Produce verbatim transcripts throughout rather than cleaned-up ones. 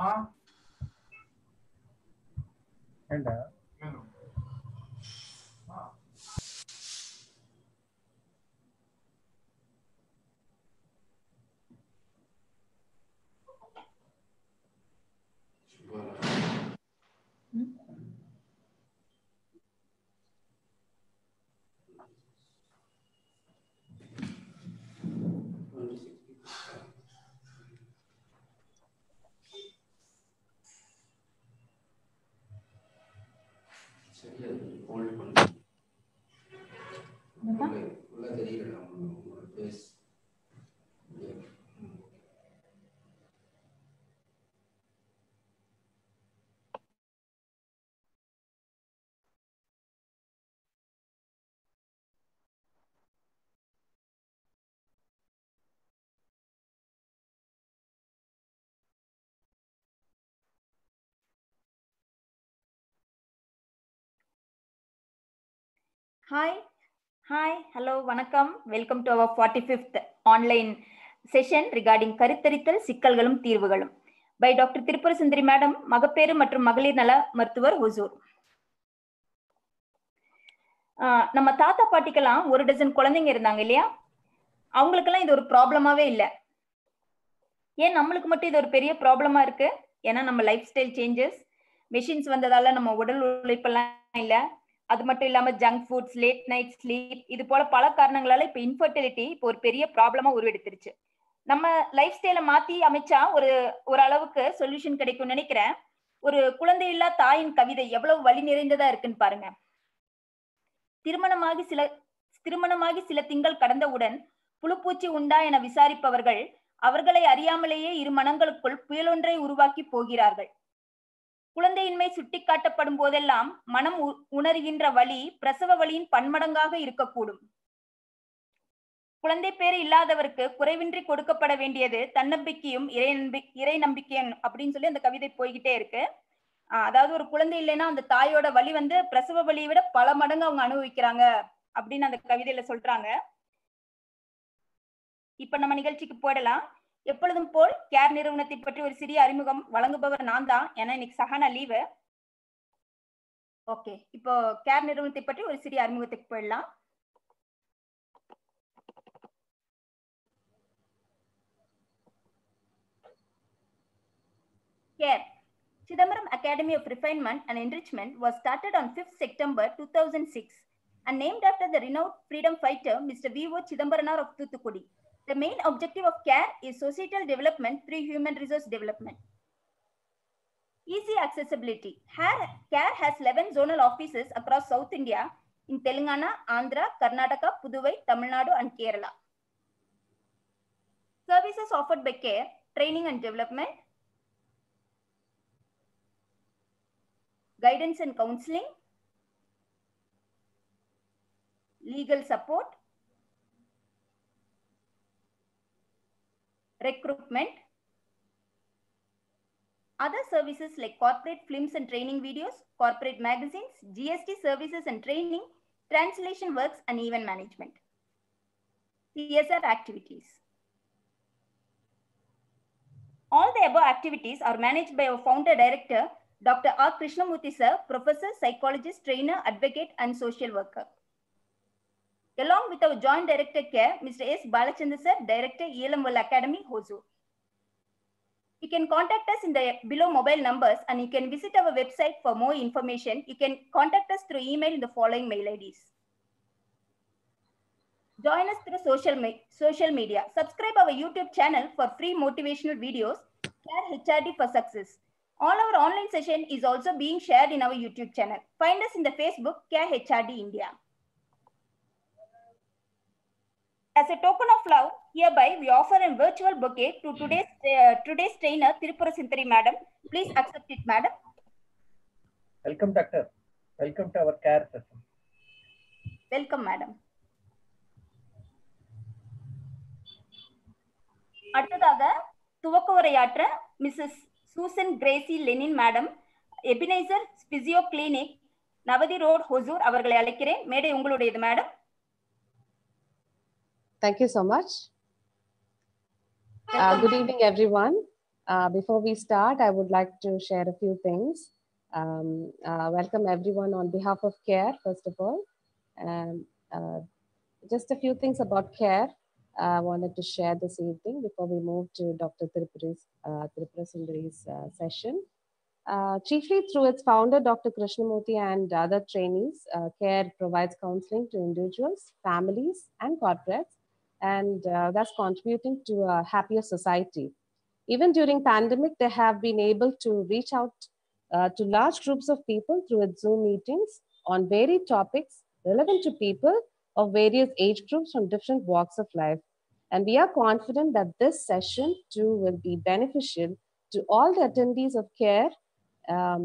ஏண்டா Hi, hi, hello, vanakkam. Welcome to our forty-fifth online session regarding கருத்தரித்தல் சிக்கல்களும் தீர்வுகளும் by Doctor Tirupura Sundari Madam, மகப்பேறு மற்றும் மகளிர் நல மருத்துவர் ஹொசூர். நம்ம தாத்தா பாட்டிக்கெல்லாம் ஒரு டசன் குழந்தைங்க இருந்தாங்க இல்லையா? அவங்களுக்கெல்லாம் இது ஒரு ப்ராப்ளமாவே இல்லை. ஏன் நம்மளுக்கு மட்டும் இது ஒரு பெரிய ப்ராப்ளமா இருக்கு? ஏன்னா நம்ம லைஃப் ஸ்டைல் சேஞ்சஸ், மெஷின்ஸ் வந்ததால நம்ம உடல் உழைப்பெல்லாம் இல்லை. அது மட்டும் இல்லாம junk foods, late night sleep, இது போல பல காரணங்களால இப்ப இன்ஃபர்டிலிட்டி இப்போ ஒரு பெரிய ப்ராப்ளமா உருவெடுத்துருச்சு. நம்ம லைஃப் ஸ்டைலை மாத்தி அமைச்சா ஒரு ஒரு அளவுக்கு சொல்யூஷன் கிடைக்கும்னு நினைக்கிறேன். ஒரு குழந்தை இல்லா தாயின் கவிதை எவ்வளவு வலி நிறைந்ததா இருக்குன்னு பாருங்க. திருமணமாகி சில திருமணமாகி சில திங்கள் கடந்தவுடன் புழுப்பூச்சி உண்டா என விசாரிப்பவர்கள் அவர்களை அறியாமலேயே இரு மனங்களுக்குள் புயலொன்றை உருவாக்கி போகிறார்கள். குழந்தையின்மை சுட்டிக்காட்டப்படும் போதெல்லாம் மனம் உணர்கின்ற வலி பிரசவ வலியின் பன்மடங்காக இருக்கக்கூடும். குழந்தை பேறு இல்லாதவருக்கு குறைவின்றி கொடுக்கப்பட வேண்டியது தன்னம்பிக்கையும் இறை நம்பி இறை நம்பிக்கையும் அப்படின்னு சொல்லி அந்த கவிதை போய்கிட்டே இருக்கு. ஆஹ் அதாவது ஒரு குழந்தை இல்லைன்னா அந்த தாயோட வலி வந்து பிரசவ வலியை விட பல மடங்கு அவங்க அனுபவிக்கிறாங்க அப்படின்னு அந்த கவிதையில சொல்றாங்க. இப்ப நம்ம நிகழ்ச்சிக்கு போயிடலாம். எப்பொழுதும் போல் கேர் நிறுவனத்தை பற்றி ஒரு சிறிய அறிமுகம் வழங்குபவர் நான் தான். ஏன்னா இன்னைக்கு சஹானா லீவு. ஓகே, இப்போ கேர் நிறுவனத்தை பற்றி ஒரு சிறிய அறிமுகத்துக்கு போயிடலாம். Care Chidambaram Academy of Refinement and Enrichment was started on fifth September two thousand six and named after the renowned freedom fighter Mister V O Chidambaram of Thoothukudi. The main objective of CARE is societal development through human resource development. Easy accessibility. CARE has eleven zonal offices across South India in Telangana, Andhra, Karnataka, Puduvai, Tamil Nadu and Kerala. Services offered by CARE: training and development, guidance and counseling, legal support, recruitment, other services like corporate films and training videos, corporate magazines, G S T services and training, translation works and event management. C S R activities. All the above activities are managed by our founder director, Doctor R. Krishnamurthy sir, professor, psychologist, trainer, advocate and social worker. Along with our joint director CARE, Mister S. Balachandra sir, director E L M World Academy, Hosur. You can contact us in the below mobile numbers and you can visit our website for more information. You can contact us through email in the following mail I Ds. Join us through social, me social media. Subscribe our YouTube channel for free motivational videos, CARE H R D for Success. All our online session is also being shared in our YouTube channel. Find us in the Facebook, CARE H R D India. As a token of love, hereby we offer a virtual bouquet to today's, uh, today's trainer, Tirupura Sundari Madam. Please accept it, Madam. Welcome, Doctor. Welcome to our CARE session. Welcome, Madam. அடுத்ததாக துவக்க உரையாற்ற Mrs Susan Gracy Lenin madam, Ebenezer physio clinic, Navathi road, Hosur அவர்களை அழைக்கிறேன். மேடை உங்களுடையது madam. Thank you so much. Uh, good evening, everyone. Uh, before we start, I would like to share a few things. Um, uh, welcome everyone on behalf of CARE, first of all. Um, uh, just a few things about CARE uh, I wanted to share this evening before we move to Doctor Tirupura's, uh, Tirupura Sundari's uh, session. Uh, chiefly through its founder, Doctor Krishnamurthy, and other trainees, uh, CARE provides counseling to individuals, families, and corporates, and uh, thus contributing to a happier society. Even during pandemic, they have been able to reach out uh, to large groups of people through its Zoom meetings on varied topics relevant to people of various age groups from different walks of life. And we are confident that this session too will be beneficial to all the attendees of CARE um,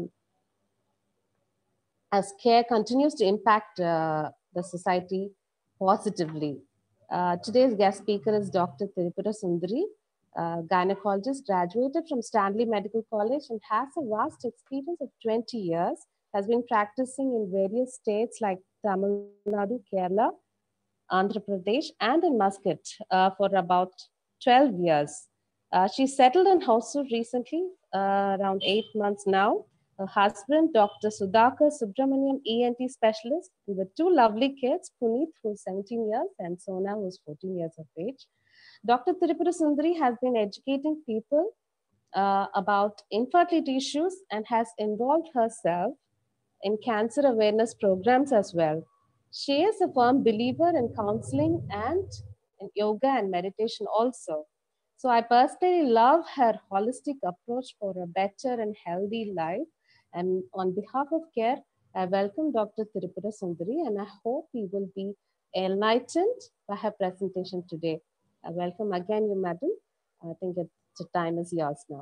as CARE continues to impact uh, the society positively. Uh, today's guest speaker is Doctor Tirupura Sundari, uh, gynecologist, graduated from Stanley Medical College and has a vast experience of twenty years, has been practicing in various states like Tamil Nadu, Kerala, Andhra Pradesh, and in Muscat uh, for about twelve years. Uh, she settled in Hosur recently, uh, around eight months now. Her husband, Doctor Sudhakar Subramaniam, E N T specialist, and with two lovely kids, Puneet, who's seventeen years, and Sona, who's fourteen years of age. Doctor Tirupura Sundari has been educating people uh, about infertility issues and has involved herself in cancer awareness programs as well. She is a firm believer in counseling and in yoga and meditation also. So I personally love her holistic approach for a better and healthy life. And on behalf of CARE, I welcome Doctor Tirupura Sundari, and I hope we will be enlightened by her presentation today. I welcome again you, madam. I think it, the time is yours now.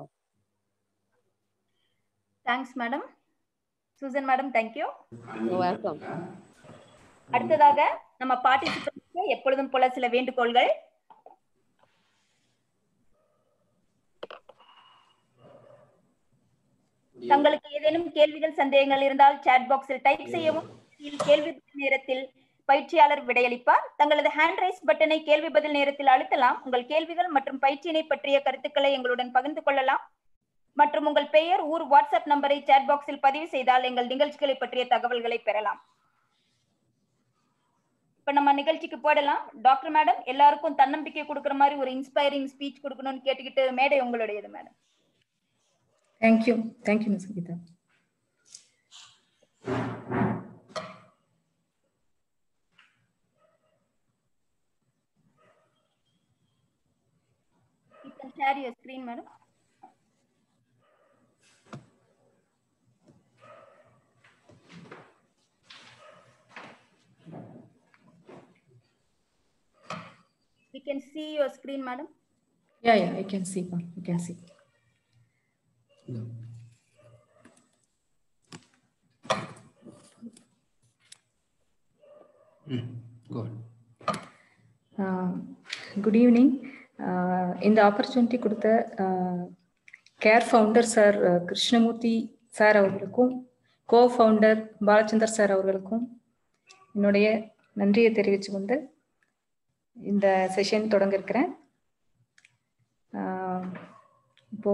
Thanks, madam. Susan, madam, thank you. You're welcome. அடுத்ததாக நம்ம பார்ட்டிசிபென்ட்ஸ்க்கு எப்பொழுதும் போல சில வேண்டுகோள்கள். தங்களுக்கு ஏதேனும் கேள்விகள் சந்தேகங்கள் இருந்தால் சாட் பாக்ஸில் டைப் செய்யவும். கேள்வி பதில் நேரத்தில் பயிற்சியாளர் விடையளிப்பார். தங்களது ஹேண்ட் ரைஸ் பட்டனை கேள்வி பதில் நேரத்தில் அழுத்தலாம். உங்கள் கேள்விகள் மற்றும் பயிற்சியினை பற்றிய கருத்துக்களை எங்களுடன் பகிர்ந்து கொள்ளலாம். மற்றும் உங்கள் பெயர், ஊர், வாட்ஸ்அப் நம்பரை சாட் பாக்ஸில் பதிவு செய்தால் எங்கள் நிகழ்ச்சிகளை பற்றிய தகவல்களை பெறலாம். இப்ப நம்ம நிகழ்ச்சிக்கு போடலாம். டாக்டர் மேடம், எல்லாருக்கும் தன்னம்பிக்கை கொடுக்கிற மாதிரி ஒரு இன்ஸ்பைரிங் ஸ்பீச் கொடுக்கணும்னு கேட்டுக்கிட்டு மேடை உங்களுடையது madam. Thank you thank you miss Geetha. You can share your screen, madam. We can see your screen, madam. Yeah, yeah, I can see. You can see. No. Mm, go on. Uh, good evening. Uh, இந்த opportunity கொடுத்த Care founder sir Krishnamoorthy sir அவர்களுக்கும், co founder Balachander sir அவர்களுக்கும் என்னுடைய நன்றியை தெரிவித்து கொண்டு இந்த session தொடங்க இருக்கிறேன். இப்போ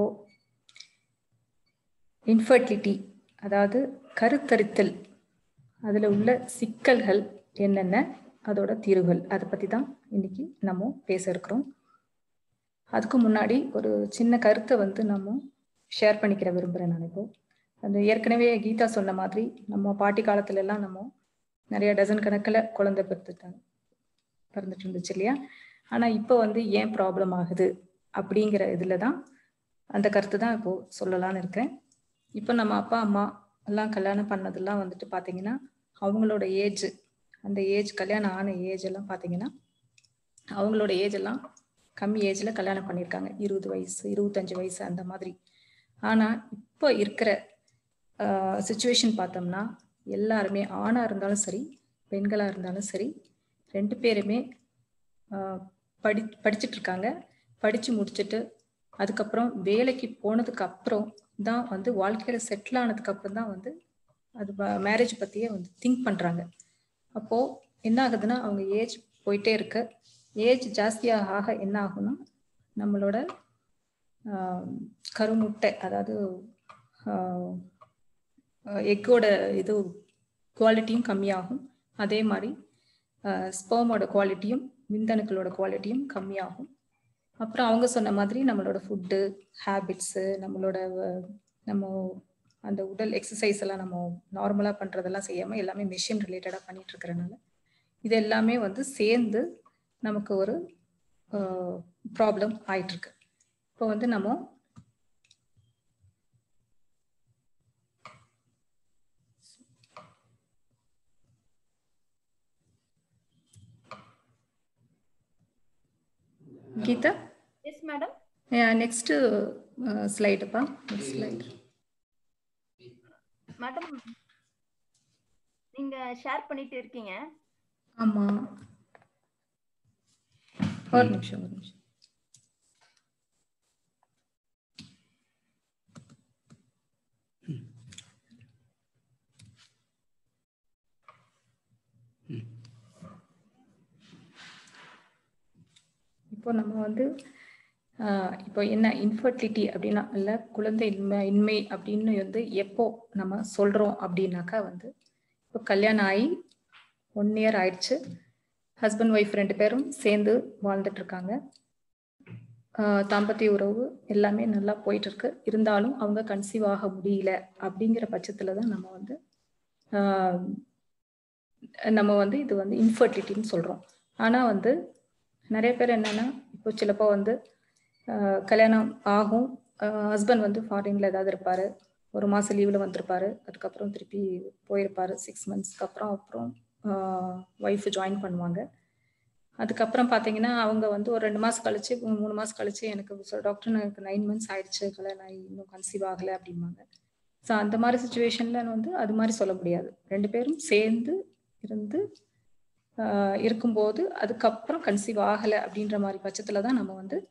இன்ஃபர்டிலிட்டி, அதாவது கருத்தரித்தல், அதில் உள்ள சிக்கல்கள் என்னென்ன, அதோட தீர்வுகள், அதை பற்றி தான் இன்னைக்கு நம்ம பேச இருக்கிறோம். அதுக்கு முன்னாடி ஒரு சின்ன கருத்தை வந்து நம்ம ஷேர் பண்ணிக்கிற விரும்புகிறேன். நான் இப்போ அந்த ஏற்கனவே கீதா சொன்ன மாதிரி நம்ம பாட்டி காலத்துல எல்லாம் நம்ம நிறைய டசன் கணக்கில் குழந்தை பிறந்துட்டாங்க பிறந்துட்டு இருந்துச்சு இல்லையா. ஆனால் இப்போ வந்து ஏன் ப்ராப்ளம் ஆகுது அப்படிங்கிற இதில் தான் அந்த கருத்து தான் இப்போ சொல்லலான்னு இருக்கேன். இப்போ நம்ம அப்பா அம்மா எல்லாம் கல்யாணம் பண்ணதெல்லாம் வந்துட்டு பார்த்தீங்கன்னா அவங்களோட ஏஜ், அந்த ஏஜ் கல்யாணம் ஆன ஏஜ் எல்லாம் பார்த்தீங்கன்னா அவங்களோட ஏஜ் எல்லாம் கம்மி ஏஜில் கல்யாணம் பண்ணியிருக்காங்க, இருபது வயசு இருபத்தஞ்சு வயசு அந்த மாதிரி. ஆனால் இப்போ இருக்கிற சுச்சுவேஷன் பார்த்தோம்னா எல்லாருமே ஆணாக இருந்தாலும் சரி பெண்களாக இருந்தாலும் சரி ரெண்டு பேருமே படி படிச்சுட்டு இருக்காங்க. படித்து முடிச்சுட்டு அதுக்கப்புறம் வேலைக்கு போனதுக்கு அப்புறம் தான் வந்து வாழ்க்கையில் செட்டில் ஆனதுக்கு அப்புறம் தான் வந்து அது மேரேஜ் பற்றியே வந்து திங்க் பண்ணுறாங்க. அப்போது என்ன ஆகுதுன்னா அவங்க ஏஜ் போயிட்டே இருக்கு. ஏஜ் ஜாஸ்தியாக ஆக என்ன ஆகும்னா நம்மளோட கருமுட்டை அதாவது எக்கோட இது குவாலிட்டியும் கம்மியாகும். அதே மாதிரி ஸ்பெர்மோட குவாலிட்டியும் விந்தணுக்களோட குவாலிட்டியும் கம்மியாகும். அப்புறம் அவங்க சொன்ன மாதிரி நம்மளோட ஃபுட்டு ஹேபிட்ஸு, நம்மளோட நம்ம அந்த உடல் எக்ஸசைஸ் எல்லாம் நம்ம நார்மலாக பண்ணுறதெல்லாம் செய்யாமல் எல்லாமே மிஷின் ரிலேட்டடாக பண்ணிட்டு இருக்கிறனால இது எல்லாமே வந்து சேர்ந்து நமக்கு ஒரு ப்ராப்ளம் ஆயிட்டுருக்கு. இப்போ வந்து நம்ம கீதா, எஸ் மேடம். நெக்ஸ்ட் ஸ்லைடுப்பா. நெக்ஸ்ட் ஸ்லைடு மேடம், நீங்க ஷேர் பண்ணிட்டு இருக்கீங்க. ஆமா, ஒரு நிமிஷம் ஒரு நிமிஷம். இப்போ நம்ம வந்து இப்போ என்ன இன்ஃபர்டிலிட்டி அப்படின்னா இல்லை குழந்தை இன்மை இன்மை அப்படின்னு வந்து எப்போ நம்ம சொல்கிறோம் அப்படின்னாக்கா வந்து இப்போ கல்யாணம் ஆகி ஒன் இயர் ஆயிடுச்சு, ஹஸ்பண்ட் ஒய்ஃப் ரெண்டு பேரும் சேர்ந்து வாழ்ந்துட்டு இருக்காங்க, தாம்பத்திய உறவு எல்லாமே நல்லா போயிட்டு இருக்கு. இருந்தாலும் அவங்க கன்சீவ் ஆக முடியல அப்படிங்கிற பட்சத்தில் தான் நம்ம வந்து நம்ம வந்து இது வந்து இன்ஃபர்டிலிட்டின்னு சொல்கிறோம். ஆனால் வந்து நிறைய பேர் என்னன்னா இப்போ சிலப்போ வந்து கல்யாணம் ஆகும், ஹஸ்பண்ட் வந்து ஃபாரின்ல ஏதாவது இருப்பாரு, ஒரு மாசம் லீவ்ல வந்திருப்பாரு, அதுக்கப்புறம் திருப்பி போயிருப்பாரு சிக்ஸ் மந்த்ஸ்க்கு அப்புறம் அப்புறம் ஒய்ஃப் ஜாயின் பண்ணுவாங்க. அதுக்கப்புறம் பார்த்தீங்கன்னா அவங்க வந்து ஒரு ரெண்டு மாசம் கழிச்சு மூணு மாசம் கழிச்சு எனக்கு டாக்டர் எனக்கு நைன் மந்த்ஸ் ஆயிடுச்சு கல்யாணம் ஆகி இன்னும் கன்சீவ் ஆகலை அப்படிம்பாங்க. ஸோ அந்த மாதிரி சுச்சுவேஷன்ல வந்து அது மாதிரி சொல்ல முடியாது. ரெண்டு பேரும் சேர்ந்து இருந்து இருக்கும்போது அதுக்கப்புறம் கன்சீவ் ஆகலை அப்படின்ற மாதிரி பட்சத்தில் தான் நம்ம வந்து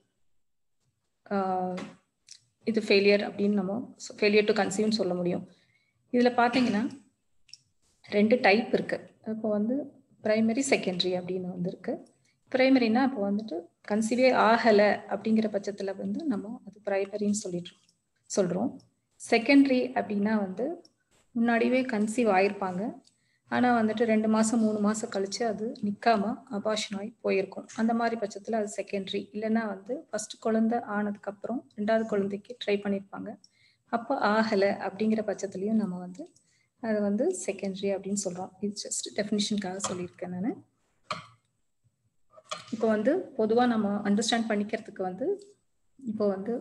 இது ஃபெயிலியர் அப்படின்னு நம்ம ஃபெயிலியர் டு கன்சீவ்னு சொல்ல முடியும். இதில் பார்த்தீங்கன்னா ரெண்டு டைப் இருக்கு. இப்போ வந்து பிரைமரி செகண்டரி அப்படின்னு வந்து இருக்கு. பிரைமரினா இப்போ வந்துட்டு கன்சீவே ஆகலை அப்படிங்கிற பட்சத்தில் வந்து நம்ம அது பிரைமரின்னு சொல்லிட்டு சொல்கிறோம். செகண்டரி அப்படின்னா வந்து முன்னாடியே கன்சீவ் ஆயிருப்பாங்க, ஆனால் வந்துட்டு ரெண்டு மாதம் மூணு மாதம் கழிச்சு அது நிற்காம அபார்ஷன் ஆகி போயிருக்கும். அந்த மாதிரி பட்சத்தில் அது செகண்டரி. இல்லைன்னா வந்து ஃபர்ஸ்ட் குழந்தை ஆனதுக்கப்புறம் ரெண்டாவது குழந்தைக்கு ட்ரை பண்ணியிருப்பாங்க, அப்போ ஆகலை அப்படிங்கிற பட்சத்துலையும் நம்ம வந்து அது வந்து செகண்டரி அப்படின்னு சொல்கிறோம். இது ஜஸ்ட் டெஃபினிஷனுக்காக சொல்லியிருக்கேன் நான். இப்போ வந்து பொதுவாக நம்ம அண்டர்ஸ்டாண்ட் பண்ணிக்கிறதுக்கு வந்து இப்போ வந்து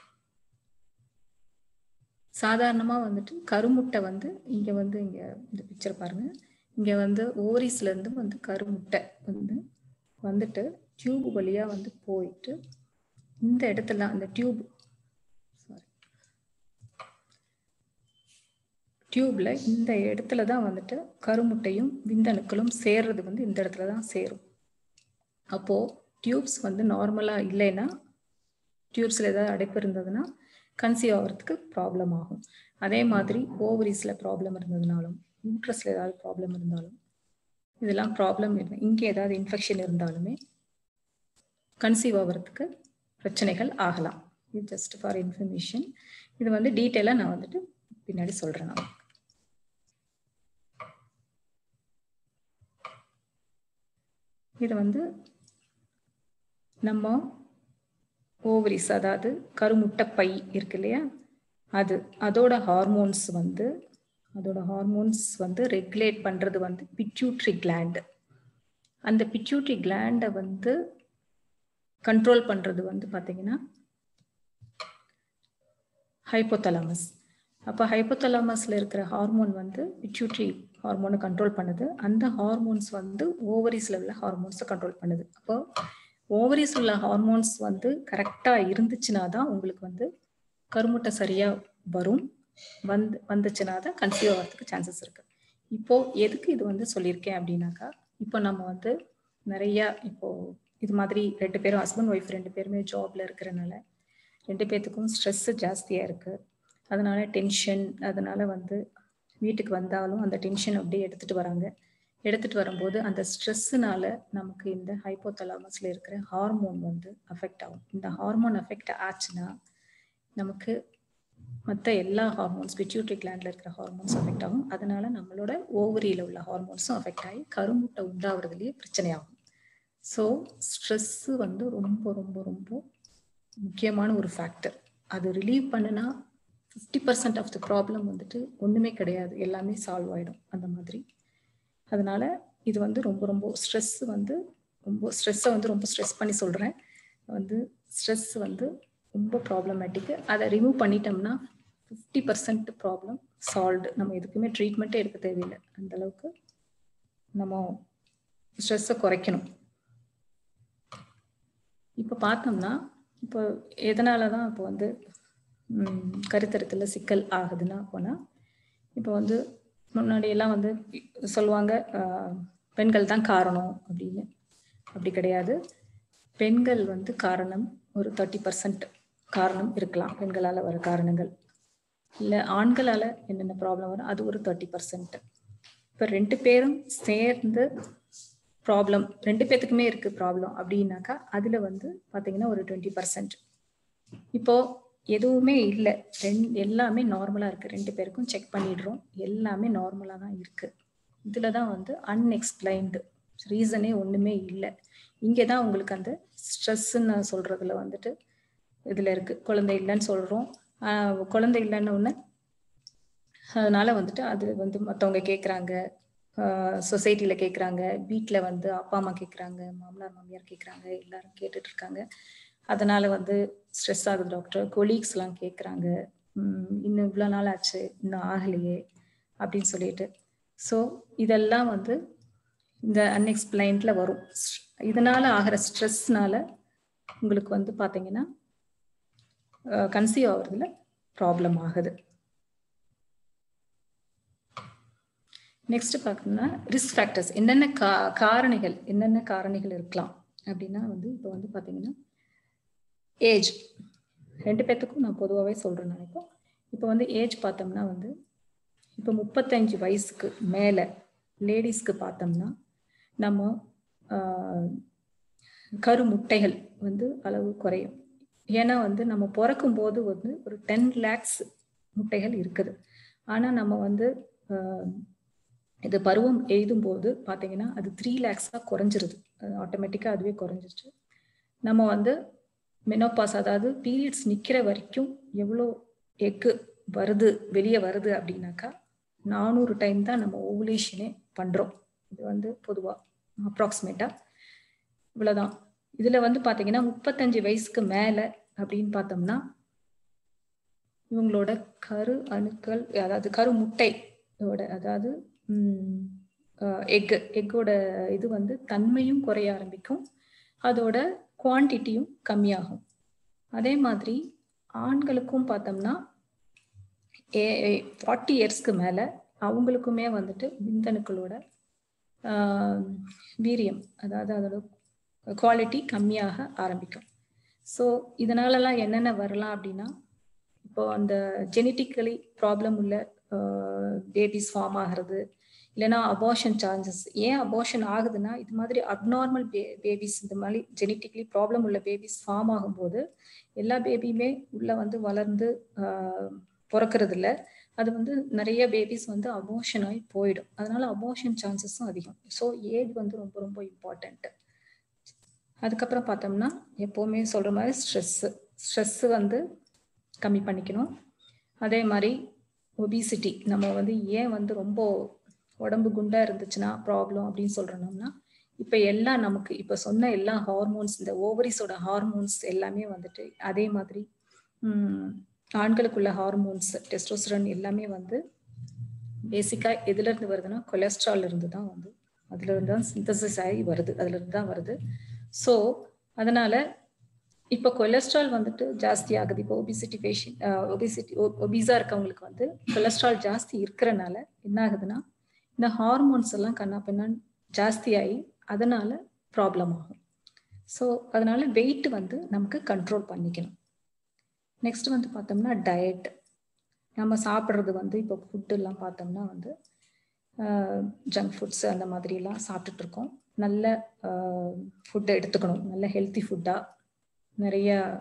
சாதாரணமா வந்துட்டு கருமுட்டை வந்து இங்க வந்து இங்க இந்த பிக்சர் பாருங்க, இங்க வந்து ஓவரிஸ்ல இருந்து வந்து கருமுட்டை வந்து வந்துட்டு டியூப் வழியா வந்து போயிட்டு இந்த இடத்துல அந்த டியூப் சாரி டியூப்ல இந்த இடத்துல தான் வந்துட்டு கருமுட்டையும் விந்தணுக்களும் சேர்றது வந்து இந்த இடத்துல தான் சேரும். அப்போ டியூப்ஸ் வந்து நார்மலா இல்லைன்னா, டியூப்ஸ்ல ஏதாவது அடைப்பு இருந்ததுன்னா கன்சீவ் ஆகிறதுக்கு ப்ராப்ளம் ஆகும். அதே மாதிரி ஓவரிஸ்ல ப்ராப்ளம் இருந்ததுனாலும் யூட்ரஸ்ல ஏதாவது ப்ராப்ளம் இருந்தாலும் இதெல்லாம் ப்ராப்ளம் இங்கே ஏதாவது இன்ஃபெக்ஷன் இருந்தாலுமே கன்சீவ் ஆகிறதுக்கு பிரச்சனைகள் ஆகலாம். இது ஜஸ்ட் ஃபார் இன்ஃபர்மேஷன். இது வந்து டீட்டெயிலாக நான் வந்துட்டு பின்னாடி சொல்றேன். நான் இது வந்து நம்ம ஓவரிஸ் அதாவது கருமுட்டை பை இருக்கு இல்லையா, அது அதோட ஹார்மோன்ஸ் வந்து அதோட ஹார்மோன்ஸ் வந்து ரெகுலேட் பண்றது வந்து பிட்யூட்ரி கிளாண்ட். அந்த பிட்யூட்ரி கிளாண்டை வந்து கண்ட்ரோல் பண்றது வந்து பாத்தீங்கன்னா ஹைப்போதலாமஸ். அப்போ ஹைப்போதலாமஸ்ல இருக்கிற ஹார்மோன் வந்து பிட்யூட்ரி ஹார்மோனை கண்ட்ரோல் பண்ணுது. அந்த ஹார்மோன்ஸ் வந்து ஓவரிஸ்ல உள்ள ஹார்மோன்ஸை கண்ட்ரோல் பண்ணுது. அப்போ ஓவரிஸ் உள்ள ஹார்மோன்ஸ் வந்து கரெக்டா இருந்துச்சுன்னா தான் உங்களுக்கு வந்து கருமுட்டை சரியா வரும். வந்து வந்துச்சுன்னா தான் கன்சீவ் ஆகிறதுக்கு சான்சஸ் இருக்கு. இப்போ எதுக்கு இது வந்து சொல்லியிருக்கேன் அப்படின்னாக்கா, இப்போ நம்ம வந்து நிறைய இப்போ இது மாதிரி ரெண்டு பேரும் ஹஸ்பண்ட் ஒய்ஃப் ரெண்டு பேருமே ஜாப்ல இருக்கிறனால ரெண்டு பேர்த்துக்கும் ஸ்ட்ரெஸ் ஜாஸ்தியா இருக்கு. அதனால டென்ஷன், அதனால வந்து வீட்டுக்கு வந்தாலும் அந்த டென்ஷன் அப்படியே எடுத்துட்டு வராங்க. எடுத்துட்டு வரும்போது அந்த ஸ்ட்ரெஸ்ஸுனால நமக்கு இந்த ஹைப்போதலாமஸ்ல இருக்கிற ஹார்மோன் வந்து அஃபெக்ட் ஆகும். இந்த ஹார்மோன் அஃபெக்ட் ஆச்சுன்னா நமக்கு மற்ற எல்லா ஹார்மோன்ஸ் பிட்யூட்டரி கிளாண்ட்ல இருக்கிற ஹார்மோன்ஸ் அஃபெக்ட் ஆகும். அதனால நம்மளோட ஓவரியில் உள்ள ஹார்மோன்ஸும் அஃபெக்ட் ஆகி கருமுட்டை உண்டாகிறதுலேயே பிரச்சனை ஆகும். ஸோ ஸ்ட்ரெஸ்ஸு வந்து ரொம்ப ரொம்ப ரொம்ப முக்கியமான ஒரு ஃபேக்டர். அது ரிலீவ் பண்ணுனா fifty percent of the problem வந்துட்டு ஒன்றுமே கிடையாது, எல்லாமே சால்வ் ஆகிடும் அந்த மாதிரி. அதனால இது வந்து ரொம்ப ரொம்ப ஸ்ட்ரெஸ் வந்து ரொம்ப ஸ்ட்ரெஸ்ஸை வந்து ரொம்ப ஸ்ட்ரெஸ் பண்ணி சொல்கிறேன். வந்து ஸ்ட்ரெஸ் வந்து ரொம்ப ப்ராப்ளமேட்டிக்கு. அதை ரிமூவ் பண்ணிட்டோம்னா ஃபிஃப்டி பர்சன்ட் ப்ராப்ளம் சால்வ்டு. நம்ம எதுக்குமே ட்ரீட்மெண்ட்டே எடுக்க தேவையில்லை. அந்த அளவுக்கு நம்ம ஸ்ட்ரெஸ்ஸை குறைக்கணும். இப்போ பார்த்தோம்னா இப்போ எதனால தான் இப்போ வந்து கருத்தரித்தில் சிக்கல் ஆகுதுன்னா போனால், இப்போ வந்து முன்னாடியெல்லாம் வந்து சொல்லுவாங்க பெண்கள் தான் காரணம் அப்படின்னு. அப்படி கிடையாது. பெண்கள் வந்து காரணம் ஒரு தேர்ட்டி பர்சன்ட் காரணம் இருக்கலாம், பெண்களால் வர காரணங்கள். இல்லை ஆண்களால் என்னென்ன ப்ராப்ளம் வரும் அது ஒரு தேர்ட்டி பர்சன்ட். இப்போ ரெண்டு பேரும் சேர்ந்து ப்ராப்ளம், ரெண்டு பேத்துக்குமே இருக்கு ப்ராப்ளம் அப்படின்னாக்கா அதுல வந்து பாத்தீங்கன்னா ஒரு டுவெண்ட்டி பர்சன்ட். இப்போ எதுவுமே இல்லை, ரெண்டு எல்லாமே நார்மலா இருக்கு, ரெண்டு பேருக்கும் செக் பண்ணிடுறோம், எல்லாமே நார்மலா தான் இருக்கு. இதுலதான் வந்து அன்எக்ஸ்பிளைன்டு ரீசனே ஒண்ணுமே இல்லை. இங்கேதான் உங்களுக்கு அந்த ஸ்ட்ரெஸ்ன்னு சொல்றதுல வந்துட்டு இதுல இருக்கு. குழந்தை இல்லைன்னு சொல்றோம், ஆஹ் குழந்தை இல்லைன்னு ஒண்ணு, அதனால வந்துட்டு அது வந்து மற்றவங்க கேட்குறாங்க, சொசைட்டில கேட்குறாங்க, வீட்டில் வந்து அப்பா அம்மா கேட்குறாங்க, மாமனார் மாமியார் கேட்குறாங்க, எல்லாரும் கேட்டுட்டு இருக்காங்க. அதனால வந்து ஸ்ட்ரெஸ் ஆகுது டாக்டர். கொலீக்ஸ்லாம் கேட்குறாங்க, இன்னும் இவ்வளோ நாள் ஆச்சு இன்னும் ஆகலையே அப்படின்னு சொல்லிட்டு. ஸோ இதெல்லாம் வந்து இந்த அன்எக்ஸ்பிளைன்ட்ல வரும். இதனால ஆகிற ஸ்ட்ரெஸ்னால உங்களுக்கு வந்து பார்த்தீங்கன்னா கன்சீவ் ஆகுறதுல ப்ராப்ளம் ஆகுது. நெக்ஸ்ட் பார்க்கணும்னா ரிஸ்க் ஃபேக்டர்ஸ், என்னென்ன கா காரணிகள் என்னென்ன காரணிகள் இருக்கலாம் அப்படின்னா வந்து இப்போ வந்து பார்த்தீங்கன்னா ஏஜ், ரெண்டு பேர்த்துக்கும் நான் பொதுவாகவே சொல்கிறேன் நினைப்போம். இப்போ வந்து ஏஜ் பார்த்தோம்னா வந்து இப்போ முப்பத்தஞ்சு வயசுக்கு மேலே லேடிஸ்க்கு பார்த்தோம்னா நம்ம கருமுட்டைகள் வந்து அளவு குறையும். ஏன்னா வந்து நம்ம பிறக்கும் போது வந்து ஒரு டென் லேக்ஸ் முட்டைகள் இருக்குது. ஆனால் நம்ம வந்து இது பருவம் எய்தும் போது பார்த்தீங்கன்னா அது த்ரீ லேக்ஸாக குறைஞ்சிருது, ஆட்டோமேட்டிக்காக அதுவே குறைஞ்சிருச்சு. நம்ம வந்து மெனோபாஸ் அதாவது பீரியட்ஸ் நிற்கிற வரைக்கும் எவ்வளோ எக்கு வருது வெளியே வருது அப்படின்னாக்கா நானூறு டைம் தான் நம்ம ஓவுலேஷனே பண்ணுறோம். இது வந்து பொதுவாக அப்ராக்சிமேட்டாக இவ்வளோதான். இதில் வந்து பார்த்தீங்கன்னா முப்பத்தஞ்சு வயசுக்கு மேலே அப்படின்னு பார்த்தோம்னா இவங்களோட கரு அணுக்கள் அதாவது கரு முட்டையோட அதாவது எக்கு எக்கோட இது வந்து தன்மையும் குறைய ஆரம்பிக்கும், அதோட குவான்டிட்டியும் கம்மியாகும். அதே மாதிரி ஆண்களுக்கும் பார்த்தோம்னா ஏ ஃபார்ட்டி இயர்ஸ்க்கு மேலே அவங்களுக்குமே வந்துட்டு விந்தணுக்களோட வீரியம் அதாவது அதோட குவாலிட்டி கம்மியாக ஆரம்பிக்கும். ஸோ இதனாலலாம் என்னென்ன வரலாம் அப்படின்னா இப்போ அந்த ஜெனட்டிக்கலி ப்ராப்ளம் உள்ள பேபிஸ் ஃபார்ம் ஆகிறது, இல்லைன்னா அபார்ஷன் சான்சஸ். ஏன் அபார்ஷன் ஆகுதுன்னா இது மாதிரி அப்நார்மல் பே பேபிஸ் இந்த மாதிரி ஜெனட்டிக்கலி ப்ராப்ளம் உள்ள பேபிஸ் ஃபார்ம் ஆகும்போது எல்லா பேபியுமே உள்ள வந்து வளர்ந்து பிறக்கிறது இல்லை, அது வந்து நிறைய பேபிஸ் வந்து அபார்ஷன் ஆகி போயிடும். அதனால அபார்ஷன் சான்சஸும் அதிகம். ஸோ ஏஜ் வந்து ரொம்ப ரொம்ப இம்பார்ட்டன்ட்டு. அதுக்கப்புறம் பார்த்தோம்னா எப்போவுமே சொல்கிற மாதிரி ஸ்ட்ரெஸ்ஸு ஸ்ட்ரெஸ்ஸு வந்து கம்மி பண்ணிக்கணும். அதே மாதிரி ஒபிசிட்டி, நம்ம வந்து ஏன் வந்து ரொம்ப உடம்பு குண்டாக இருந்துச்சுன்னா ப்ராப்ளம் அப்படின்னு சொல்கிறோம்னா இப்போ எல்லாம் நமக்கு இப்போ சொன்ன எல்லா ஹார்மோன்ஸ் இந்த ஓவரிஸோட ஹார்மோன்ஸ் எல்லாமே வந்துட்டு அதே மாதிரி ஆண்களுக்குள்ள ஹார்மோன்ஸ் டெஸ்டோஸ்டெரான் எல்லாமே வந்து பேசிக்காக எதுலேருந்து வருதுன்னா கொலஸ்ட்ரால் இருந்து தான் வந்து அதுலேருந்து தான் சிந்தசிஸ் ஆகி வருது, அதுலேருந்து தான் வருது. ஸோ அதனால் இப்போ கொலஸ்ட்ரால் வந்துட்டு ஜாஸ்தி ஆகுது. இப்போ ஒபிசிட்டி பேஷண்ட் ஒபிசிட்டி ஒபிஸாக இருக்கவங்களுக்கு வந்து கொலஸ்ட்ரால் ஜாஸ்தி இருக்கிறனால என்ன ஆகுதுன்னா இந்த ஹார்மோன்ஸ் எல்லாம் கண்ணா பின்னான்னு ஜாஸ்தி ஆகி அதனால ப்ராப்ளம் ஆகும். ஸோ அதனால வெயிட் வந்து நமக்கு கண்ட்ரோல் பண்ணிக்கணும். நெக்ஸ்ட் வந்து பார்த்தோம்னா டயட், நம்ம சாப்பிட்றது வந்து இப்போ ஃபுட்டுலாம் பார்த்தோம்னா வந்து ஜங்க் ஃபுட்ஸ் அந்த மாதிரிலாம் சாப்பிட்டுட்டு இருக்கோம். நல்ல ஃபுட்டை எடுத்துக்கணும், நல்ல ஹெல்த்தி ஃபுட்டாக நிறைய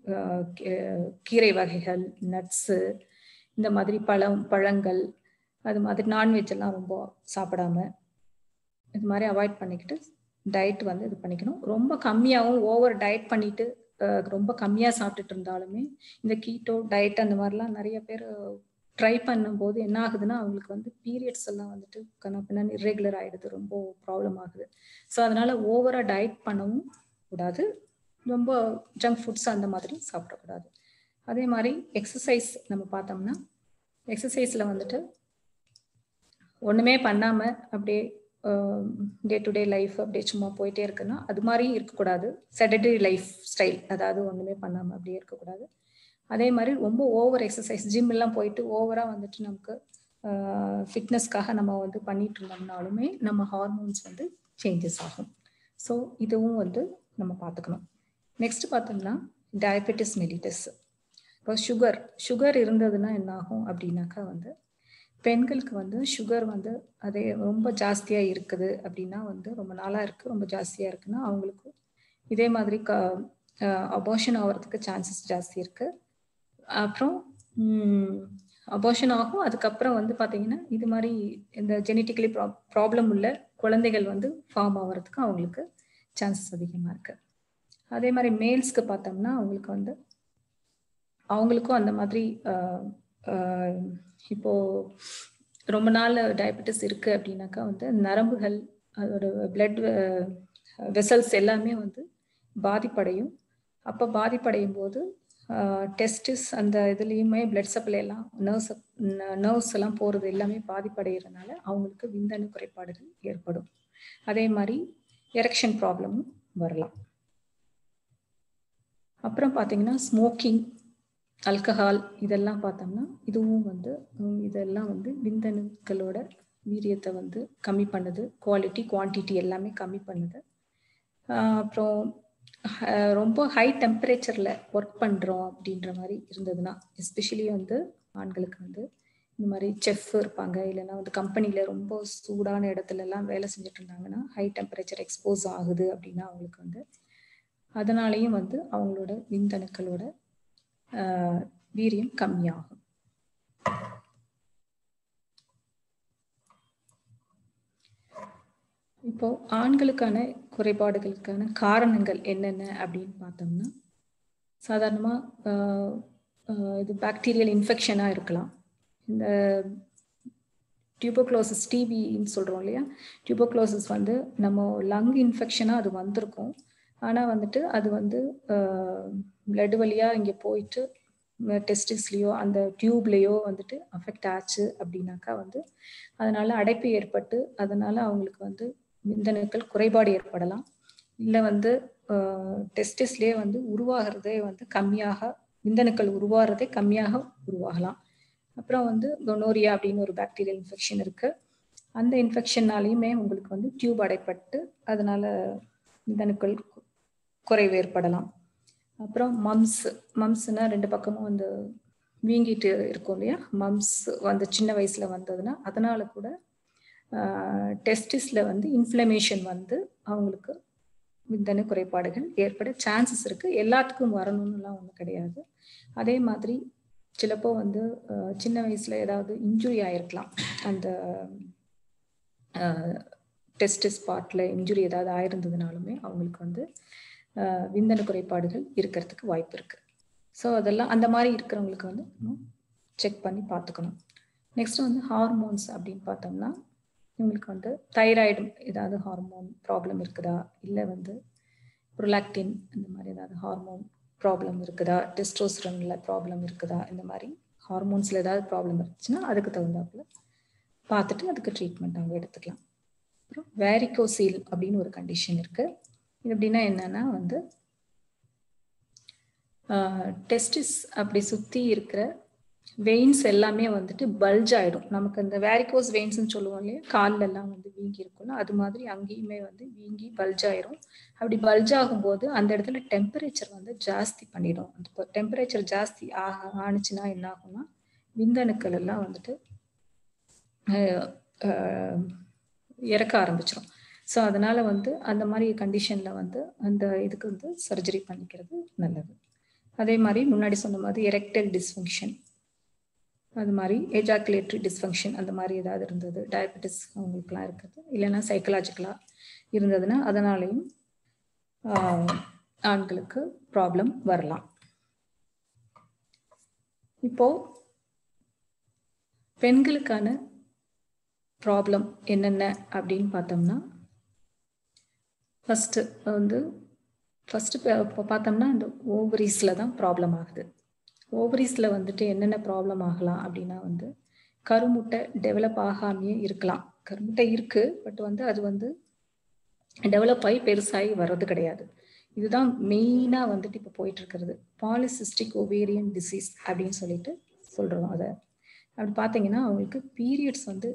கீரை வகைகள், நட்ஸு, இந்த மாதிரி பழம் பழங்கள், அது மாதிரி நான்வெஜ் எல்லாம் ரொம்ப சாப்பிடாம இது மாதிரி அவாய்ட் பண்ணிக்கிட்டு டயட் வந்து இது பண்ணிக்கணும். ரொம்ப கம்மியாகவும் ஓவர் டயட் பண்ணிட்டு ரொம்ப கம்மியாக சாப்பிட்டுட்டு இருந்தாலுமே இந்த கீட்டோ டயட் அந்த மாதிரிலாம் நிறைய பேர் ட்ரை பண்ணும்போது என்ன ஆகுதுன்னா அவங்களுக்கு வந்து பீரியட்ஸ் எல்லாம் வந்துட்டு கண்ணா இர்ரெகுலர் ஆகிடுது, ரொம்ப ப்ராப்ளம் ஆகுது. ஸோ அதனால ஓவராக டயட் பண்ணவும் கூடாது, ரொம்ப ஜங்க் ஃபுட்ஸ் அந்த மாதிரி சாப்பிடக்கூடாது. அதே மாதிரி எக்ஸசைஸ் நம்ம பார்த்தோம்னா எக்ஸசைஸில் வந்துட்டு ஒன்றுமே பண்ணாமல் அப்படியே டே டு டே லைஃப் அப்படியே சும்மா போயிட்டே இருக்குன்னா அது மாதிரியும் இருக்கக்கூடாது. செடென்டரி லைஃப் ஸ்டைல், அதாவது ஒன்றுமே பண்ணாமல் அப்படியே இருக்கக்கூடாது. அதே மாதிரி ரொம்ப ஓவர் எக்ஸசைஸ், ஜிம் எல்லாம் போயிட்டு ஓவராக வந்துட்டு நமக்கு ஃபிட்னஸ்க்காக நம்ம வந்து பண்ணிட்டு இருந்தோம்னாலுமே நம்ம ஹார்மோன்ஸ் வந்து சேஞ்சஸ் ஆகும். ஸோ இதுவும் வந்து நம்ம பார்த்துக்கணும். நெக்ஸ்ட் பார்த்தோம்னா டயபெட்டிஸ் மெலிட்டஸ். இப்போ சுகர் சுகர் இருந்ததுன்னா என்ன ஆகும் அப்படின்னாக்கா வந்து பெண்களுக்கு வந்து சுகர் வந்து அதே ரொம்ப ஜாஸ்தியாக இருக்குது அப்படின்னா வந்து ரொம்ப நாளாக இருக்குது, ரொம்ப ஜாஸ்தியாக இருக்குன்னா அவங்களுக்கு இதே மாதிரி க அபார்ஷன் ஆகிறதுக்கு சான்சஸ் ஜாஸ்தி இருக்குது. அப்புறம் அபார்ஷன் ஆகும். அதுக்கப்புறம் வந்து பார்த்தீங்கன்னா இது மாதிரி இந்த ஜெனட்டிக்கலி ப்ரா ப்ராப்ளம் உள்ள குழந்தைகள் வந்து ஃபார்ம் ஆகிறதுக்கு அவங்களுக்கு சான்சஸ் அதிகமாக இருக்குது. அதே மாதிரி மேல்ஸ்க்கு பார்த்தோம்னா அவங்களுக்கு வந்து அவங்களுக்கும் அந்த மாதிரி இப்போ ரொம்ப நாள் டயபெட்டிஸ் இருக்கு அப்படின்னாக்கா வந்து நரம்புகள், அதோட பிளட் வெசல்ஸ் எல்லாமே வந்து பாதிப்படையும். அப்போ பாதிப்படையும் போது டெஸ்டிஸ் அந்த இதுலேயுமே பிளட் சப்ளை எல்லாம் நர்வ்ஸ் நர்வ்ஸ் எல்லாம் போகிறது எல்லாமே பாதிப்படைகிறதுனால அவங்களுக்கு விந்தணு குறைபாடுகள் ஏற்படும். அதே மாதிரி எரெக்ஷன் ப்ராப்ளமும் வரலாம். அப்புறம் பார்த்தீங்கன்னா ஸ்மோக்கிங், ஆல்கஹால் இதெல்லாம் பார்த்தோம்னா இதுவும் வந்து இதெல்லாம் வந்து விந்தணுக்களோட வீரியத்தை வந்து கம்மி பண்ணுது, குவாலிட்டி குவான்டிட்டி எல்லாமே கம்மி பண்ணுது. அப்புறம் ரொம்ப ஹை டெம்பரேச்சரில் ஒர்க் பண்ணுறோம் அப்படின்ற மாதிரி இருந்ததுன்னா, எஸ்பெஷலி வந்து ஆண்களுக்கு வந்து இந்த மாதிரி செஃப் இருப்பாங்க, இல்லைன்னா வந்து கம்பெனியில் ரொம்ப சூடான இடத்துல எல்லாம் வேலை செஞ்சுட்டு இருந்தாங்கன்னா ஹை டெம்பரேச்சர் எக்ஸ்போஸ் ஆகுது அப்படின்னா அவங்களுக்கு வந்து அதனாலையும் வந்து அவங்களோட விந்தணுக்களோட வீரியம் கம்மியாகும். இப்போ ஆண்களுக்கான குறைபாடுகளுக்கான காரணங்கள் என்னென்ன அப்படின்னு பார்த்தோம்னா சாதாரணமா இது பாக்டீரியல் இன்ஃபெக்ஷனா இருக்கலாம். இந்த டியூபர்குலோசிஸ் டிபின்னு சொல்றோம் இல்லையா, டியூபர்குலோசிஸ் வந்து நம்ம லங் இன்ஃபெக்ஷனா அது வந்திருக்கும். ஆனா வந்துட்டு அது வந்து பிளட் வழியா இங்க போயிட்டு டெஸ்டிஸ்லயோ அந்த டியூப்லயோ வந்துட்டு அஃபெக்ட் ஆச்சு அப்படின்னாக்கா வந்து அதனால அடைப்பு ஏற்பட்டு அதனால அவங்களுக்கு வந்து விந்தணுக்கள் குறைபாடு ஏற்படலாம். இல்லை வந்து டெஸ்டிஸ்லயே வந்து உருவாகிறதே வந்து கம்மியாக விந்தணுக்கள் உருவாகிறதே கம்மியாக உருவாகலாம். அப்புறம் வந்து கொனோரியா அப்படின்னு ஒரு பாக்டீரியல் இன்ஃபெக்ஷன் இருக்கு. அந்த இன்ஃபெக்ஷன்னாலையுமே உங்களுக்கு வந்து டியூப் அடைப்பட்டு அதனால விந்தணுக்கள் குறைவு ஏற்படலாம். அப்புறம் மம்ஸ் மம்ஸ்னா ரெண்டு பக்கமும் வந்து வீங்கிட்டு இருக்கும் இல்லையா, மம்ஸ் வந்து சின்ன வயசுல வந்ததுன்னா அதனால கூட டெஸ்டிஸ்ல வந்து இன்ஃப்ளமேஷன் வந்து அவங்களுக்கு விந்தணு குறைபாடுகள் ஏற்பட சான்சஸ் இருக்கு. எல்லாத்துக்கும் வரணும்னுலாம் ஒன்றும் கிடையாது. அதே மாதிரி சிலப்போ வந்து சின்ன வயசுல ஏதாவது இன்ஜுரி ஆயிருக்கலாம், அந்த டெஸ்டிஸ் பார்ட்ல இன்ஜுரி ஏதாவது ஆயிருந்ததுனாலுமே அவங்களுக்கு வந்து விந்தணு குறைபாடுகள் இருக்கிறதுக்கு வாய்ப்பு இருக்கு. ஸோ அதெல்லாம் அந்த மாதிரி இருக்கிறவங்களுக்கு வந்து செக் பண்ணி பார்த்துக்கணும். நெக்ஸ்ட் வந்து ஹார்மோன்ஸ் அப்படின்னு பார்த்தோம்னா இவங்களுக்கு வந்து தைராய்டு ஏதாவது ஹார்மோன் ப்ராப்ளம் இருக்குதா, இல்லை வந்து ப்ரொலாக்டின் இந்த மாதிரி ஏதாவது ஹார்மோன் ப்ராப்ளம் இருக்குதா, டெஸ்டோஸ்டெரான்ல ப்ராப்ளம் இருக்குதா, இந்த மாதிரி ஹார்மோன்ஸ்ல ஏதாவது ப்ராப்ளம் இருந்துச்சுன்னா அதுக்கு தகுந்தாப்புல பார்த்துட்டு அதுக்கு ட்ரீட்மெண்ட் அவங்க எடுத்துக்கலாம். அப்புறம் வேரிகோசீல் அப்படின்னு ஒரு கண்டிஷன் இருக்கு. இது எப்படின்னா என்னன்னா வந்து டெஸ்டிஸ் அப்படி சுற்றி இருக்கிற வெயின்ஸ் எல்லாமே வந்துட்டு பல்ஜ் ஆயிடும். நமக்கு இந்த வேரிகோஸ் வெயின்ஸ்ன்னு சொல்லுவோம் இல்லையா, காலில் எல்லாம் வந்து வீங்கி இருக்கும்ல, அது மாதிரி அங்கேயுமே வந்து வீங்கி பல்ஜ் ஆயிரும். அப்படி பல்ஜ் ஆகும்போது அந்த இடத்துல டெம்பரேச்சர் வந்து ஜாஸ்தி பண்ணிடும். அந்த டெம்பரேச்சர் ஜாஸ்தி ஆக ஆனிச்சுன்னா என்ன ஆகும்னா விந்தணுக்கள் எல்லாம் வந்துட்டு இறக்க ஆரம்பிச்சிடும். ஸோ அதனால வந்து அந்த மாதிரி கண்டிஷன்ல வந்து அந்த இதுக்கு வந்து சர்ஜரி பண்ணிக்கிறது நல்லது. அதே மாதிரி முன்னாடி சொன்ன மாதிரி எரெக்டைல் டிஸ்ஃபங்க்ஷன், அது மாதிரி எஜாக்குலேட்டரி டிஸ்ஃபங்க்ஷன் அந்த மாதிரி ஏதாவது இருந்தது, டயபெட்டிஸ் அவங்களுக்குலாம் இருக்குது, இல்லைன்னா சைக்கலாஜிக்கலாக இருந்ததுன்னா அதனாலையும் ஆண்களுக்கு ப்ராப்ளம் வரலாம். இப்போ பெண்களுக்கான ப்ராப்ளம் என்னென்ன அப்படின்னு பார்த்தோம்னா, ஃபஸ்ட்டு வந்து ஃபஸ்ட்டு இப்போ பார்த்தோம்னா இந்த ஓவரீஸில் தான் ப்ராப்ளம் ஆகுது. ஓவரீஸில் வந்துட்டு என்னென்ன ப்ராப்ளம் ஆகலாம் அப்படின்னா வந்து கருமுட்டை டெவலப் ஆகாமையே இருக்கலாம். கருமுட்டை இருக்குது, பட் வந்து அது வந்து டெவலப் ஆகி பெருசாகி வர்றது கிடையாது. இதுதான் மெயினாக வந்துட்டு இப்போ போயிட்டு இருக்கிறது பாலிசிஸ்டிக் ஓவேரியன் டிசீஸ் அப்படின்னு சொல்லிட்டு சொல்கிறோம். அதை அப்படி பார்த்தீங்கன்னா அவங்களுக்கு பீரியட்ஸ் வந்து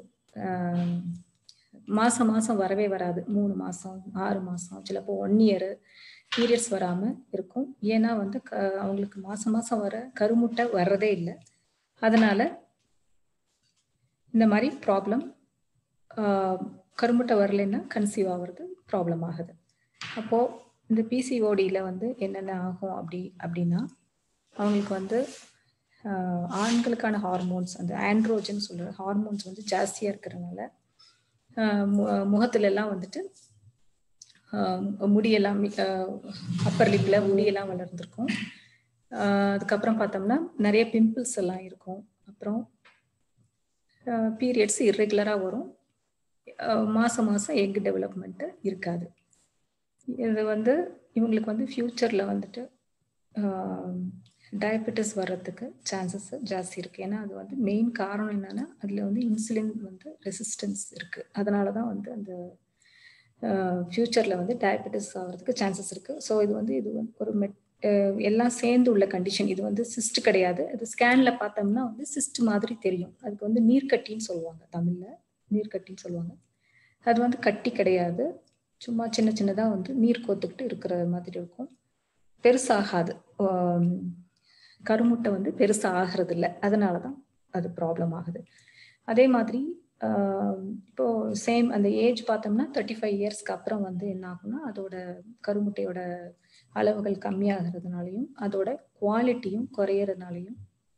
மாதம் மாதம் வரவே வராது. மூணு மாதம் ஆறு மாதம் சிலப்போ ஒன் இயரு பீரியட்ஸ் வராமல் இருக்கும். ஏன்னா வந்து க அவங்களுக்கு மாதம் மாதம் வர கருமுட்டை வர்றதே இல்லை. அதனால இந்த மாதிரி ப்ராப்ளம் கருமுட்டை வரலைன்னா கன்சீவ் ஆகிறது ப்ராப்ளம் ஆகுது. அப்போது இந்த பிசிஓடியில் வந்து என்னென்ன ஆகும் அப்படி அப்படின்னா அவங்களுக்கு வந்து ஆண்களுக்கான ஹார்மோன்ஸ் அந்த ஆண்ட்ரோஜன் சொல்கிற ஹார்மோன்ஸ் வந்து ஜாஸ்தியாக இருக்கிறதுனால முகத்துல எல்லாம் வந்துட்டு முடியெல்லாம் அப்பர் லிப்பில் முடியெல்லாம் வளர்ந்துருக்கும். அதுக்கப்புறம் பார்த்தோம்னா நிறைய பிம்பிள்ஸ் எல்லாம் இருக்கும். அப்புறம் பீரியட்ஸ் இர்ரெகுலராக வரும். மாதம் மாதம் எக் டெவலப்மெண்ட்டு இருக்காது. இது வந்து இவங்களுக்கு வந்து ஃப்யூச்சரில் வந்துட்டு டயபெட்டிஸ் வர்றதுக்கு சான்சஸ் ஜாஸ்தி இருக்குது. ஏன்னா அது வந்து மெயின் காரணம் என்னென்னா அதில் வந்து இன்சுலின் வந்து ரெசிஸ்டன்ஸ் இருக்குது. அதனால தான் வந்து அந்த ஃப்யூச்சரில் வந்து டயபெட்டிஸ் ஆகிறதுக்கு சான்சஸ் இருக்குது. ஸோ இது வந்து இது வந்து ஒரு மெட் எல்லாம் சேர்ந்து உள்ள கண்டிஷன். இது வந்து சிஸ்ட் கிடையாது. அது ஸ்கேனில் பார்த்தோம்னா வந்து சிஸ்ட் மாதிரி தெரியும். அதுக்கு வந்து நீர்க்கட்டின்னு சொல்லுவாங்க, தமிழில் நீர்க்கட்டின்னு சொல்லுவாங்க. அது வந்து கட்டி கிடையாது, சும்மா சின்ன சின்னதாக வந்து நீர் கோத்துக்கிட்டு இருக்கிற மாதிரி இருக்கும். பெருசாகாது, கருமுட்டை வந்து பெருசாக ஆகிறது இல்லை. அதனால தான் அது ப்ராப்ளம் ஆகுது. அதே மாதிரி இப்போ சேம் அந்த ஏஜ் பார்த்தோம்னா தேர்ட்டி ஃபைவ் இயர்ஸ்க்கு அப்புறம் வந்து என்ன ஆகும்னா அதோட கருமுட்டையோட அளவுகள் கம்மியாகிறதுனாலையும் அதோட குவாலிட்டியும் குறையிறதுனாலையும்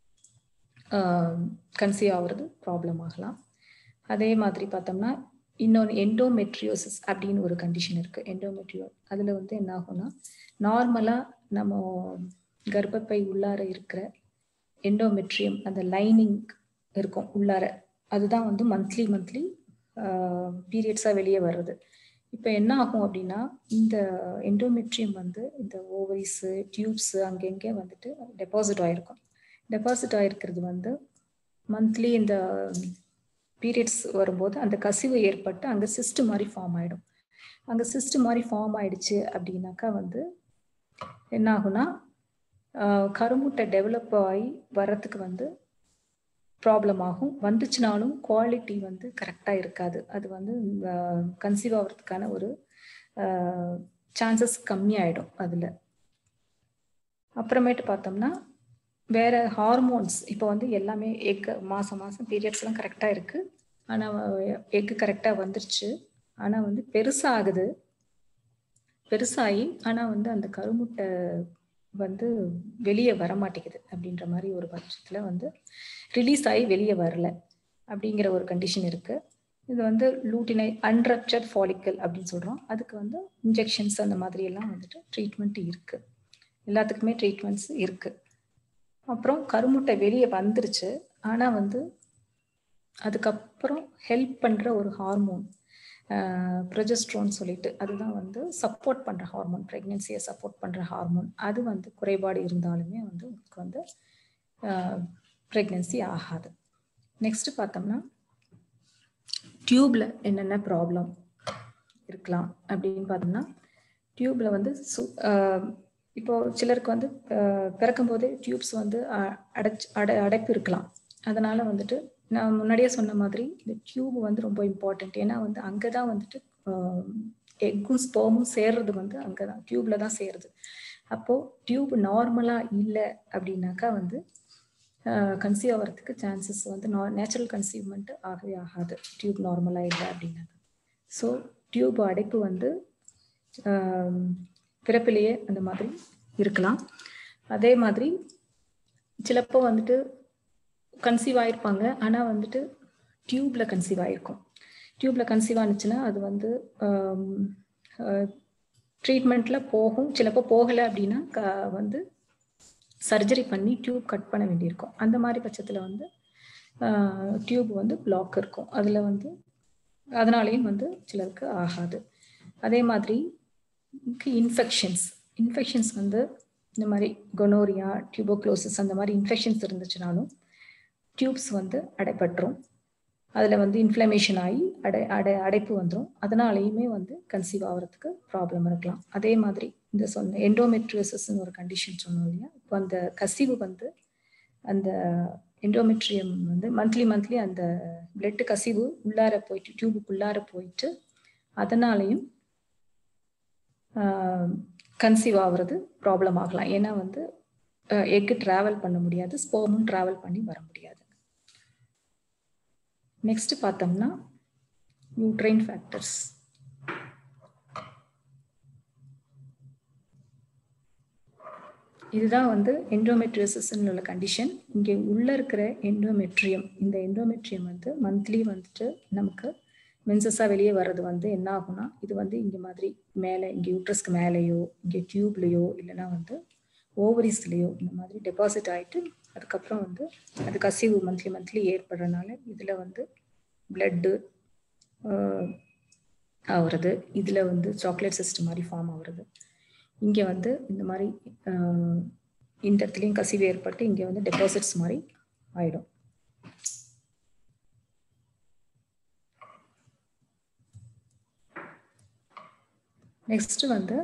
கன்சீவ் ஆகுறது ப்ராப்ளம் ஆகலாம். அதே மாதிரி பார்த்தோம்னா இன்னொன்று எண்டோமெட்ரியோசிஸ் அப்படின்னு ஒரு கண்டிஷன் இருக்குது. எண்டோமெட்ரியோ அதில் வந்து என்ன ஆகும்னா நார்மலாக நம்ம கர்ப்பப்பை உள்ளார இருக்கிற எண்டோமெட்ரியம் அந்த லைனிங் இருக்கும் உள்ளார, அதுதான் வந்து மந்த்லி மந்த்லி பீரியட்ஸாக வெளியே வர்றது. இப்போ என்ன ஆகும் அப்படின்னா இந்த எண்டோமெட்ரியம் வந்து இந்த ஓவரிஸு டியூப்ஸு அங்கங்கே வந்துட்டு டெபாசிட் ஆகிருக்கும். டெபாசிட் ஆகிருக்கிறது வந்து மந்த்லி இந்த பீரியட்ஸ் வரும்போது அந்த கசிவு ஏற்பட்டு அங்கே சிஸ்ட் மாதிரி ஃபார்ம் ஆகிடும். அங்கே சிஸ்ட் மாதிரி ஃபார்ம் ஆயிடுச்சு அப்படின்னாக்கா வந்து என்ன ஆகுனா கருமுட்டை டெவலப் ஆகி வர்றதுக்கு வந்து ப்ராப்ளம் ஆகும். வந்துச்சுனாலும் குவாலிட்டி வந்து கரெக்டாக இருக்காது. அது வந்து கன்சீவ் ஆகிறதுக்கான ஒரு சான்சஸ் கம்மியாயிடும் அதில். அப்புறமேட்டு பார்த்தோம்னா வேற ஹார்மோன்ஸ் இப்போ வந்து எல்லாமே எக் மாதம் மாதம் பீரியட்ஸ்லாம் கரெக்டாக இருக்குது. ஆனால் எக்கு கரெக்டாக வந்துருச்சு, ஆனால் வந்து பெருசாகுது. பெருசாகி ஆனால் வந்து அந்த கருமுட்டை வந்து வெளியே வர மாட்டேங்குது அப்படின்ற மாதிரி ஒரு பட்சத்தில் வந்து ரிலீஸ் ஆகி வெளியே வரல அப்படிங்கிற ஒரு கண்டிஷன் இருக்குது. இது வந்து லூட்டினை அன்ரப்சர்ட் ஃபாலிக்கல் அப்படின்னு சொல்கிறோம். அதுக்கு வந்து இன்ஜெக்ஷன்ஸ் அந்த மாதிரி எல்லாம் வந்துட்டு ட்ரீட்மெண்ட் இருக்குது. எல்லாத்துக்குமே ட்ரீட்மெண்ட்ஸ் இருக்குது. அப்புறம் கருமுட்டை வெளியே வந்துருச்சு, ஆனால் வந்து அதுக்கப்புறம் ஹெல்ப் பண்ணுற ஒரு ஹார்மோன் ப்ரொஜெஸ்ட்ரோன் சொல்லிட்டு, அதுதான் வந்து சப்போர்ட் பண்ணுற ஹார்மோன், ப்ரெக்னென்சியை சப்போர்ட் பண்ணுற ஹார்மோன். அது வந்து குறைபாடு இருந்தாலுமே வந்து உங்களுக்கு வந்து ப்ரெக்னென்சி ஆகாது. நெக்ஸ்ட் பார்த்தோம்னா டியூப்ல என்னென்ன ப்ராப்ளம் இருக்கலாம் அப்படின்னு பார்த்தோம்னா டியூப்ல வந்து சு இப்போ சிலருக்கு வந்து பிறக்கும் போதே டியூப்ஸ் வந்து அடைச்சு அடை அடைப்பு இருக்கலாம். அதனால வந்துட்டு நான் முன்னாடியே சொன்ன மாதிரி இந்த டியூப் வந்து ரொம்ப இம்பார்ட்டன்ட். ஏன்னா வந்து அங்கே தான் வந்துட்டு எக்கும் ஸ்பெர்மும் சேர்றது வந்து அங்கே தான் டியூப்ல தான் சேருது. அப்போது டியூப் நார்மலாக இல்லை அப்படின்னாக்கா வந்து கன்சீவ் ஆகிறதுக்கு சான்சஸ் வந்து நா நேச்சுரல் கன்சீவ்மெண்ட் ஆகவே ஆகாது டியூப் நார்மலாக இல்லை அப்படின்னாக்கா. ஸோ டியூப் அடைப்பு வந்து பிறப்பிலேயே அந்த மாதிரி இருக்கலாம். அதே மாதிரி சிலப்போ வந்துட்டு கன்சீவ் ஆயிருப்பாங்க, ஆனால் வந்துட்டு டியூப்ல கன்சீவ் ஆயிருக்கும். டியூப்ல கன்சீவ் ஆனிச்சுன்னா அது வந்து ட்ரீட்மெண்ட்ல போகும். சிலப்போ போகலை அப்படின்னா வந்து சர்ஜரி பண்ணி டியூப் கட் பண்ண வேண்டியிருக்கும். அந்த மாதிரி பட்சத்தில் வந்து டியூப் வந்து பிளாக் இருக்கும். அதில் வந்து அதனாலேயும் வந்து சிலருக்கு ஆகாது. அதே மாதிரி இன்ஃபெக்ஷன்ஸ் இன்ஃபெக்ஷன்ஸ் வந்து இந்த மாதிரி கொனோரியா, டியூபோக்ளோசிஸ் அந்த மாதிரி இன்ஃபெக்ஷன்ஸ் இருந்துச்சுனாலும் டியூப்ஸ் வந்து அடைப்பட்டுரும். அதில் வந்து இன்ஃப்ளமேஷன் ஆகி அடை அடை அடைப்பு வந்துடும். அதனாலேயுமே வந்து கன்சீவ் ஆகிறதுக்கு ப்ராப்ளம் இருக்கலாம். அதே மாதிரி இந்த சொன்ன எண்டோமெட்ரியோசிஸ்ன்னு ஒரு கண்டிஷன் சொன்னோம் இல்லையா, இப்போ அந்த கசிவு வந்து அந்த எண்டோமெட்ரியம் வந்து மந்த்லி மந்த்லி அந்த பிளட் கசிவு உள்ளார போயிட்டு டியூபுக்குள்ளார போயிட்டு அதனாலையும் கன்சீவ் ஆகுறது ப்ராப்ளம் ஆகலாம். ஏன்னா வந்து எக்கு ட்ராவல் பண்ண முடியாது, ஸ்பெர்மும் ட்ராவல் பண்ணி வர முடியாது. நெக்ஸ்ட் பார்த்தோம்னா யூட்ரைன் ஃபேக்டர்ஸ். இதுதான் வந்து எண்டோமெட்ரியோசிஸ்ன்னு உள்ள கண்டிஷன். இங்கே உள்ள இருக்கிற எண்டோமெட்ரியம், இந்த எண்டோமெட்ரியம் வந்து மந்த்லி வந்துட்டு நமக்கு மென்சஸாக வெளியே வர்றது வந்து என்ன ஆகும்னா, இது வந்து இங்கே மாதிரி மேலே இங்கே யூட்ரஸ்க்கு மேலேயோ இங்கே டியூப்லேயோ இல்லைன்னா வந்து ஓவரிஸ்லேயோ இந்த மாதிரி டெபாசிட் ஆகிட்டு அதுக்கப்புறம் வந்து அது கசிவு மந்த்லி மந்த்லி ஏற்படுறதுனால இதில் வந்து பிளட்டு ஆகுறது, இதில் வந்து சாக்லேட் சிஸ்டம் மாதிரி ஃபார்ம் ஆகுறது. இங்கே வந்து இந்த மாதிரி இந்த இடத்துலையும் கசிவு ஏற்பட்டு இங்கே வந்து டெபாசிட்ஸ் மாதிரி ஆயிடும். நெக்ஸ்ட் வந்து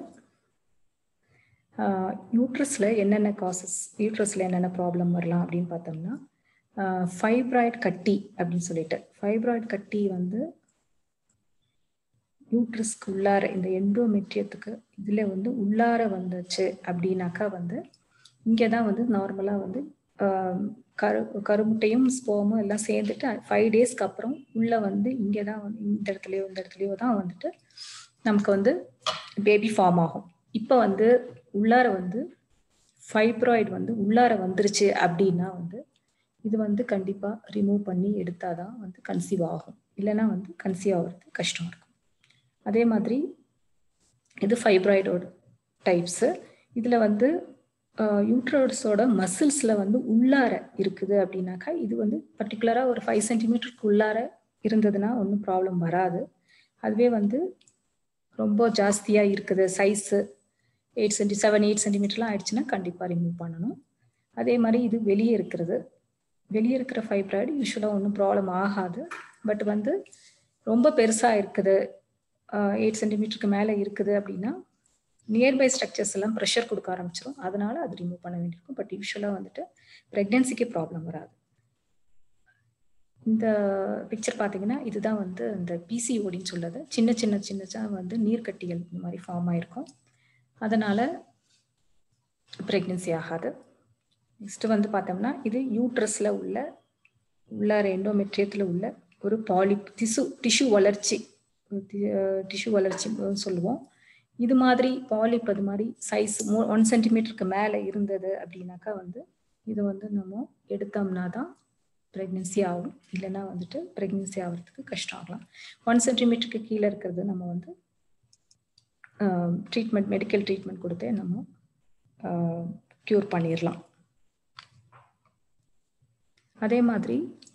யூட்ரஸ்ல என்னென்ன காசஸ், யூட்ரஸ்ல என்னென்ன ப்ராப்ளம் வரலாம் அப்படின்னு பார்த்தோம்னா, ஃபைப்ராய்டு கட்டி அப்படின்னு சொல்லிட்டு ஃபைப்ராய்டு கட்டி வந்து யூட்ரஸ்க்கு உள்ளார இந்த எண்டோமெட்ரியத்துக்கு இதில் வந்து உள்ளார வந்துச்சு அப்படின்னாக்கா வந்து இங்கே தான் வந்து நார்மலாக வந்து கரு கருமுட்டையும் ஸ்போமும் எல்லாம் சேர்ந்துட்டு ஃபைவ் டேஸ்க்கு அப்புறம் உள்ளே வந்து இங்கே தான் வந்து இந்த இடத்துலையோ இந்த இடத்துலையோ தான் வந்துட்டு நமக்கு வந்து பேபி ஃபார்ம் ஆகும். இப்போ வந்து உள்ளார வந்து ஃபைப்ராய்டு வந்து உள்ளார வந்துருச்சு அப்படின்னா வந்து இது வந்து கண்டிப்பாக ரிமூவ் பண்ணி எடுத்தாதான் வந்து கன்சீவ் ஆகும், இல்லைன்னா வந்து கன்சீவ் ஆகிறது கஷ்டம் இருக்கும். அதே மாதிரி இது ஃபைப்ராய்டோட டைப்ஸு. இதில் வந்து யூட்ரஸோட மசில்ஸில் வந்து உள்ளார இருக்குது அப்படின்னாக்கா இது வந்து பர்டிகுலராக ஒரு ஃபைவ் சென்டிமீட்டருக்கு உள்ளார இருந்ததுன்னா ஒன்றும் ப்ராப்ளம் வராது. அதுவே வந்து ரொம்ப ஜாஸ்தியாக இருக்குது, size eight centi seven eight சென்டிமீட்டர்லாம் ஆயிடுச்சுன்னா கண்டிப்பாக ரிமூவ் பண்ணணும். அதே மாதிரி இது வெளியே இருக்கிறது, வெளியே இருக்கிற ஃபைப்ராய்டு யூஸ்வலாக ஒன்றும் ப்ராப்ளம் ஆகாது. பட் வந்து ரொம்ப பெருசாக இருக்குது, எயிட் சென்டிமீட்டருக்கு மேலே இருக்குது அப்படின்னா நியர்பை ஸ்ட்ரக்சர்ஸ் எல்லாம் ப்ரெஷர் கொடுக்க ஆரம்பிச்சிடும். அதனால அது ரிமூவ் பண்ண வேண்டியிருக்கும். பட் யூஸ்வலாக வந்துட்டு ப்ரெக்னென்சிக்கு ப்ராப்ளம் வராது. இந்த பிக்சர் பார்த்தீங்கன்னா இதுதான் வந்து இந்த பிசிஓடின்னு சொல்லுது. சின்ன சின்ன சின்ன வந்து நீர்க்கட்டிகள் இந்த மாதிரி ஃபார்ம் ஆயிருக்கும், அதனால ப்ரெக்னென்சி ஆகாது. நெக்ஸ்ட் வந்து பார்த்தோம்னா இது யூட்ரஸ்ல உள்ள உள்ளார எண்டோமெட்ரியத்தில் உள்ள ஒரு பாலிப் திசு டிஷ்யூ வளர்ச்சி டிஷ்யூ வளர்ச்சி சொல்லுவோம். இது மாதிரி பாலிப் அது மாதிரி சைஸ் ஒன் சென்டிமீட்டருக்கு மேலே இருந்தது அப்படின்னாக்கா வந்து இது வந்து நம்ம எடுத்தோம்னா தான் ப்ரெக்னென்சி ஆகும், இல்லைன்னா வந்துட்டு ப்ரெக்னென்சி ஆகிறதுக்கு கஷ்டம் ஆகலாம். ஒன் சென்டிமீட்டருக்கு கீழே இருக்கிறது நம்ம வந்து ட்ரீட்மெண்ட் மெடிக்கல் ட்ரீட்மெண்ட் கொடுத்தே நம்ம க்யூர் பண்ணிடலாம். அதே மாதிரி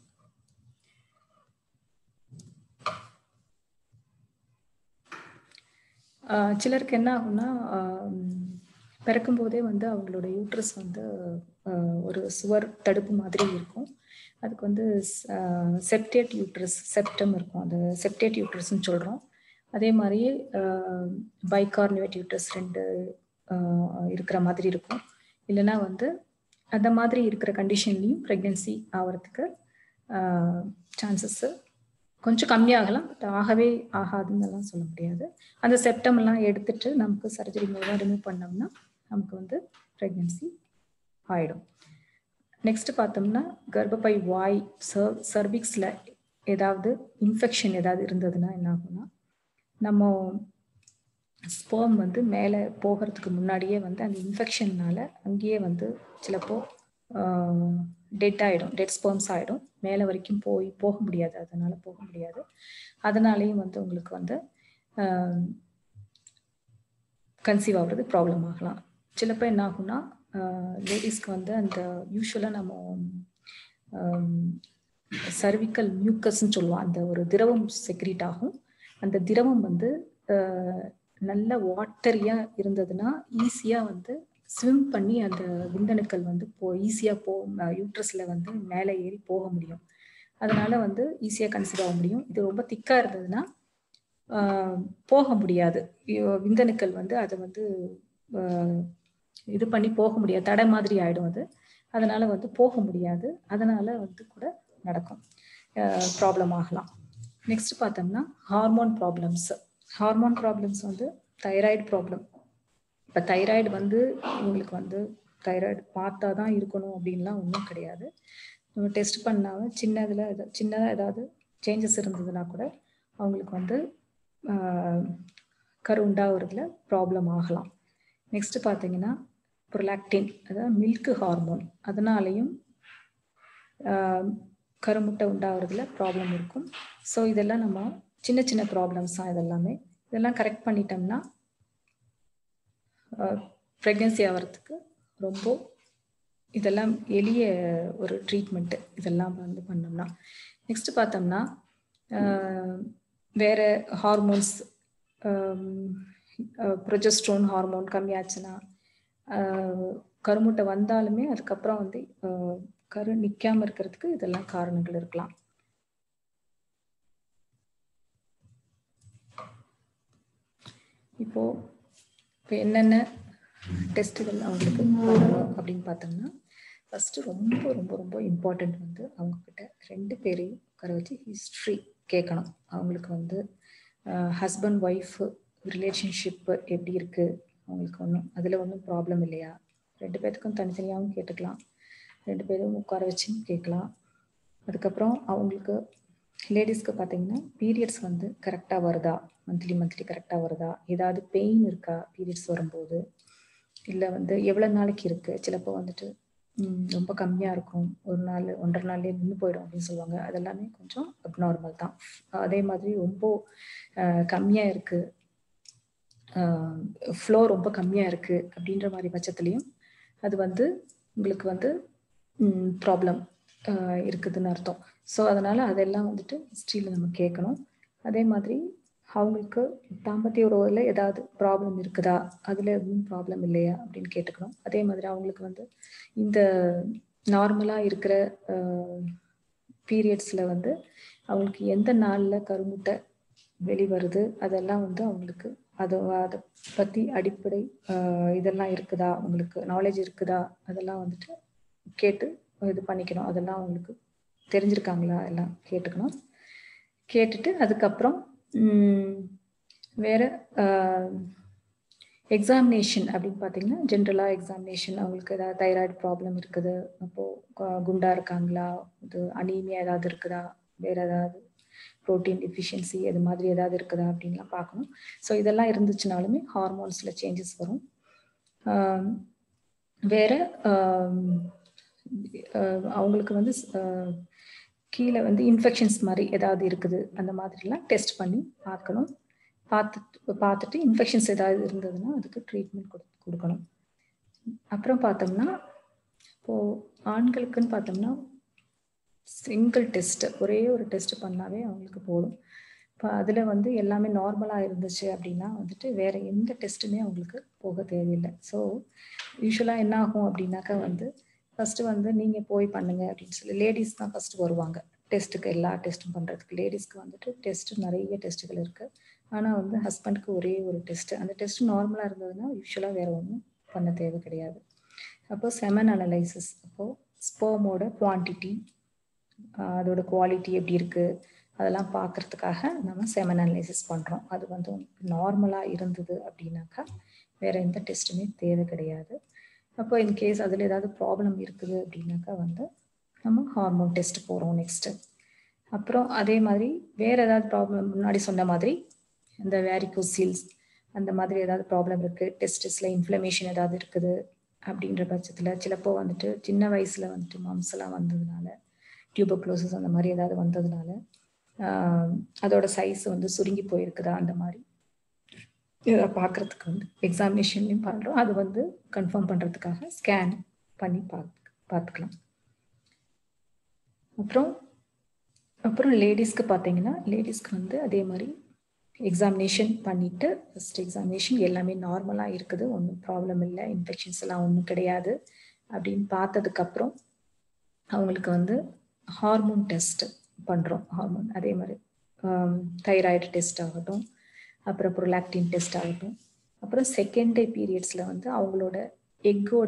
சிலருக்கு என்ன ஆகும்னா பிறக்கும் போதே வந்து அவங்களோட யூட்ரஸ் வந்து ஒரு சுவர் தடுப்பு மாதிரி இருக்கும். அதுக்கு வந்து செப்டேட் யூட்ரஸ் செப்டம் இருக்கும், அது செப்டேட் யூட்ரஸ்ன்னு சொல்கிறோம். அதே மாதிரி பைகார்னுவேட் யூட்ரஸ் ரெண்டு இருக்கிற மாதிரி இருக்கும். இல்லைன்னா வந்து அந்த மாதிரி இருக்கிற கண்டிஷன்லையும் ப்ரெக்னென்சி ஆகிறதுக்கு சான்சஸ் கொஞ்சம் கம்மியாகலாம், பட் ஆகவே ஆகாதுன்னு எல்லாம் சொல்ல முடியாது. அந்த செப்டம் எல்லாம் எடுத்துட்டு நமக்கு சர்ஜரி மூலம் ரிமூவ் பண்ணோம்னா நமக்கு வந்து ப்ரெக்னென்சி ஆயிடும். நெக்ஸ்ட் பார்த்தோம்னா கர்ப்பப்பை வாய் சர் சர்விக்ஸில் ஏதாவது இன்ஃபெக்ஷன் ஏதாவது இருந்ததுன்னா என்ன ஆகும்னா நம்ம ஸ்பெர்ம் வந்து மேலே போகிறதுக்கு முன்னாடியே வந்து அந்த இன்ஃபெக்ஷன்னால அங்கேயே வந்து சிலப்போ டெட் ஆகிடும், டெட் ஸ்பெர்ம்ஸ் ஆகிடும், மேலே வரைக்கும் போய் போக முடியாது, அதனால போக முடியாது. அதனாலேயும் வந்து உங்களுக்கு வந்து கன்சீவ் ஆகுறது ப்ராப்ளம் ஆகலாம். சிலப்போ என்ன ஆகும்னா லேடிஸ்க்கு வந்து அந்த யூஸ்வலாக நம்ம சர்விக்கல் மியூக்கஸ்ன்னு சொல்லுவோம், அந்த ஒரு திரவம் செக்ரீட் ஆகும். அந்த திரவம் வந்து நல்ல வாட்டரியாக இருந்ததுன்னா ஈஸியாக வந்து ஸ்விம் பண்ணி அந்த விந்தணுக்கள் வந்து போ ஈஸியாக போ யூட்ரஸில் வந்து மேலே ஏறி போக முடியும். அதனால வந்து ஈஸியாக கன்சீவ் ஆக முடியும். இது ரொம்ப திக்காக இருந்ததுன்னா போக முடியாது, விந்தணுக்கள் வந்து அதை வந்து இது பண்ணி போக முடியாது, தடை மாதிரி ஆகிடும் அது. அதனால வந்து போக முடியாது, அதனால வந்து கூட நடக்கும், ப்ராப்ளம் ஆகலாம். நெக்ஸ்ட் பார்த்தோம்னா ஹார்மோன் ப்ராப்ளம்ஸ். ஹார்மோன் ப்ராப்ளம்ஸ் வந்து தைராய்டு ப்ராப்ளம். இப்போ தைராய்டு வந்து உங்களுக்கு வந்து தைராய்டு பார்த்தா தான் இருக்கணும் அப்படின்லாம் ஒன்றும் கிடையாது. நம்ம டெஸ்ட் பண்ணாமல் சின்னதில் சின்னதாக ஏதாவது சேஞ்சஸ் இருந்ததுன்னா கூட அவங்களுக்கு வந்து கரு உண்டாகிறதுல ப்ராப்ளம் ஆகலாம். நெக்ஸ்ட் பார்த்தீங்கன்னா ப்ரொலாக்டின், அதாவது மில்க் ஹார்மோன், அதனாலையும் கருமுட்டை உண்டாகிறதுல ப்ராப்ளம் இருக்கும். ஸோ இதெல்லாம் நம்ம சின்ன சின்ன ப்ராப்ளம்ஸ் தான் இதெல்லாமே. இதெல்லாம் கரெக்ட் பண்ணிட்டோம்னா ப்ரெக்னென்சி ஆகிறதுக்கு ரொம்ப இதெல்லாம் எளிய ஒரு ட்ரீட்மெண்ட்டு இதெல்லாம் வந்து பண்ணோம்னா. நெக்ஸ்ட் பார்த்தோம்னா வேறு ஹார்மோன்ஸ், ப்ரொஜெஸ்ட்ரோன் ஹார்மோன் கம்மியாச்சுன்னா கருமுட்டை வந்தாலுமே அதுக்கப்புறம் வந்து கரு நிற்காம இருக்கிறதுக்கு இதெல்லாம் காரணங்கள் இருக்கலாம். இப்போ இப்போ என்னென்ன டெஸ்ட்டுகள் அவங்களுக்கு பண்ணணும் அப்படின்னு பார்த்தோம்னா, ஃபஸ்ட்டு ரொம்ப ரொம்ப ரொம்ப இம்பார்ட்டண்ட் வந்து அவங்கக்கிட்ட ரெண்டு பேரையும் உட்கார வச்சு ஹிஸ்ட்ரி கேட்கணும். அவங்களுக்கு வந்து ஹஸ்பண்ட் ஒய்ஃபு ரிலேஷன்ஷிப்பு எப்படி இருக்குது, அவங்களுக்கு ஒன்றும் அதில் ஒன்றும் ப்ராப்ளம் இல்லையா, ரெண்டு பேர்த்துக்கும் தனித்தனியாகவும் கேட்டுக்கலாம், ரெண்டு பேரும் உட்கார வச்சும் கேட்கலாம். அதுக்கப்புறம் அவங்களுக்கு லேடிஸ்க்கு பார்த்தீங்கன்னா பீரியட்ஸ் வந்து கரெக்டாக வருதா, மந்த்லி மந்த்லி கரெக்டாக வருதா, ஏதாவது பெயின் இருக்கா பீரியட்ஸ் வரும்போது, இல்லை வந்து எவ்வளோ நாளைக்கு இருக்குது, சிலப்போ வந்துட்டு ரொம்ப கம்மியாக இருக்கும், ஒரு நாள் ஒன்றரை நாள்லேயே நின்று போயிடும் அப்படின்னு சொல்லுவாங்க. அதெல்லாமே கொஞ்சம் அப்நார்மல் தான். அதே மாதிரி ரொம்ப கம்மியாக இருக்குது, ஃப்ளோ ரொம்ப கம்மியாக இருக்குது அப்படின்ற மாதிரி பட்சத்துலேயும் அது வந்து உங்களுக்கு வந்து ப்ராப்ளம் இருக்குதுன்னு அர்த்தம். ஸோ அதனால் அதெல்லாம் வந்துட்டு ஹிஸ்ட்ரியில் நம்ம கேட்கணும். அதே மாதிரி அவங்களுக்கு தாம்பத்திய உறவில் ஏதாவது ப்ராப்ளம் இருக்குதா, அதில் எதுவும் ப்ராப்ளம் இல்லையா அப்படின்னு கேட்டுக்கணும். அதே மாதிரி அவங்களுக்கு வந்து இந்த நார்மலாக இருக்கிற பீரியட்ஸில் வந்து அவங்களுக்கு எந்த நாளில் கருமுட்டை வெளிவருது அதெல்லாம் வந்து அவங்களுக்கு அதை அதை பற்றி அடிப்படை இதெல்லாம் இருக்குதா, அவங்களுக்கு நாலேஜ் இருக்குதா, அதெல்லாம் வந்துட்டு கேட்டு இது பண்ணிக்கணும். அதெல்லாம் அவங்களுக்கு தெரிஞ்சிருக்காங்களா எல்லாம் கேட்டுக்கணும். கேட்டுட்டு அதுக்கப்புறம் வேறு எக்ஸாமினேஷன் அப்படின்னு பார்த்தீங்கன்னா ஜென்ரலாக எக்ஸாமினேஷன், அவங்களுக்கு ஏதாவது தைராய்டு ப்ராப்ளம் இருக்குது, அப்போது குண்டாக இருக்காங்களா, இது அனீமியா ஏதாவது இருக்குதா, வேறு ஏதாவது ப்ரோட்டீன் டிஃபிஷியன்சி அது மாதிரி ஏதாவது இருக்குதா அப்படின்லாம் பார்க்கணும். ஸோ இதெல்லாம் இருந்துச்சுனாலுமே ஹார்மோன்ஸில் சேஞ்சஸ் வரும். வேறு அவங்களுக்கு வந்து கீழே வந்து இன்ஃபெக்ஷன்ஸ் மாதிரி ஏதாவது இருக்குது அந்த மாதிரிலாம் டெஸ்ட் பண்ணி பார்க்கணும். பார்த்துட்டு பார்த்துட்டு இன்ஃபெக்ஷன்ஸ் ஏதாவது இருந்ததுன்னா அதுக்கு ட்ரீட்மெண்ட் கொடு கொடுக்கணும். அப்புறம் பார்த்தோம்னா இப்போது ஆண்களுக்குன்னு பார்த்தோம்னா சிங்கிள் டெஸ்ட்டு, ஒரே ஒரு டெஸ்ட் பண்ணாவே அவங்களுக்கு போதும். இப்போ அதில் வந்து எல்லாமே நார்மலாக இருந்துச்சு அப்படின்னா வந்துட்டு வேறு எந்த டெஸ்ட்டுமே அவங்களுக்கு போக தேவையில்லை. ஸோ யூஸ்வலாக என்ன ஆகும் அப்படின்னாக்கா வந்து ஃபஸ்ட்டு வந்து நீங்கள் போய் பண்ணுங்க அப்படின்னு சொல்லி லேடிஸ் தான் ஃபஸ்ட்டு வருவாங்க டெஸ்ட்டுக்கு, எல்லா டெஸ்ட்டும் பண்ணுறதுக்கு. லேடிஸ்க்கு வந்துட்டு டெஸ்ட்டு நிறைய டெஸ்ட்டுகள் இருக்குது. ஆனால் வந்து ஹஸ்பண்டுக்கு ஒரே ஒரு டெஸ்ட்டு, அந்த டெஸ்ட்டு நார்மலாக இருந்ததுன்னா யூஸ்வலாக வேறு ஒன்றும் பண்ண தேவை கிடையாது. அப்போது செமன் அனலைசிஸ், அப்போது ஸ்பெர்மோட குவான்டிட்டி, அதோட குவாலிட்டி எப்படி இருக்குது அதெல்லாம் பார்க்குறதுக்காக நம்ம செமன் அனலைசிஸ் பண்ணுறோம். அது வந்து நார்மலாக இருந்தது அப்படின்னாக்கா வேறு எந்த டெஸ்ட்டுமே தேவை கிடையாது. அப்போ இன்கேஸ் அதில் ஏதாவது ப்ராப்ளம் இருக்குது அப்படின்னாக்கா வந்து நம்ம ஹார்மோன் டெஸ்ட் போகிறோம் நெக்ஸ்ட்டு. அப்புறம் அதே மாதிரி வேறு ஏதாவது ப்ராப்ளம் முன்னாடி சொன்ன மாதிரி இந்த வேரிகோசீல்ஸ் அந்த மாதிரி ஏதாவது ப்ராப்ளம் இருக்கு, டெஸ்டிஸ்ல இன்ஃப்ளமேஷன் ஏதாவது இருக்குது அப்படின்ற பட்சத்துல சிலப்போ வந்துட்டு சின்ன வயசுல வந்துட்டு மம்ஸ் எல்லாம் வந்ததுனால, டியூபர்குலோசிஸ் அந்த மாதிரி ஏதாவது வந்ததுனால ஆஹ் அதோட சைஸ் வந்து சுருங்கி போயிருக்குதா அந்த மாதிரி இதை பார்க்கறதுக்கு வந்து எக்ஸாமினேஷன்லையும் பண்றோம். அது வந்து கன்ஃபார்ம் பண்றதுக்காக ஸ்கேன் பண்ணி பார்த்து பார்த்துக்கலாம். அப்புறம் அப்புறம் லேடிஸ்க்கு பார்த்தீங்கன்னா லேடிஸ்க்கு வந்து அதே மாதிரி எக்ஸாமினேஷன் பண்ணிட்டு ஃபர்ஸ்ட் எக்ஸாமினேஷன் எல்லாமே நார்மலாக இருக்குது, ஒன்றும் ப்ராப்ளம் இல்லை, இன்ஃபெக்ஷன்ஸ் எல்லாம் ஒன்றும் கிடையாது அப்படின்னு பார்த்ததுக்கப்புறம் அவங்களுக்கு வந்து ஹார்மோன் டெஸ்ட் பண்ணுறோம். ஹார்மோன் அதே மாதிரி தைராய்டு டெஸ்ட் ஆகட்டும், அப்புறம் ப்ரொலாக்டின் டெஸ்ட் ஆகட்டும். அப்புறம் செகண்ட் டே பீரியட்ஸில் வந்து அவங்களோட எக்கோட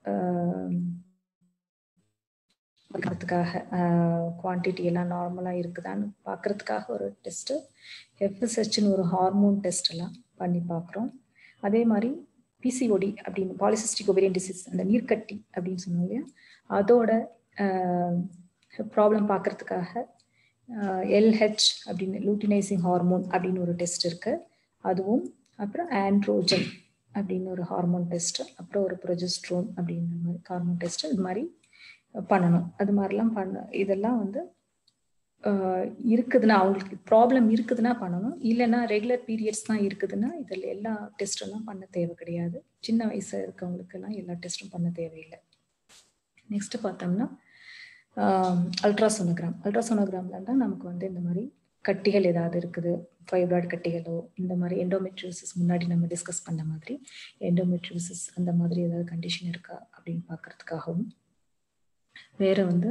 பார்க்கறதுக்காக குவான்டிட்டி எல்லாம் நார்மலாக இருக்குதான்னு பார்க்கறதுக்காக ஒரு டெஸ்ட்டு, எஃப்எஸ்ஹெச்னு ஒரு ஹார்மோன் டெஸ்ட் எல்லாம் பண்ணி பார்க்குறோம். அதே மாதிரி பிசிஓடி அப்படின்னு பாலிசிஸ்டிக் ஒவேரியன் டிசீஸ், அந்த நீர்க்கட்டி அப்படின்னு சொன்னோம் இல்லையா, அதோட ப்ராப்ளம் பார்க்கறதுக்காக எல்ஹெச் அப்படின்னு லூட்டினைசிங் ஹார்மோன் அப்படின்னு ஒரு டெஸ்ட் இருக்கு, அதுவும். அப்புறம் ஆண்ட்ரோஜன் அப்படின்னு ஒரு ஹார்மோன் டெஸ்ட், அப்புறம் ஒரு ப்ரொஜெஸ்ட்ரோன் அப்படின்ற மாதிரி ஹார்மோன் டெஸ்ட், இது மாதிரி பண்ணணும். அது மாதிரிலாம் பண்ண இதெல்லாம் வந்து இருக்குதுன்னா அவங்களுக்கு ப்ராப்ளம் இருக்குதுன்னா பண்ணணும். இல்லைன்னா ரெகுலர் பீரியட்ஸ் தான் இருக்குதுன்னா இதில் எல்லா டெஸ்ட்டும் பண்ண தேவை கிடையாது. சின்ன வயசு இருக்கவங்களுக்கெல்லாம் எல்லா டெஸ்ட்டும் பண்ண தேவையில்லை. நெக்ஸ்ட் பார்த்தோம்னா அல்ட்ராசோனோகிராம். அல்ட்ராசோனோகிராம்ல தான் நமக்கு வந்து இந்த மாதிரி கட்டிகள் ஏதாவது இருக்குது, ஃபைப்ராய்டு கட்டிகளோ, இந்த மாதிரி எண்டோமெட்ரியோசிஸ் முன்னாடி நம்ம டிஸ்கஸ் பண்ண மாதிரி எண்டோமெட்ரியோசிஸ் அந்த மாதிரி ஏதாவது கண்டிஷன் இருக்கா அப்படின்னு பார்க்கறதுக்காகவும், வேற வந்து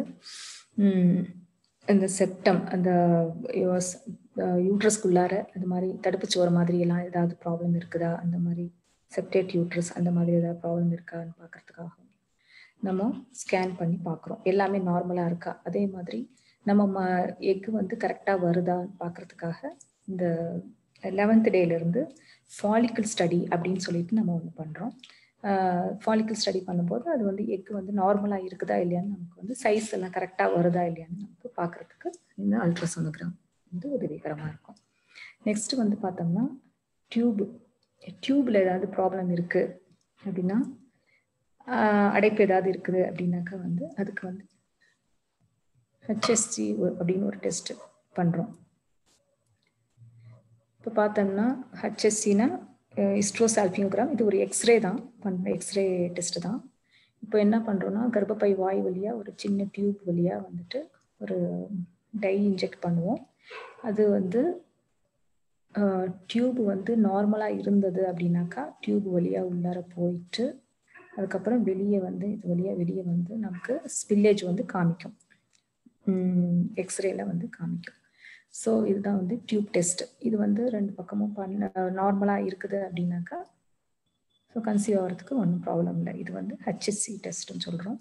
இந்த செப்டம் அந்த யூட்ரஸ்குள்ளார அது மாதிரி தடுப்புச்சுவர் மாதிரி எல்லாம் ஏதாவது ப்ராப்ளம் இருக்குதா, அந்த மாதிரி செப்டேட் யூட்ரஸ் அந்த மாதிரி ஏதாவது ப்ராப்ளம் இருக்கான்னு பார்க்கறதுக்காகவும் நம்ம ஸ்கேன் பண்ணி பார்க்குறோம். எல்லாமே நார்மலாக இருக்கா, அதே மாதிரி நம்ம எக்கு வந்து கரெக்டாக வருதான்னு பார்க்கறதுக்காக இந்த லெவன்த் டேலேருந்து ஃபாலிக்கல் ஸ்டடி அப்படின்னு சொல்லிட்டு நம்ம ஒன்று பண்ணுறோம். ஃபாலிக்கல் ஸ்டடி பண்ணும்போது அது வந்து எக்கு வந்து நார்மலாக இருக்குதா இல்லையான்னு நமக்கு வந்து சைஸ் எல்லாம் கரெக்டாக வருதா இல்லையான்னு நமக்கு பார்க்கறதுக்கு இந்த அல்ட்ராசோனோகிராம் வந்து உதவிகரமாக இருக்கும். நெக்ஸ்ட் வந்து பார்த்தோம்னா டியூப். டியூப்ல ஏதாவது ப்ராப்ளம் இருக்கு அப்படின்னா, அடைப்பு ஏதாவது இருக்குது அப்படின்னாக்கா வந்து அதுக்கு வந்து ஹெச்எஸ்சி அப்படின்னு ஒரு டெஸ்ட் பண்ணுறோம். இப்போ பார்த்தோம்னா ஹெச்எஸ்சினா ஹிஸ்ட்ரோசால்பியோகிராம், இது ஒரு எக்ஸ்ரே தான் பண்ணுற எக்ஸ்ரே டெஸ்ட் தான். இப்போ என்ன பண்ணுறோன்னா கர்ப்பப்பை வாய் வழியாக ஒரு சின்ன டியூப் வழியாக வந்துட்டு ஒரு டை இன்ஜெக்ட் பண்ணுவோம். அது வந்து டியூப் வந்து நார்மலாக இருந்தது அப்படின்னாக்கா டியூப் வழியாக உள்ளார போயிட்டு அதுக்கப்புறம் வெளியே வந்து இது வழியாக வெளியே வந்து நமக்கு ஸ்பில்லேஜ் வந்து காமிக்கும், எக்ஸ்ரேல வந்து காமிக்கும். ஸோ இதுதான் வந்து டியூப் டெஸ்ட். இது வந்து ரெண்டு பக்கமும் பண்ண நார்மலாக இருக்குது அப்படின்னாக்கா ஸோ கன்சீவ் ஆகிறதுக்கு ஒன்றும் ப்ராப்ளம் இல்லை. இது வந்து ஹெச்எஸ்சி டெஸ்ட்னு சொல்கிறோம்.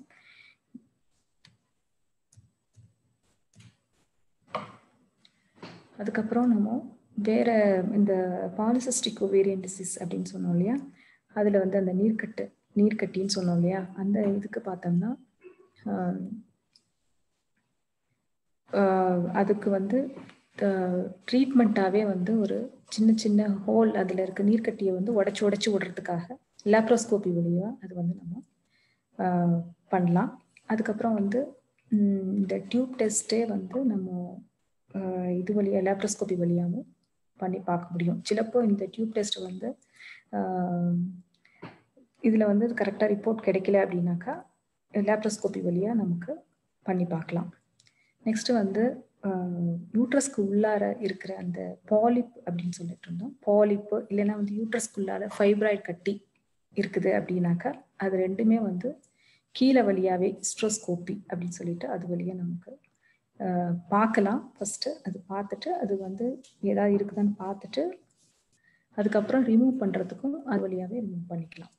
அதுக்கப்புறம் நம்ம வேற இந்த பாலிசிஸ்டிக் ஒவேரியன் டிசீஸ் அப்படின்னு சொன்னோம் இல்லையா, அதில் வந்து அந்த நீர்க்கட்டு நீர்க்கட்டின்னு சொன்னோம் இல்லையா, அந்த இதுக்கு பார்த்தோம்னா அதுக்கு வந்து ட்ரீட்மெண்ட்டாகவே வந்து ஒரு சின்ன சின்ன ஹோல் அதில் இருக்க நீர்க்கட்டியை வந்து உடச்சி உடச்சி விடுறதுக்காக லேப்ரோஸ்கோபி வழியாக அது வந்து நம்ம பண்ணலாம். அதுக்கப்புறம் வந்து இந்த டியூப் டெஸ்ட்டே வந்து நம்ம இது வழியாக லேப்ரோஸ்கோபி வழியாகவும் பண்ணி பார்க்க முடியும். சிலப்போ இந்த டியூப் டெஸ்ட் வந்து இதில் வந்து கரெக்டாக ரிப்போர்ட் கிடைக்கல அப்படின்னாக்கா லேப்ரோஸ்கோபி வழியாக நமக்கு பண்ணி பார்க்கலாம். நெக்ஸ்ட் வந்து யூட்ரஸ்க்கு உள்ளார இருக்கிற அந்த பாலிப் அப்படின்னு சொல்லிட்டு இருந்தோம். பாலிப்பு இல்லைன்னா வந்து யூட்ரஸ்க்குள்ளார ஃபைப்ராய்டு கட்டி இருக்குது அப்படின்னாக்கா அது ரெண்டுமே வந்து கீழே வழியாவே ஹிஸ்ட்ரோஸ்கோபி அப்படின்னு சொல்லிட்டு அது வழியாக நமக்கு பார்க்கலாம். ஃபர்ஸ்ட் அது பார்த்துட்டு அது வந்து ஏதாவது இருக்குதான்னு பார்த்துட்டு அதுக்கப்புறம் ரிமூவ் பண்றதுக்கும் அது வழியாவே ரிமூவ் பண்ணிக்கலாம்.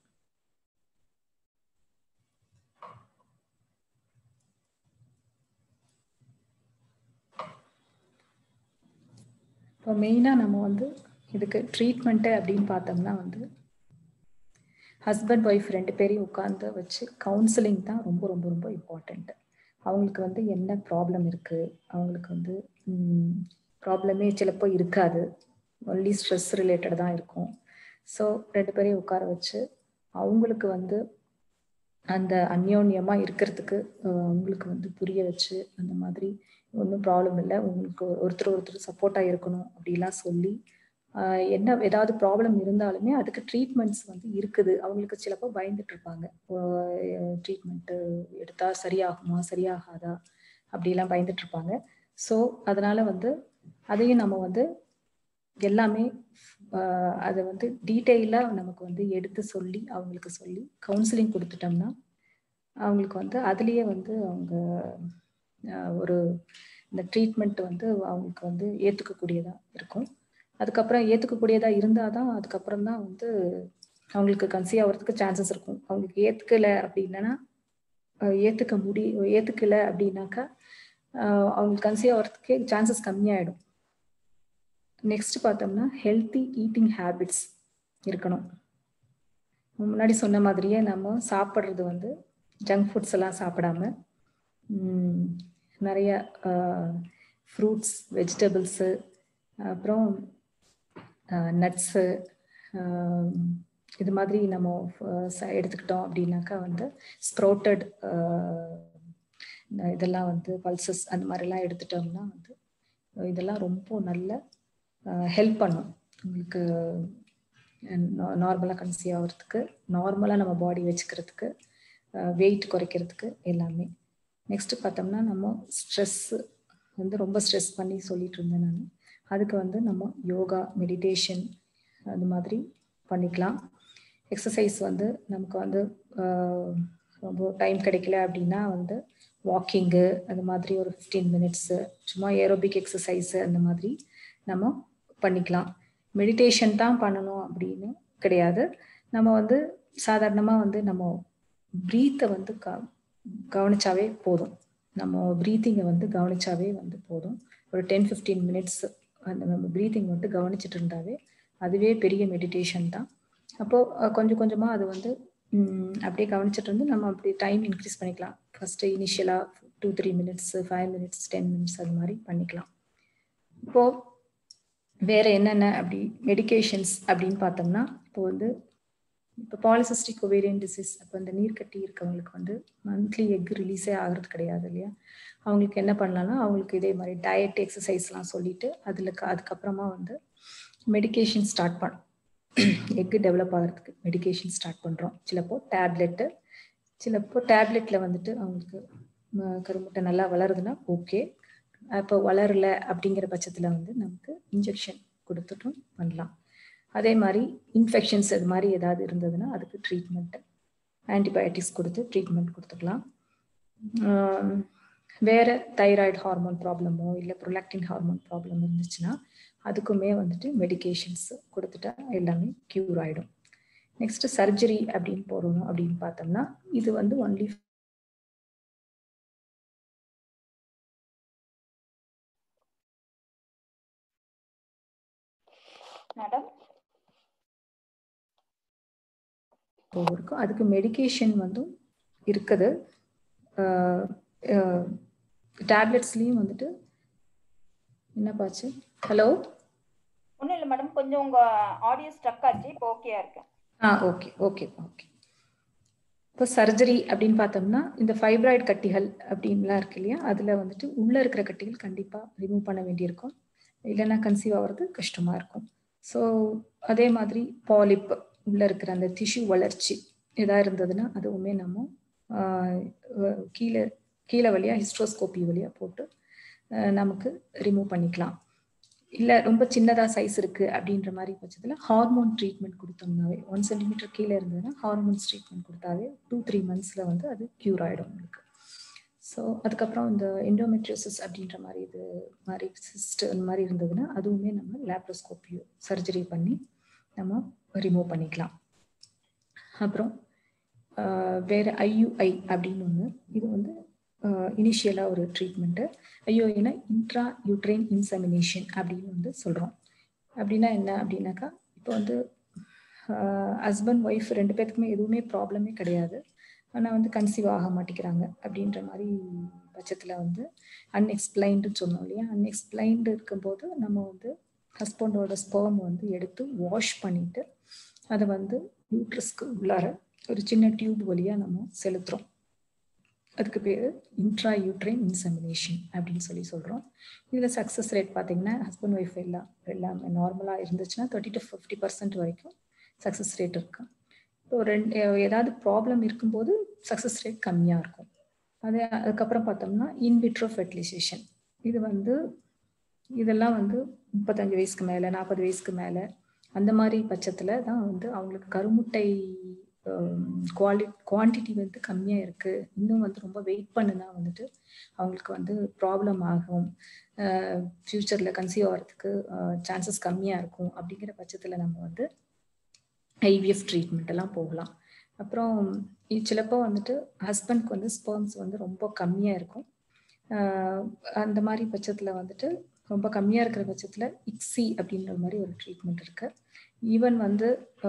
இப்போ மெயினாக நம்ம வந்து இதுக்கு ட்ரீட்மெண்ட்டு அப்படின்னு பார்த்தோம்னா வந்து ஹஸ்பண்ட் ஒய்ஃப் ரெண்டு பேரையும் உட்காந்து வச்சு கவுன்சிலிங் தான் ரொம்ப ரொம்ப ரொம்ப இம்பார்ட்டண்ட்டு. அவங்களுக்கு வந்து என்ன ப்ராப்ளம் இருக்குது, அவங்களுக்கு வந்து ப்ராப்ளமே சிலப்போ இருக்காது, ஒன்லி ஸ்ட்ரெஸ் ரிலேட்டட் தான் இருக்கும். ஸோ ரெண்டு பேரையும் உட்கார வச்சு அவங்களுக்கு வந்து அந்த அந்யோன்யமா இருக்கிறதுக்கு அவங்களுக்கு வந்து புரிய வச்சு, அந்த மாதிரி ஒன்றும் ப்ராப்ளம் இல்லை, உங்களுக்கு ஒருத்தர் ஒருத்தர் சப்போர்ட்டாக இருக்கணும் அப்படிலாம் சொல்லி, என்ன ஏதாவது ப்ராப்ளம் இருந்தாலுமே அதுக்கு ட்ரீட்மெண்ட்ஸ் வந்து இருக்குது. அவங்களுக்கு சிலப்போ பயந்துட்டு இருப்பாங்க, ட்ரீட்மெண்ட்டு எடுத்தா சரியாகுமா சரியாகாதா அப்படிலாம் பயந்துட்டு இருப்பாங்க. ஸோ அதனால வந்து அதையும் நம்ம வந்து எல்லாமே அதை வந்து டீட்டெயிலாக நமக்கு வந்து எடுத்து சொல்லி அவங்களுக்கு சொல்லி கவுன்சிலிங் கொடுத்துட்டோம்னா அவங்களுக்கு வந்து அதுலேயே வந்து அவங்க ஒரு இந்த ட்ரீட்மெண்ட் வந்து அவங்களுக்கு வந்து ஏற்றுக்கக்கூடியதாக இருக்கும். அதுக்கப்புறம் ஏற்றுக்கக்கூடியதாக இருந்தால் தான் அதுக்கப்புறம் தான் வந்து அவங்களுக்கு கன்சீவ் ஆகிறதுக்கு சான்சஸ் இருக்கும். அவங்களுக்கு ஏற்றுக்கலை அப்படின்னா ஏற்றுக்க முடி ஏற்றுக்கலை அப்படின்னாக்கா அவங்களுக்கு கன்சீவ் ஆகிறதுக்கே சான்சஸ் கம்மியாயிடும். நெக்ஸ்ட் பார்த்தோம்னா ஹெல்த்தி ஈட்டிங் ஹேபிட்ஸ் இருக்கணும். முன்னாடி சொன்ன மாதிரியே நம்ம சாப்பிட்றது வந்து ஜங்க் ஃபுட்ஸ் எல்லாம் சாப்பிடாம நிறைய ஃப்ரூட்ஸ், வெஜிடபிள்ஸு, அப்புறம் நட்ஸு இது மாதிரி நம்ம எடுத்துக்கிட்டோம் அப்படின்னாக்கா வந்து ஸ்ப்ரௌட்டட் இதெல்லாம் வந்து பல்சஸ் அந்த மாதிரிலாம் எடுத்துட்டோம்னா வந்து இதெல்லாம் ரொம்ப நல்ல ஹெல்ப் பண்ணும் உங்களுக்கு நார்மலாக கன்சீவ் ஆகிறதுக்கு, நார்மலாக நம்ம பாடி வச்சுக்கிறதுக்கு, வெயிட் குறைக்கிறதுக்கு எல்லாமே. நெக்ஸ்ட் பார்த்தோம்னா நம்ம ஸ்ட்ரெஸ்ஸு வந்து ரொம்ப ஸ்ட்ரெஸ் பண்ணி சொல்லிட்டு இருந்தேன் நான். அதுக்கு வந்து நம்ம யோகா, மெடிடேஷன் அது மாதிரி பண்ணிக்கலாம். எக்ஸசைஸ் வந்து நமக்கு வந்து ரொம்ப டைம் கிடைக்கல அப்படின்னா வந்து வாக்கிங்கு அது மாதிரி ஒரு ஃபிஃப்டீன் மினிட்ஸு சும்மா ஏரோபிக் எக்ஸசைஸு அந்த மாதிரி நம்ம பண்ணிக்கலாம். மெடிடேஷன் தான் பண்ணணும் அப்படின்னு கிடையாது. நம்ம வந்து சாதாரணமாக வந்து நம்ம ப்ரீத்தை வந்து க கவனிச்சாவே போதும். நம்ம ப்ரீத்திங்கை வந்து கவனிச்சாவே வந்து போதும். ஒரு டென் ஃபிஃப்டீன் மினிட்ஸ் அந்த நம்ம ப்ரீத்திங் மட்டும் கவனிச்சுட்டு இருந்தாவே அதுவே பெரிய மெடிடேஷன் தான். அப்போது கொஞ்சம் கொஞ்சமாக அது வந்து அப்படியே கவனிச்சுட்டு இருந்து நம்ம அப்படி டைம் இன்க்ரீஸ் பண்ணிக்கலாம். ஃபஸ்ட்டு இனிஷியலாக two three minutes five minutes ten minutes அது மாதிரி பண்ணிக்கலாம். இப்போது வேறு என்னென்ன அப்படி மெடிகேஷன்ஸ் அப்படின்னு பார்த்தோம்னா, இப்போ வந்து இப்போ பாலிசிஸ்டிக் ஒவேரியன் டிசீஸ், அப்போ இந்த நீர்க்கட்டி இருக்கவங்களுக்கு வந்து மந்த்லி எக் ரிலீஸே ஆகிறது கிடையாது இல்லையா? அவங்களுக்கு என்ன பண்ணலாம்னா அவங்களுக்கு இதே மாதிரி டயட், எக்ஸசைஸ்லாம் சொல்லிட்டு அதில் அதுக்கப்புறமா வந்து மெடிகேஷன் ஸ்டார்ட் பண்ண எக்கு டெவலப் ஆகிறதுக்கு மெடிகேஷன் ஸ்டார்ட் பண்ணுறோம். சிலப்போ டேப்லெட்டு, சிலப்போ டேப்லெட்டில் வந்துட்டு அவங்களுக்கு கருமுட்டை நல்லா வளருதுன்னா ஓகே. அப்போ வளரல அப்படிங்கிற பட்சத்தில் வந்து நமக்கு இன்ஜெக்ஷன் கொடுத்துட்டும் பண்ணலாம். அதே மாதிரி இன்ஃபெக்ஷன்ஸ் அது மாதிரி ஏதாவது இருந்ததுன்னா அதுக்கு ட்ரீட்மெண்ட்டு ஆன்டிபயோட்டிக்ஸ் கொடுத்து ட்ரீட்மெண்ட் கொடுத்துக்கலாம். வேறு தைராய்டு ஹார்மோன் ப்ராப்ளமோ இல்லை ப்ரொலாக்டின் ஹார்மோன் ப்ராப்ளம் இருந்துச்சுன்னா அதுக்குமே வந்துட்டு மெடிகேஷன்ஸ் கொடுத்துட்டா எல்லாமே க்யூர் ஆகிடும். நெக்ஸ்ட் சர்ஜரி அப்படின்னு போகிறோம் அப்படின்னு பார்த்தோம்னா இது வந்து ஒன்லி மேடம் இருக்கும். அதுக்கு மெடிகேஷன் வந்து இருக்குது. டேப்லெட்ஸ்லயும் வந்துட்டு என்னப்பாச்சு? ஹலோ, ஒன்றும் இல்லை மேடம், கொஞ்சம் உங்க ஆடியோ ஸ்ட்ரக் ஆச்சு, இப்போ ஓகேயா இருக்கு. ஆ ஓகே ஓகே ஓகே. இப்போ சர்ஜரி அப்படின்னு பார்த்தோம்னா இந்த ஃபைப்ராய்டு கட்டிகள் அப்படின்லாம் இருக்கு இல்லையா, அதில் வந்துட்டு உள்ளே இருக்கிற கட்டிகள் கண்டிப்பாக ரிமூவ் பண்ண வேண்டியிருக்கும், இல்லைன்னா கன்சீவ் ஆகிறது கஷ்டமாக இருக்கும். ஸோ அதே மாதிரி பாலிப் உள்ளே இருக்கிற அந்த டிஷ்யூ வளர்ச்சி எதாக இருந்ததுன்னா அதுவுமே நம்ம கீழே கீழே வழியாக ஹிஸ்ட்ரோஸ்கோப்பி வழியாக போட்டு நமக்கு ரிமூவ் பண்ணிக்கலாம். இல்லை ரொம்ப சின்னதாக சைஸ் இருக்குது அப்படின்ற மாதிரி பட்சத்தில் ஹார்மோன் ட்ரீட்மெண்ட் கொடுத்தோம்னாவே ஒன் சென்டிமீட்டர் கீழே இருந்ததுன்னா ஹார்மோன்ஸ் ட்ரீட்மெண்ட் கொடுத்தாவே டூ த்ரீ மந்த்ஸில் வந்து அது க்யூர் ஆகிடும் உங்களுக்கு. ஸோ அதுக்கப்புறம் இந்த எண்டோமெட்ரியோசிஸ் அப்படின்ற மாதிரி இது மாதிரி சிஸ்ட் அந்த மாதிரி இருந்ததுன்னா அதுவுமே நம்ம லேப்ரோஸ்கோப்பியோ சர்ஜரி பண்ணி நம்ம ரிமூவ் பண்ணிக்கலாம். அப்புறம் வேறு ஐயுஐ அப்படின்னு ஒன்று, இது வந்து இனிஷியலாக ஒரு ட்ரீட்மெண்ட்டு. ஐயுஐனா இன்ட்ரா யூட்ரைன் இன்செமினேஷன் அப்படின்னு வந்து சொல்கிறோம். அப்படின்னா என்ன அப்படின்னாக்கா, இப்போ வந்து ஹஸ்பண்ட் ஒய்ஃப் ரெண்டு பேர்த்துக்குமே எதுவுமே ப்ராப்ளமே கிடையாது, ஆனால் வந்து கன்சீவ் ஆக மாட்டேங்கிறாங்க அப்படின்ற மாதிரி பட்சத்தில் வந்து அன்எக்ஸ்பிளைன்டுன்னு சொன்னோம் இல்லையா, அன்எக்ஸ்பிளைன்டு இருக்கும்போது நம்ம வந்து ஹஸ்பண்டோட ஸ்பெர்ம் வந்து எடுத்து வாஷ் பண்ணிவிட்டு அதை வந்து யூட்ரஸ்க்கு உள்ளார ஒரு சின்ன டியூப் வழியா நம்ம செலுத்துறோம். அதுக்கு பேர் இன்ட்ரா யூட்ரைன் இன்செமினேஷன் அப்படின்னு சொல்லி சொல்றோம். இதுல சக்சஸ் ரேட் பார்த்தீங்கன்னா ஹஸ்பண்ட் ஒய்ஃப் எல்லாம் எல்லாமே நார்மலா இருந்துச்சுன்னா தேர்ட்டி டு ஃபிஃப்டி பர்சன்ட் வரைக்கும் சக்சஸ் ரேட் இருக்கு. இப்போ ரெண்டு ஏதாவது ப்ராப்ளம் இருக்கும்போது சக்சஸ் ரேட் கம்மியா இருக்கும். அது அதுக்கப்புறம் பார்த்தோம்னா இன்விட்ரோ ஃபெர்டிலைசேஷன். இது வந்து இதெல்லாம் வந்து முப்பத்தஞ்சு வயசுக்கு மேலே நாற்பது வயசுக்கு மேலே அந்த மாதிரி பட்சத்தில் தான் வந்து அவங்களுக்கு கருமுட்டை குவாலி குவான்டிட்டி வந்து கம்மியாக இருக்குது, இன்னும் வந்து ரொம்ப வெயிட் பண்ணுனா வந்துட்டு அவங்களுக்கு வந்து ப்ராப்ளம் ஆகும், ஃப்யூச்சரில் கன்சீவ் ஆகிறதுக்கு சான்சஸ் கம்மியாக இருக்கும். அப்படிங்கிற பட்சத்தில் நம்ம வந்து ஐவிஎஃப் ட்ரீட்மெண்ட் எல்லாம் போகலாம். அப்புறம் சிலப்போ வந்துட்டு ஹஸ்பண்ட்க்கு வந்து ஸ்பெர்ம்ஸ் வந்து ரொம்ப கம்மியாக இருக்கும். அந்த மாதிரி பட்சத்தில் வந்துட்டு ரொம்ப கம்மியாக இருக்கிற பட்சத்தில் இக்ஸி அப்படின்ற மாதிரி ஒரு ட்ரீட்மெண்ட் இருக்குது. ஈவன் வந்து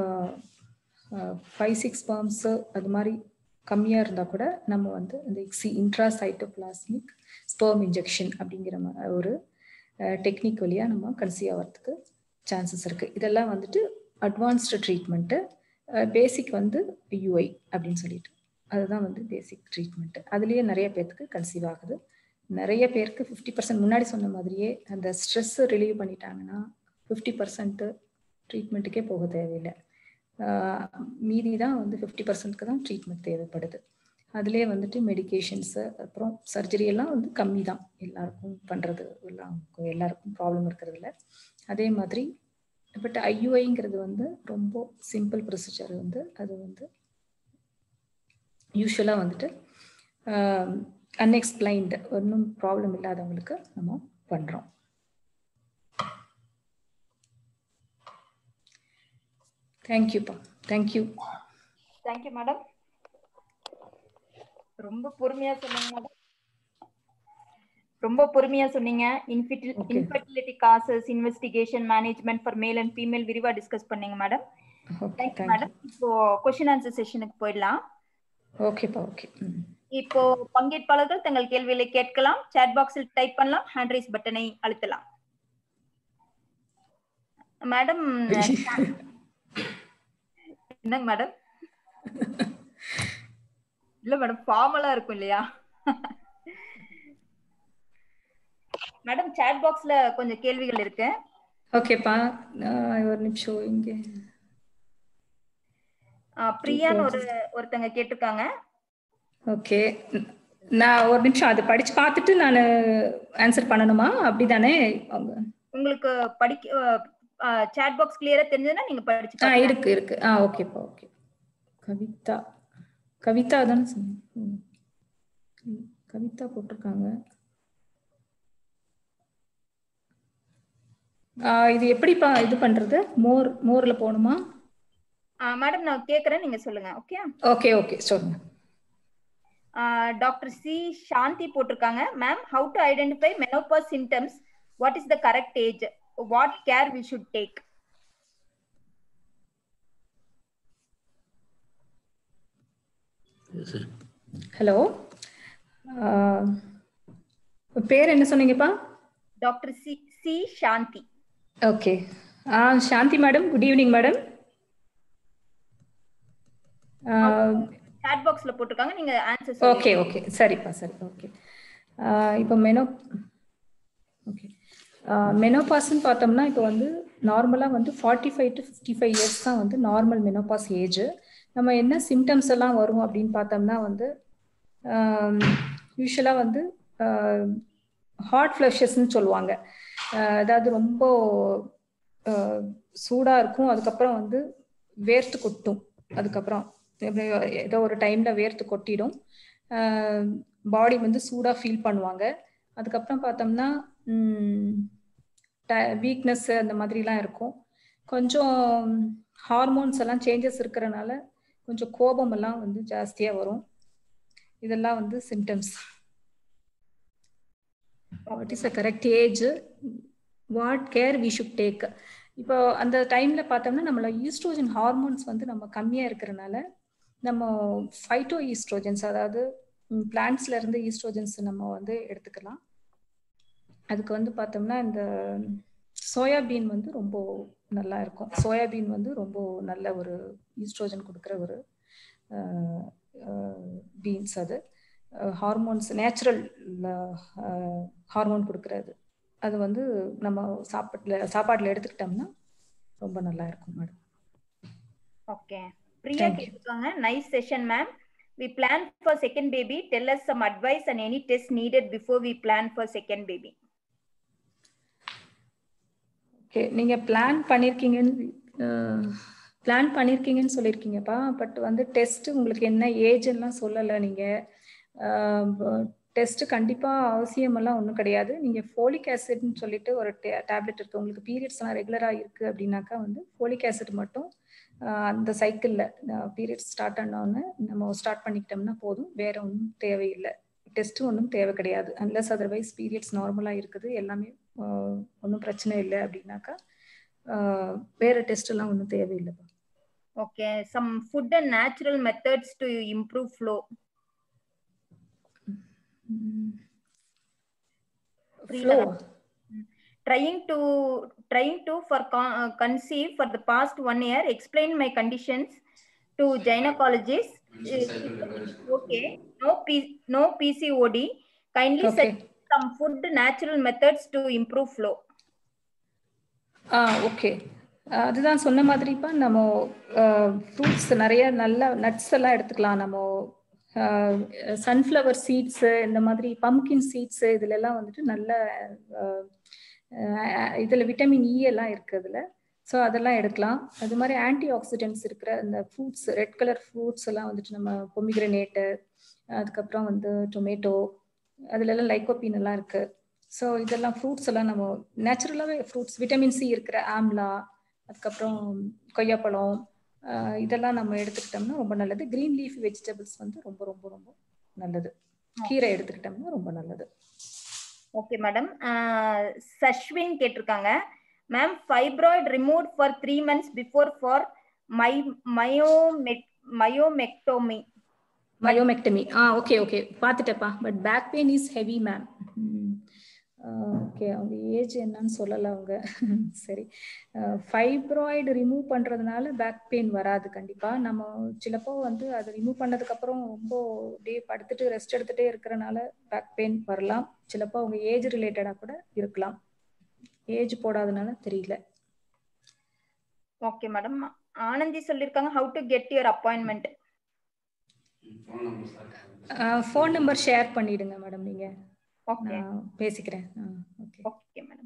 ஃபைவ் சிக்ஸ் ஸ்பெர்ம்ஸு அது மாதிரி கம்மியாக இருந்தால் கூட நம்ம வந்து இந்த இக்ஸி இன்ட்ராசைட்டோபிளாஸ்மிக் ஸ்பெர்ம் இன்ஜெக்ஷன் அப்படிங்கிற ஒரு டெக்னிக் வழியாக நம்ம கன்சீவ் ஆகிறதுக்கு சான்சஸ் இருக்குது. இதெல்லாம் வந்துட்டு அட்வான்ஸ்டு ட்ரீட்மெண்ட்டு. பேசிக் வந்து யூஐ அப்படின்னு சொல்லிட்டு அதுதான் வந்து பேசிக் ட்ரீட்மெண்ட்டு. அதுலேயே நிறைய பேருக்கு கன்சீவ் ஆகுது. நிறைய பேருக்கு ஃபிஃப்டி பர்சன்ட் முன்னாடி சொன்ன மாதிரியே அந்த ஸ்ட்ரெஸ்ஸை ரிலீவ் பண்ணிட்டாங்கன்னா ஃபிஃப்டி பர்சன்ட்டு ட்ரீட்மெண்ட்டுக்கே போக தேவையில்லை. மீதி தான் வந்து ஃபிஃப்டி பர்சன்ட்க்கு தான் ட்ரீட்மெண்ட் தேவைப்படுது. அதுலேயே வந்துட்டு மெடிகேஷன்ஸு அப்புறம் சர்ஜரி எல்லாம் வந்து கம்மி தான் எல்லாருக்கும் பண்ணுறது, எல்லாம் எல்லாருக்கும் ப்ராப்ளம் இருக்கிறதுல. அதே மாதிரி பட் ஐயுஐங்கிறது வந்து ரொம்ப சிம்பிள் ப்ரொசீஜர். வந்து அது வந்து யூஸ்வலாக வந்துட்டு அன்எக்ஸ்பிளைன்டு ஒன்றும் ப்ராப்ளம் இல்லாதவங்களுக்கு நம்ம பண்ணுறோம். தேங்க்யூப்பா. தேங்க்யூ. Thank you madam. ரொம்ப பொறுமையா சொன்னீங்க மேடம். ரொம்ப பொறுமையா சொன்னீங்க. Infertility causes, investigation, management for male and female விரிவா டிஸ்கஸ் பண்ணீங்க மேடம். Thank you madam. இப்போ क्वेश्चन ஆன்சர் செஷனுக்கு போயிடலாம். ஓகேப்பா. ஓகே. இப்போ பங்கேற்பாளர்கள் தங்கள் கேள்விகளை கேட்கலாம். சாட் பாக்ஸில் டைப் பண்ணலாம், ஹேண்ட் ரைஸ் பட்டனை அழுத்தலாம். மேடம் என்னங்க மேடம்? இல்ல மேடம், ஃபார்மலா இருக்கும் இல்லையா? மேடம் சாட் பாக்ஸ்ல கொஞ்சம் கேள்விகள் இருக்கு. ஓகேப்பா, ஒரு நிமிஷம். இங்க பிரியான்னு ஒரு ஒருத்தங்க கேட்டிருக்காங்க. ஓகே, நான் ஒரு நிமிஷம் அதை படிச்சு பார்த்துட்டு நான் ஆன்சர் பண்ணணுமா? அப்படிதானே? உங்களுக்கு படிக்க சாட் பாக்ஸ் கிளியரா தெரிஞ்சதுன்னா நீங்க படிச்சு ஆ இருக்கு இருக்கு. ஆ ஓகேப்பா. ஓகே. கவிதா கவிதா தானே சொன்னீங்க? கவிதா போட்டிருக்காங்க. இது எப்படிப்பா இது பண்றது? மோர் மோர்ல போணுமா? மேடம் நான் கேக்குறேன், நீங்க சொல்லுங்க. ஓகே ஓகே ஓகே சொல்லுங்க. டாக்டர் சி சாந்தி போட்டிருக்காங்க. Ma'am, how to identify menopause symptoms? What is the correct age? What care we should take? Hello, பேர் என்ன சொன்னீங்கப்பா? Doctor C C Shanthi. Okay. ஆ Shanthi madam, good evening madam. Chat பாக்ஸ்ல போட்டுருக்காங்க, நீங்க answer சொல்லுங்க. ஓகே ஓகே சரிப்பா சரி. ஓகே, இப்போ மெனோ ஓகே மெனோபாஸ்ன்னு பார்த்தோம்னா இப்போ வந்து நார்மலாக வந்து forty five to fifty five years தான் வந்து நார்மல் மெனோபாஸ் ஏஜ். நம்ம என்ன சிம்டம்ஸ் எல்லாம் வரும் அப்படின்னு பார்த்தோம்னா வந்து யூஸ்வலாக வந்து ஹாட் ஃப்ளஷஸ்ன்னு சொல்லுவாங்க. அதாவது ரொம்ப சூடாக இருக்கும், அதுக்கப்புறம் வந்து வேர்த்து கொட்டும், அதுக்கப்புறம் ஏதோ ஒரு டைமில் வேர்த்து கொட்டிடும், பாடி வந்து சூடாக ஃபீல் பண்ணுவாங்க. அதுக்கப்புறம் பார்த்தோம்னா வீக்னஸ் அந்த மாதிரிலாம் இருக்கும். கொஞ்சம் ஹார்மோன்ஸ் எல்லாம் சேஞ்சஸ் இருக்கிறனால கொஞ்சம் கோபம் எல்லாம் வந்து ஜாஸ்தியாக வரும். இதெல்லாம் வந்து symptoms. What is the correct age, what care we should take? இப்போ அந்த டைம்ல பார்த்தோம்னா நம்மள ஈஸ்ட்ரோஜன் ஹார்மோன்ஸ் வந்து நம்ம கம்மியாக இருக்கிறனால நம்ம ஃபைட்டோ ஈஸ்ட்ரோஜன்ஸ், அதாவது பிளான்ட்ஸ்ல இருந்து ஈஸ்ட்ரோஜன்ஸ் நம்ம வந்து எடுத்துக்கலாம். அதுக்கு வந்து பார்த்தோம்னா இந்த சோயாபீன் வந்து ரொம்ப நல்லா இருக்கும். சோயாபீன் வந்து ரொம்ப நல்ல ஒரு ஈஸ்ட்ரோஜன் கொடுக்குற ஒரு பீன்ஸ். அது ஹார்மோன்ஸ் நேச்சுரல் ஹார்மோன் கொடுக்குறது. அது வந்து நம்ம சாப்பாட்டில் சாப்பாட்டில் எடுத்துக்கிட்டோம்னா ரொம்ப நல்லா இருக்கும் மேடம். ஓகே, பிரியா கேட்குறாங்க. Nice session ma'am. We plan for second baby. Tell us some advice and any test needed before we plan for second baby. Okay, நீங்க பிளான் பண்ணிருக்கீங்கன்னு பிளான் பண்ணிருக்கீங்கன்னு சொல்லியிருக்கீங்கப்பா. பட் வந்து டெஸ்ட் உங்களுக்கு என்ன ஏஜ் எல்லாம் சொல்லலை. நீங்க டெஸ்ட் கண்டிப்பா அவசியம் எல்லாம் ஒன்றும் கிடையாது. நீங்க ஃபோலிக் ஆசிட்னு சொல்லிட்டு ஒரு டேப்லெட் இருக்கு. உங்களுக்கு பீரியட்ஸ் எல்லாம் ரெகுலரா இருக்கு அப்படின்னாக்கா வந்து ஃபோலிக் ஆசிட் மட்டும் அந்த சைக்கிள்ல பீரியட்ஸ் ஸ்டார்ட் ஆனோன்னு நம்ம ஸ்டார்ட் பண்ணிக்கிட்டோம்னா போதும். வேற ஒன்றும் தேவையில்லை. டெஸ்ட் ஒன்றும் தேவை கிடையாது. அன்லஸ் அதர்வைஸ் பீரியட்ஸ் நார்மலா இருக்குது, எல்லாமே ஒன்றும் பிரச்சனை இல்லை அப்படின்னாக்கா வேற டெஸ்ட் எல்லாம் ஒன்றும் தேவையில்லை. Okay, some food and natural methods to improve flow. Flow. Trying to trying to for con uh, conceive for the past one year. Explain my conditions to gynecologist. Okay, no P no P C O D. Kindly okay. suggest some food natural methods to improve flow. Ah, okay. அதுதான் சொன்ன மாதிரிப்பா, நம்ம fruits நிறைய நல்ல nuts எல்லாம் எடுத்துக்கலாம். நம்ம sunflower seeds, இந்த மாதிரி பம்கின் சீட்ஸு, இதுல எல்லாம் வந்துட்டு நல்ல இதில் விட்டமின் இ எல்லாம் இருக்குது அதில். ஸோ அதெல்லாம் எடுக்கலாம். அது மாதிரி ஆன்டி ஆக்சிடென்ட்ஸ் இருக்கிற இந்த ஃப்ரூட்ஸ், ரெட் கலர் ஃப்ரூட்ஸ் எல்லாம் வந்துட்டு நம்ம பொமிகிரனேட்டு, அதுக்கப்புறம் வந்து டொமேட்டோ, அதுலெல்லாம் லைக்கோபின் எல்லாம் இருக்குது. ஸோ இதெல்லாம் ஃப்ரூட்ஸ் எல்லாம் நம்ம நேச்சுரலாகவே ஃப்ரூட்ஸ், விட்டமின் சி இருக்கிற ஆம்லா, அதுக்கப்புறம் கொய்யாப்பழம், இதெல்லாம் நம்ம எடுத்துக்கிட்டோம்னா ரொம்ப நல்லது. கிரீன் லீஃப் வெஜிடபிள்ஸ் வந்து ரொம்ப ரொம்ப ரொம்ப நல்லது. கீரை எடுத்துக்கிட்டோம்னா ரொம்ப நல்லது. Okay madam. சஷ்வின் கேட்டிருக்காங்க. Ma'am, fibroid remove for three months before for my மயோமெக் myomectomy myomectomy ah okay okay பார்த்துட்டப்பா. But back pain is heavy ma'am. Okay, அவங்க ஏஜ் என்னன்னு சொல்லலை அவங்க. சரி, ஃபைப்ராய்டு ரிமூவ் பண்ணுறதுனால பேக் பெயின் வராது கண்டிப்பாக. நம்ம சிலப்போ வந்து அது ரிமூவ் பண்ணதுக்கப்புறம் ரொம்ப டே படுத்துட்டு ரெஸ்ட் எடுத்துகிட்டே இருக்கிறனால பேக் பெயின் வரலாம். சிலப்போ அவங்க ஏஜ் ரிலேட்டடாக கூட இருக்கலாம். ஏஜ் போடாதனால தெரியல. Okay madam. ஆனந்தி சொல்லியிருக்காங்க, how to get your appointment. Phone number share பண்ணிடுங்க மேடம். நீங்க ஓகே, பேசிக்கிறேன். Okay okay madam.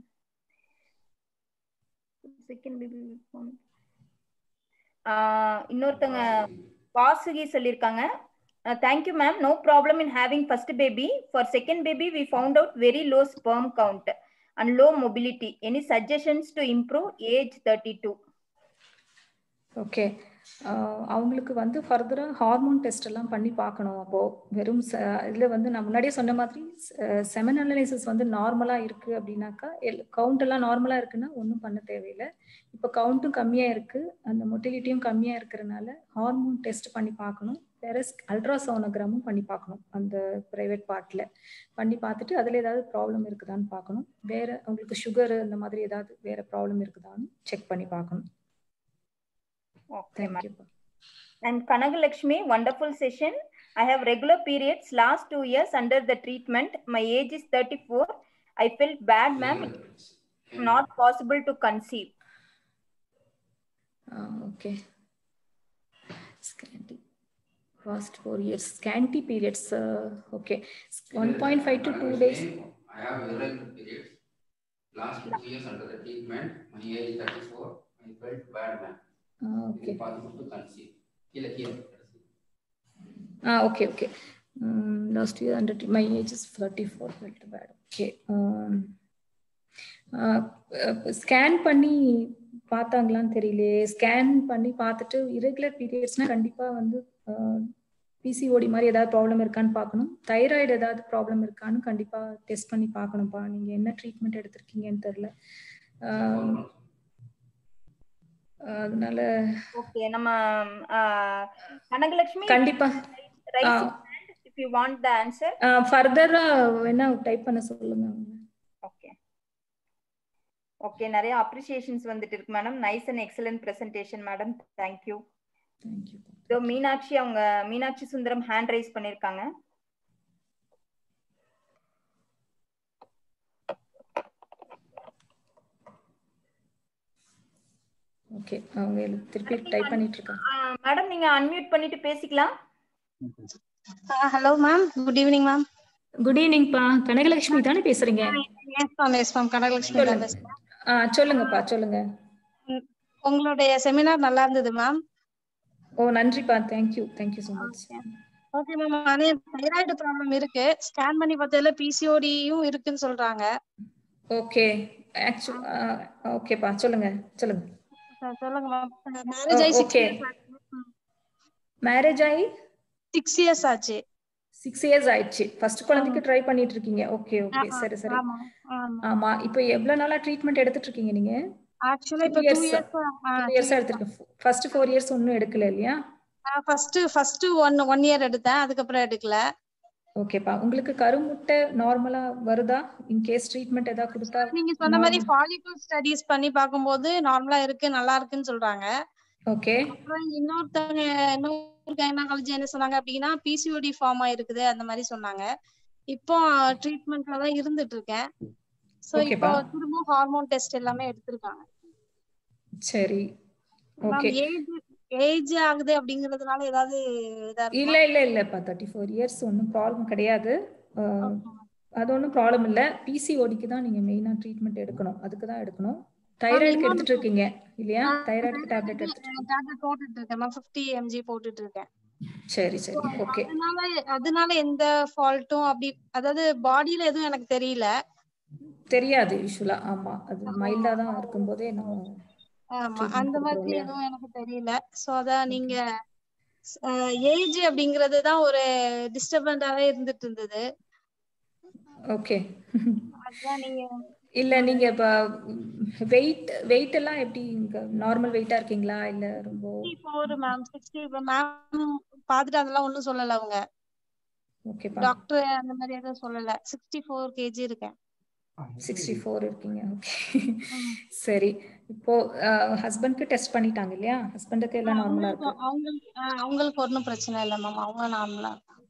Second baby phone இன்னொருத்தங்க வாசுகி சொல்லியிருக்காங்க. Thank you ma'am, no problem in having first baby. For second baby we found out very low sperm count and low mobility. Any suggestions to improve age thirty-two? ஓகே, அவங்களுக்கு வந்து ஃபர்தராக hormone test எல்லாம் பண்ணி பார்க்கணும். அப்போது வெறும் இதில் வந்து நான் முன்னாடியே சொன்ன மாதிரி செமன் அனலைசிஸ் வந்து நார்மலாக இருக்குது அப்படின்னாக்கா, எல் கவுண்ட் எல்லாம் நார்மலாக இருக்குன்னா ஒன்றும் பண்ண தேவையில்லை. இப்போ கவுண்ட்டும் கம்மியாக இருக்குது, அந்த மொட்டிலிட்டியும் கம்மியாக இருக்கிறதுனால ஹார்மோன் டெஸ்ட் பண்ணி பார்க்கணும். வேற அல்ட்ராசோனோகிராமும் பண்ணி பார்க்கணும். அந்த ப்ரைவேட் பார்ட்டில் பண்ணி பார்த்துட்டு அதில் ஏதாவது ப்ராப்ளம் இருக்குதான்னு பார்க்கணும். வேற அவங்களுக்கு சுகரு இந்த மாதிரி ஏதாவது வேற ப்ராப்ளம் இருக்குதான்னு செக் பண்ணி பார்க்கணும். Okay, ma'am. And Kanagalakshmi, wonderful session. I have regular periods last two years under the treatment. My age is thirty-four. I felt bad, ma'am. It's not possible to conceive. Uh, okay. Scanty. Past four years. Scanty periods. Uh, okay. one point five to two days. I have irregular periods. Last two years under the treatment. My age is thirty-four. I felt bad, ma'am. Uh, okay. It's possible to conceive. Here, here. Ah, okay, okay. Um, last year under my age is thirty-four. Felt bad. Okay. Um, uh, scan பண்ணி பார்த்தாங்களான்னு தெரியல. Scan பண்ணி பார்த்துட்டு irregular பீரியட்ஸ்னா கண்டிப்பா வந்து PCOD மாதிரி ஏதாவது problem இருக்கான்னு பார்க்கணும். தைராய்டு ஏதாவது ப்ராப்ளம் இருக்கான்னு கண்டிப்பா டெஸ்ட் பண்ணி பார்க்கணும்ப்பா. நீங்க என்ன ட்ரீட்மெண்ட் எடுத்திருக்கீங்கன்னு தெரியல. அதனால ஓகே, நம்ம கனகலட்சுமி கண்டிப்பா if you want the answer ஃபர்தரா என்ன டைப் பண்ண சொல்லுங்க. ஓகே, ஓகே, நிறைய அப்ரிசியேஷன்ஸ் வந்துட்டு இருக்கு madam. Nice and excellent presentation madam. Thank you. Thank you. So Meenakshi அவங்க மீனாட்சி சுந்தரம் ஹேண்ட் ரைஸ் பண்ணியிருக்காங்க. ஓகே, அவங்க திருப்பி டைப் பண்ணிட்டு இருக்காங்க. மேடம் நீங்க அன்மியூட் பண்ணிட்டு பேசிக்கலாம். Hello ma'am, good evening ma'am. Good evening பா. கனகலட்சுமி தானே பேசுறீங்க? Yes ma'am, yes ma'am, Kanagalakshmi தான் பேசுறேன். ஆ சொல்லுங்கப்பா, சொல்லுங்க. உங்களுடைய செமினார் நல்லா இருந்தது மேம். ஓ நன்றிப்பா, thank you thank you so much. Okay ma'am, அதே தைராய்டு ப்ராப்ளம் இருக்கு. ஸ்கேன் பண்ணி பார்த்ததுல பிசிஓடியும் இருக்குன்னு சொல்றாங்க. ஓகே, ஆக்சுவலி ஓகேப்பா, சொல்லுங்க சொல்லுங்க. சொல்லுங்க மேம். மேரேஜ் ஆகி ஓகே, மேரேஜ் ஆகி சிக்ஸ் இயர்ஸ் ஆச்சு. சிக்ஸ் இயர்ஸ் ஆயிடுச்சு. ஃபர்ஸ்ட் குழந்தைக்கு ட்ரை பண்ணிட்டு இருக்கீங்க. ஓகே ஓகே, சரி சரி. ஆமா, இப்போ எவ்வளவு நாளா ட்ரீட்மெண்ட் எடுத்துட்டு இருக்கீங்க நீங்க? ஆக்சுவலா இப்போ two years two years எடுத்துருக்கீங்க. ஃபர்ஸ்ட் four years ஒண்ணும் எடுக்கல இல்லையா? First first one one year எடுத்தேன், அதுக்கப்புறம் எடுக்கல. ஓகேப்பா, உங்களுக்கு கருமுட்டை நார்மலா வருதா? இன் கேஸ் ட்ரீட்மெண்ட் ஏதாவது கொடுத்தா? நீங்க சொன்ன மாதிரி ஃபாலிகல் ஸ்டடீஸ் பண்ணி பாக்கும்போது நார்மலா இருக்கு, நல்லா இருக்குன்னு சொல்றாங்க. ஓகே. அப்புறம் இன்னொருத்தங்க இன்னொரு கைனகாலஜி என்ன சொன்னாங்க அப்படின்னா பிசிஓடி ஃபார்ம் ஆயிருக்குது அந்த மாதிரி சொன்னாங்க. இப்போ ட்ரீட்மெண்ட்ல தான் இருந்துட்டு இருக்கேன். சோ இப்போ திரும்ப ஹார்மோன் டெஸ்ட் எல்லாமே எடுத்துருக்காங்க. சரி, ஓகே. ஏஜ் ஏஜ் ஆகுது அப்படிங்கிறதுனால ஏதாவது இல்ல இல்ல இல்லப்பா, தேர்ட்டி ஃபோர் இயர்ஸ் ஒன்றும் ப்ராப்ளம் கிடையாது. அது ஒன்றும் ப்ராப்ளம் இல்லை. பிசிஓடிக்கு தான் நீங்க மெயினா ட்ரீட்மெண்ட் எடுக்கணும், அதுக்கு தான் எடுக்கணும். தைராய்டுக்கு எடுத்துட்டு இருக்கீங்க இல்லையா? தைராய்டுக்கு டேப்லெட் எடுத்துட்டு டேப்லெட் போட்டுட்டு இருக்கேன் மேம். fifty milligrams போட்டுட்டு இருக்கேன். சரி சரி, ஓகே. அதனால அதனால எந்த ஃபால்ட்டும் அப்படி அதாவது பாடியில எதுவும் எனக்கு தெரியல. தெரியாது யூசுவலா. ஆமா, அது மைல்டா தான் இருக்கும்போதே நம்ம ஆமா, அந்த மாதிரி எதுவும் எனக்கு தெரியல. சோ அதான் நீங்க ஏஜ் அப்படிங்கிறது தான் ஒரு டிஸ்டர்பன்டாவே இருந்துட்டு இருந்தது. ஓகே. அதான் நீங்க இல்ல நீங்க இப்ப வெயிட் வெயிட் எல்லாம் எப்படி நார்மல் வெயிட்டா இருக்கீங்களா இல்ல ரொம்ப? sixty-four ma'am. sixty மேம் பாத்துட்டு அதெல்லாம் ஒண்ணும் சொல்லல அவங்க. ஓகேப்பா, டாக்டர் அந்த மாதிரி எதுவும் சொல்லல. sixty-four kilograms இருக்கேன். sixty-four இருக்கீங்க. ஓகே சரி. இப்போ ஹஸ்பண்ட்க்கு டெஸ்ட் பண்ணிட்டாங்க இல்லையா? ஹஸ்பண்டுக்கு எல்லாம் நார்மலா இருக்கு. அவங்களுக்கு அவங்களுக்கு ஒன்றும் பிரச்சனை இல்லை மேம், அவங்க நார்மலா.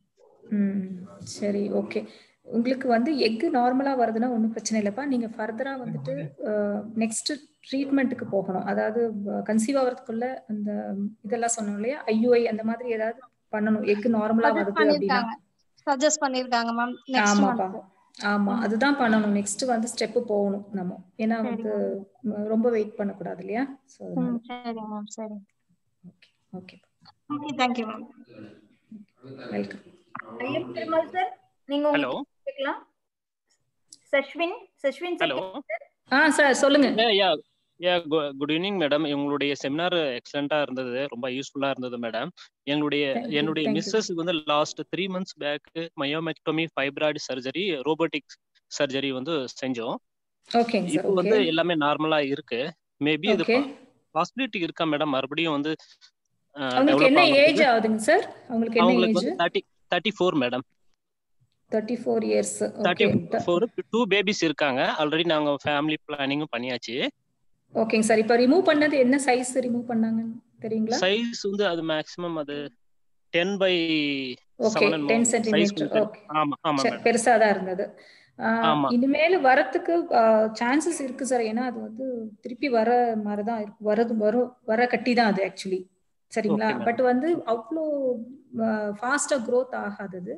ம் சரி, ஓகே. உங்களுக்கு வந்து எக் நார்மலா வருதுன்னா ஒன்றும் பிரச்சனை இல்லைப்பா. நீங்க ஃபர்தரா வந்துட்டு நெக்ஸ்ட் ட்ரீட்மெண்ட்டுக்கு போகணும். அதாவது கன்சீவ் ஆகிறதுக்குள்ள அந்த இதெல்லாம் சொன்னோம் இல்லையா, ஐயுஐ அந்த மாதிரி ஏதாவது பண்ணணும். எக் நார்மலா வருது அப்படின்னா சஜஸ்ட் பண்ணிருக்காங்க மேம். ஆமாப்பா, ஆமா, அதுதான் பண்ணணும். நெக்ஸ்ட் வந்து ஸ்டெப் போகணும் நம்ம. ஏன்னா வந்து ரொம்ப வெயிட் பண்ணக்கூடாது இல்லையா? சோ சரி மேம், சரி. Okay okay okay, thank you ma'am. Welcome. Aiyam Perumal sir, நீங்க ஹலோ கேட்கலாம். Sashwin Sashwin sir. Hello ah sir சொல்லுங்க. Yeah yeah good evening madam. உங்களுடைய செமினார் எக்ஸலண்டா இருந்தது, ரொம்ப யூஸ்ஃபுல்லா இருந்தது மேடம். எங்களுடைய என்னுடைய மிஸ்ஸஸ்க்கு வந்து last three months back myomectomy fibroid surgery robotic surgery வந்து செஞ்சோம். ஓகேங்க சார். இப்போ வந்து எல்லாமே நார்மலா இருக்கு. மேபி இது பாசிபிலிட்டி இருக்கா மேடம் மறுபடியும் வந்து? உங்களுக்கு என்ன ஏஜ் ஆகுதுங்க சார்? உங்களுக்கு என்ன ஏஜ்? வந்து thirty thirty-four madam. thirty-four years. thirty-four, two babies இருக்காங்க. ஆல்ரெடி நாங்க ஃபேமிலி பிளானிங்கும் பண்ணியாச்சு. ஓகேங்க சார். இப்போ ரிமூவ் பண்ணது என்ன சைஸ் ரிமூவ் பண்ணாங்க தெரியுங்களா? சைஸ் வந்து அது மேக்ஸिमम அது ten by seven ten centimeter. Okay, ஆமா ஆமா மேடம், பெருசா தான் இருந்தது. இனிமேல் வரத்துக்கு சான்சஸ் இருக்கு சார். ஏன்னா அது வந்து திருப்பி வர மாதிரி தான் இருக்கு. வரது வரும் வர கட்டி தான் அது ஆக்சுவலி, சரிங்களா? பட் வந்து அவ்வளோ ஃபாஸ்டா க்ரோத் ஆகாதது.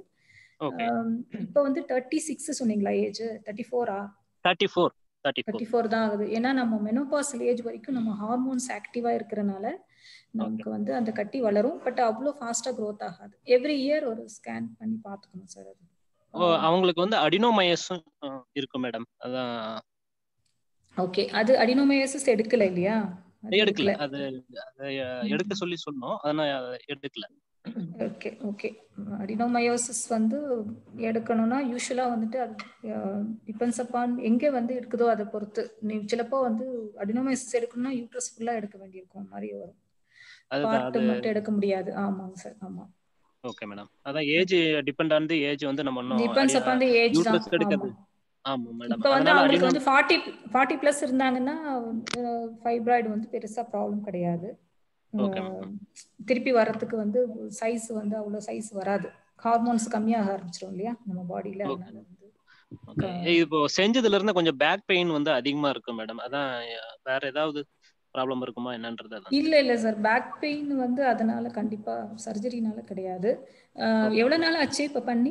இப்போ வந்து தேர்ட்டி சிக்ஸ் சொன்னீங்களா ஏஜ்? தேர்ட்டி ஃபோரா? தேர்ட்டி ஃபோர் தேர்ட்டி ஃபோர் தான் ஆகுது. ஏன்னா நம்ம மெனோபாசல் ஏஜ் வரைக்கும் நம்ம ஹார்மோன்ஸ் ஆக்டிவா இருக்கிறனால நமக்கு வந்து அந்த கட்டி வளரும். பட் அவ்வளோ ஃபாஸ்டா க்ரோத் ஆகாது. எவ்ரி இயர் ஒரு ஸ்கேன் பண்ணி பார்த்துக்கணும் சார். அது அவங்களுக்கு வந்து அடினோமயோசிஸ் இருக்கு மேடம். அதான். ஓகே, அது அடினோமயோசிஸ் எடுக்கல இல்லையா? எடுக்கல, அது எடுக்க சொல்லி சொன்னோம், அதனால எடுக்கல. Okay okay. அடினோமயோசிஸ் வந்து எடுக்கணும்னா யூசுவலா வந்துட்டு அது டிபெண்ட்ஸ் அப்பான் எங்க வந்து இருக்குதோ அதை பொறுத்து. நீ சிலப்போ வந்து அடினோமயோசிஸ் எடுக்கணும்னா யூட்ரஸ் ஃபுல்லா எடுக்க வேண்டியிருக்கும் மாதிரி வரும். பார்ட் மட்டும் எடுக்க முடியாது. ஆமாங்க சார், ஆமா. Okay madam. அதான் age depend on the age வந்து நம்ம டிபெண்ட்ஸ் அப்பான் தி ஏஜ் தான். எடுக்கிறது. ஆமா மேடம். இப்போ வந்து அதனால அவங்களுக்கு அடினோ வந்து ஃபார்ட்டி ஃபார்ட்டி பிளஸ் இருந்தாங்கன்னா ஃபைப்ராய்டு வந்து பெருசா ப்ராப்ளம் கிடையாது. Okay ma'am. அஹ் திருப்பி வர்றதுக்கு வந்து சைஸ் வந்து அவ்வளோ சைஸ் வராது. ஹார்மோன்ஸ் கம்மியாக ஆரம்பிச்சிடும் இல்லையா நம்ம பாடியில, ஓகே அதனால வந்து ஓகே. க- இப்போ செஞ்சதுல இருந்து கொஞ்சம் பேக் பெயின் வந்து அதிகமா இருக்கு மேடம். அதான் வேற ஏதாவது ப்ராப்ளம் இருக்குமா என்னன்றது அதான். இல்ல இல்ல சார், பேக் பெயின் வந்து அதனால கண்டிப்பா சர்ஜரினால கிடையாது. அஹ் ஓகே. எவ்வளவு நாள் ஆச்சு இப்ப பண்ணி?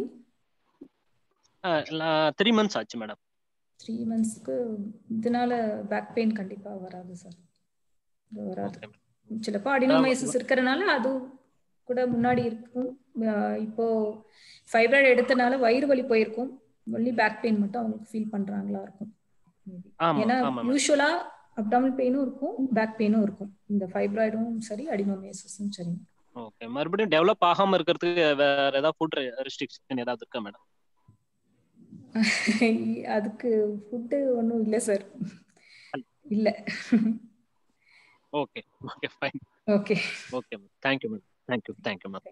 த்ரீ மந்த்ஸ் ஆச்சு மேடம். த்ரீ மந்த்ஸ்க்கு இதனால பேக் பெயின் கண்டிப்பா வராது சார், இது வராது. ஓகே. சிலப்போ அடினோமைசிஸ் இருக்கிறனால அது கூட முன்னாடி இருக்கும். அஹ் இப்போ ஃபைப்ராய்டு எடுத்தனால வயிறு வலி போயிருக்கும், ஒன்லி பேக் பெயின் மட்டும் அவங்களுக்கு ஃபீல் பண்றாங்களா இருக்கும். Maybe. ஆமா ஏன்னா ஆமா மேடம். யூஸ்வலா அப்டாமினல் பெயினும் இருக்கும், பேக் பெயினும் இருக்கும், இந்த ஃபைப்ராய்டும் சரி அடினோமைசிஸும் சரி. ஓகே. மறுபடியும் டெவலப் ஆகாம இருக்கிறதுக்கு வேற ஏதாவது ஃபுட் ரெஸ்ட்ரிக்ஷன் ஏதாவது இருக்கா மேடம்? அதுக்கு ஃபுட்டு ஒன்றும் இல்லை சார், இல்லை. Okay okay fine. Okay okay ma'am. Thank you ma'am. Thank you thank you ma'am.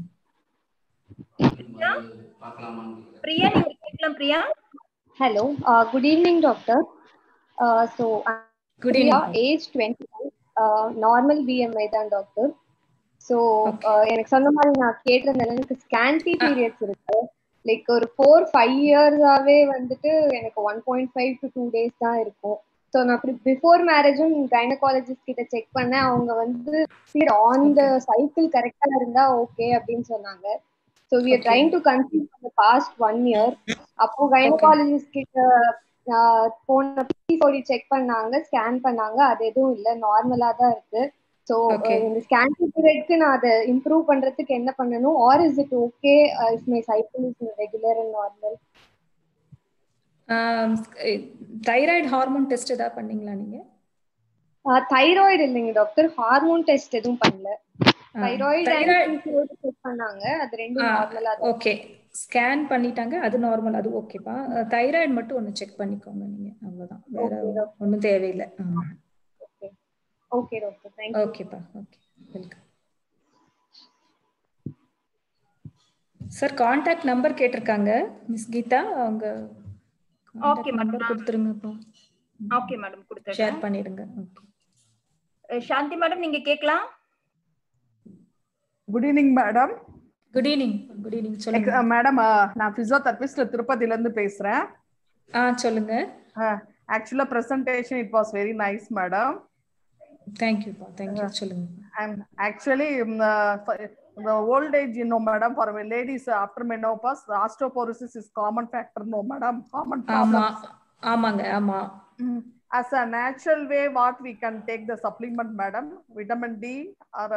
பார்க்கலாமான்னு கேக்குறேன். பிரியா நீங்க கேட்கலாம். Priya. Hello, uh, good evening, doctor. Uh, so, I'm good Priya, evening. age twenty-five, uh, normal B M I தான் doctor. So Okay. எனக்கு சொன்ன மாதிரி நான் கேட்டிருந்தேன், எனக்கு ஸ்கேன்டி பீரியட்ஸ் இருக்கு. லைக் ஒரு ஃபோர் ஃபைவ் இயர்ஸாவே வந்துட்டு எனக்கு one point five to two days தான் இருக்கும். ஸோ நான் அப்படி பிஃபோர் மேரேஜும் கைனகாலஜிஸ்ட் கிட்ட செக் பண்ணேன். அவங்க வந்து ஆன் த Okay. சைக்கிள் கரெக்டா இருந்தா ஓகே அப்படின்னு சொன்னாங்க. So we are Okay. Trying to conceive for the past one year. அப்போ Okay. கைனகாலஜிஸ்ட் கிட்ட போன பிசிஓடி செக் பண்ணாங்க, ஸ்கேன் பண்ணாங்க, அது எதுவும் இல்லை, நார்மலா தான் இருக்கு. So Okay. இந்த ஸ்கேனிங் பீரியட்க்கு நான் அதை இம்ப்ரூவ் பண்றதுக்கு என்ன பண்ணணும், or is it okay if my cycle is regular and normal? Thyroid hormone test ஏதாவது பண்ணீங்களா நீங்க? தைராய்டு இல்லைங்க டாக்டர், ஹார்மோன் டெஸ்ட் எதுவும் பண்ணல. Thyroid and thyroid PCOD check பண்ணாங்க, அது ரெண்டும் நார்மலா தான். ஓகே, ஸ்கேன் பண்ணிட்டாங்க, அது நார்மல், அது ஓகேப்பா. தைராய்டு மட்டும் ஒன்று செக் பண்ணிக்கோங்க நீங்க, அவ்வளோதான், வேற ஒன்றும் தேவையில்லை. Okay okay doctor, thank you. ஓகேப்பா, okay, welcome. Sir contact number கேட்டிருக்காங்க மிஸ் கீதா, அவங்க ஓகே கான்டாக்ட் நம்பர் மேடம். கொடுத்துருங்கப்பா. ஓகே மேடம், கொடுத்துறேன். ஷேர் பண்ணிடுங்க. ஓகே, சாந்தி மேடம் நீங்க கேட்கலாம். Good evening madam. Good evening. Good evening, சொல்லுங்க மேடம். நான் பிசியோதெரபிஸ்ட் திருப்பதில இருந்து பேசுறேன். ஆ சொல்லுங்க. ஆக்சுவலா presentation it was very nice madam. Thank you, thank you. சொல்லுங்க. I'm actually um, uh, the old age, you know, madam, for ladies after menopause, osteoporosis is common factor, no, madam, common problem. ஆமா, ஆமாங்க, ஆமா. As a natural way, what we can take the supplement, madam, vitamin D or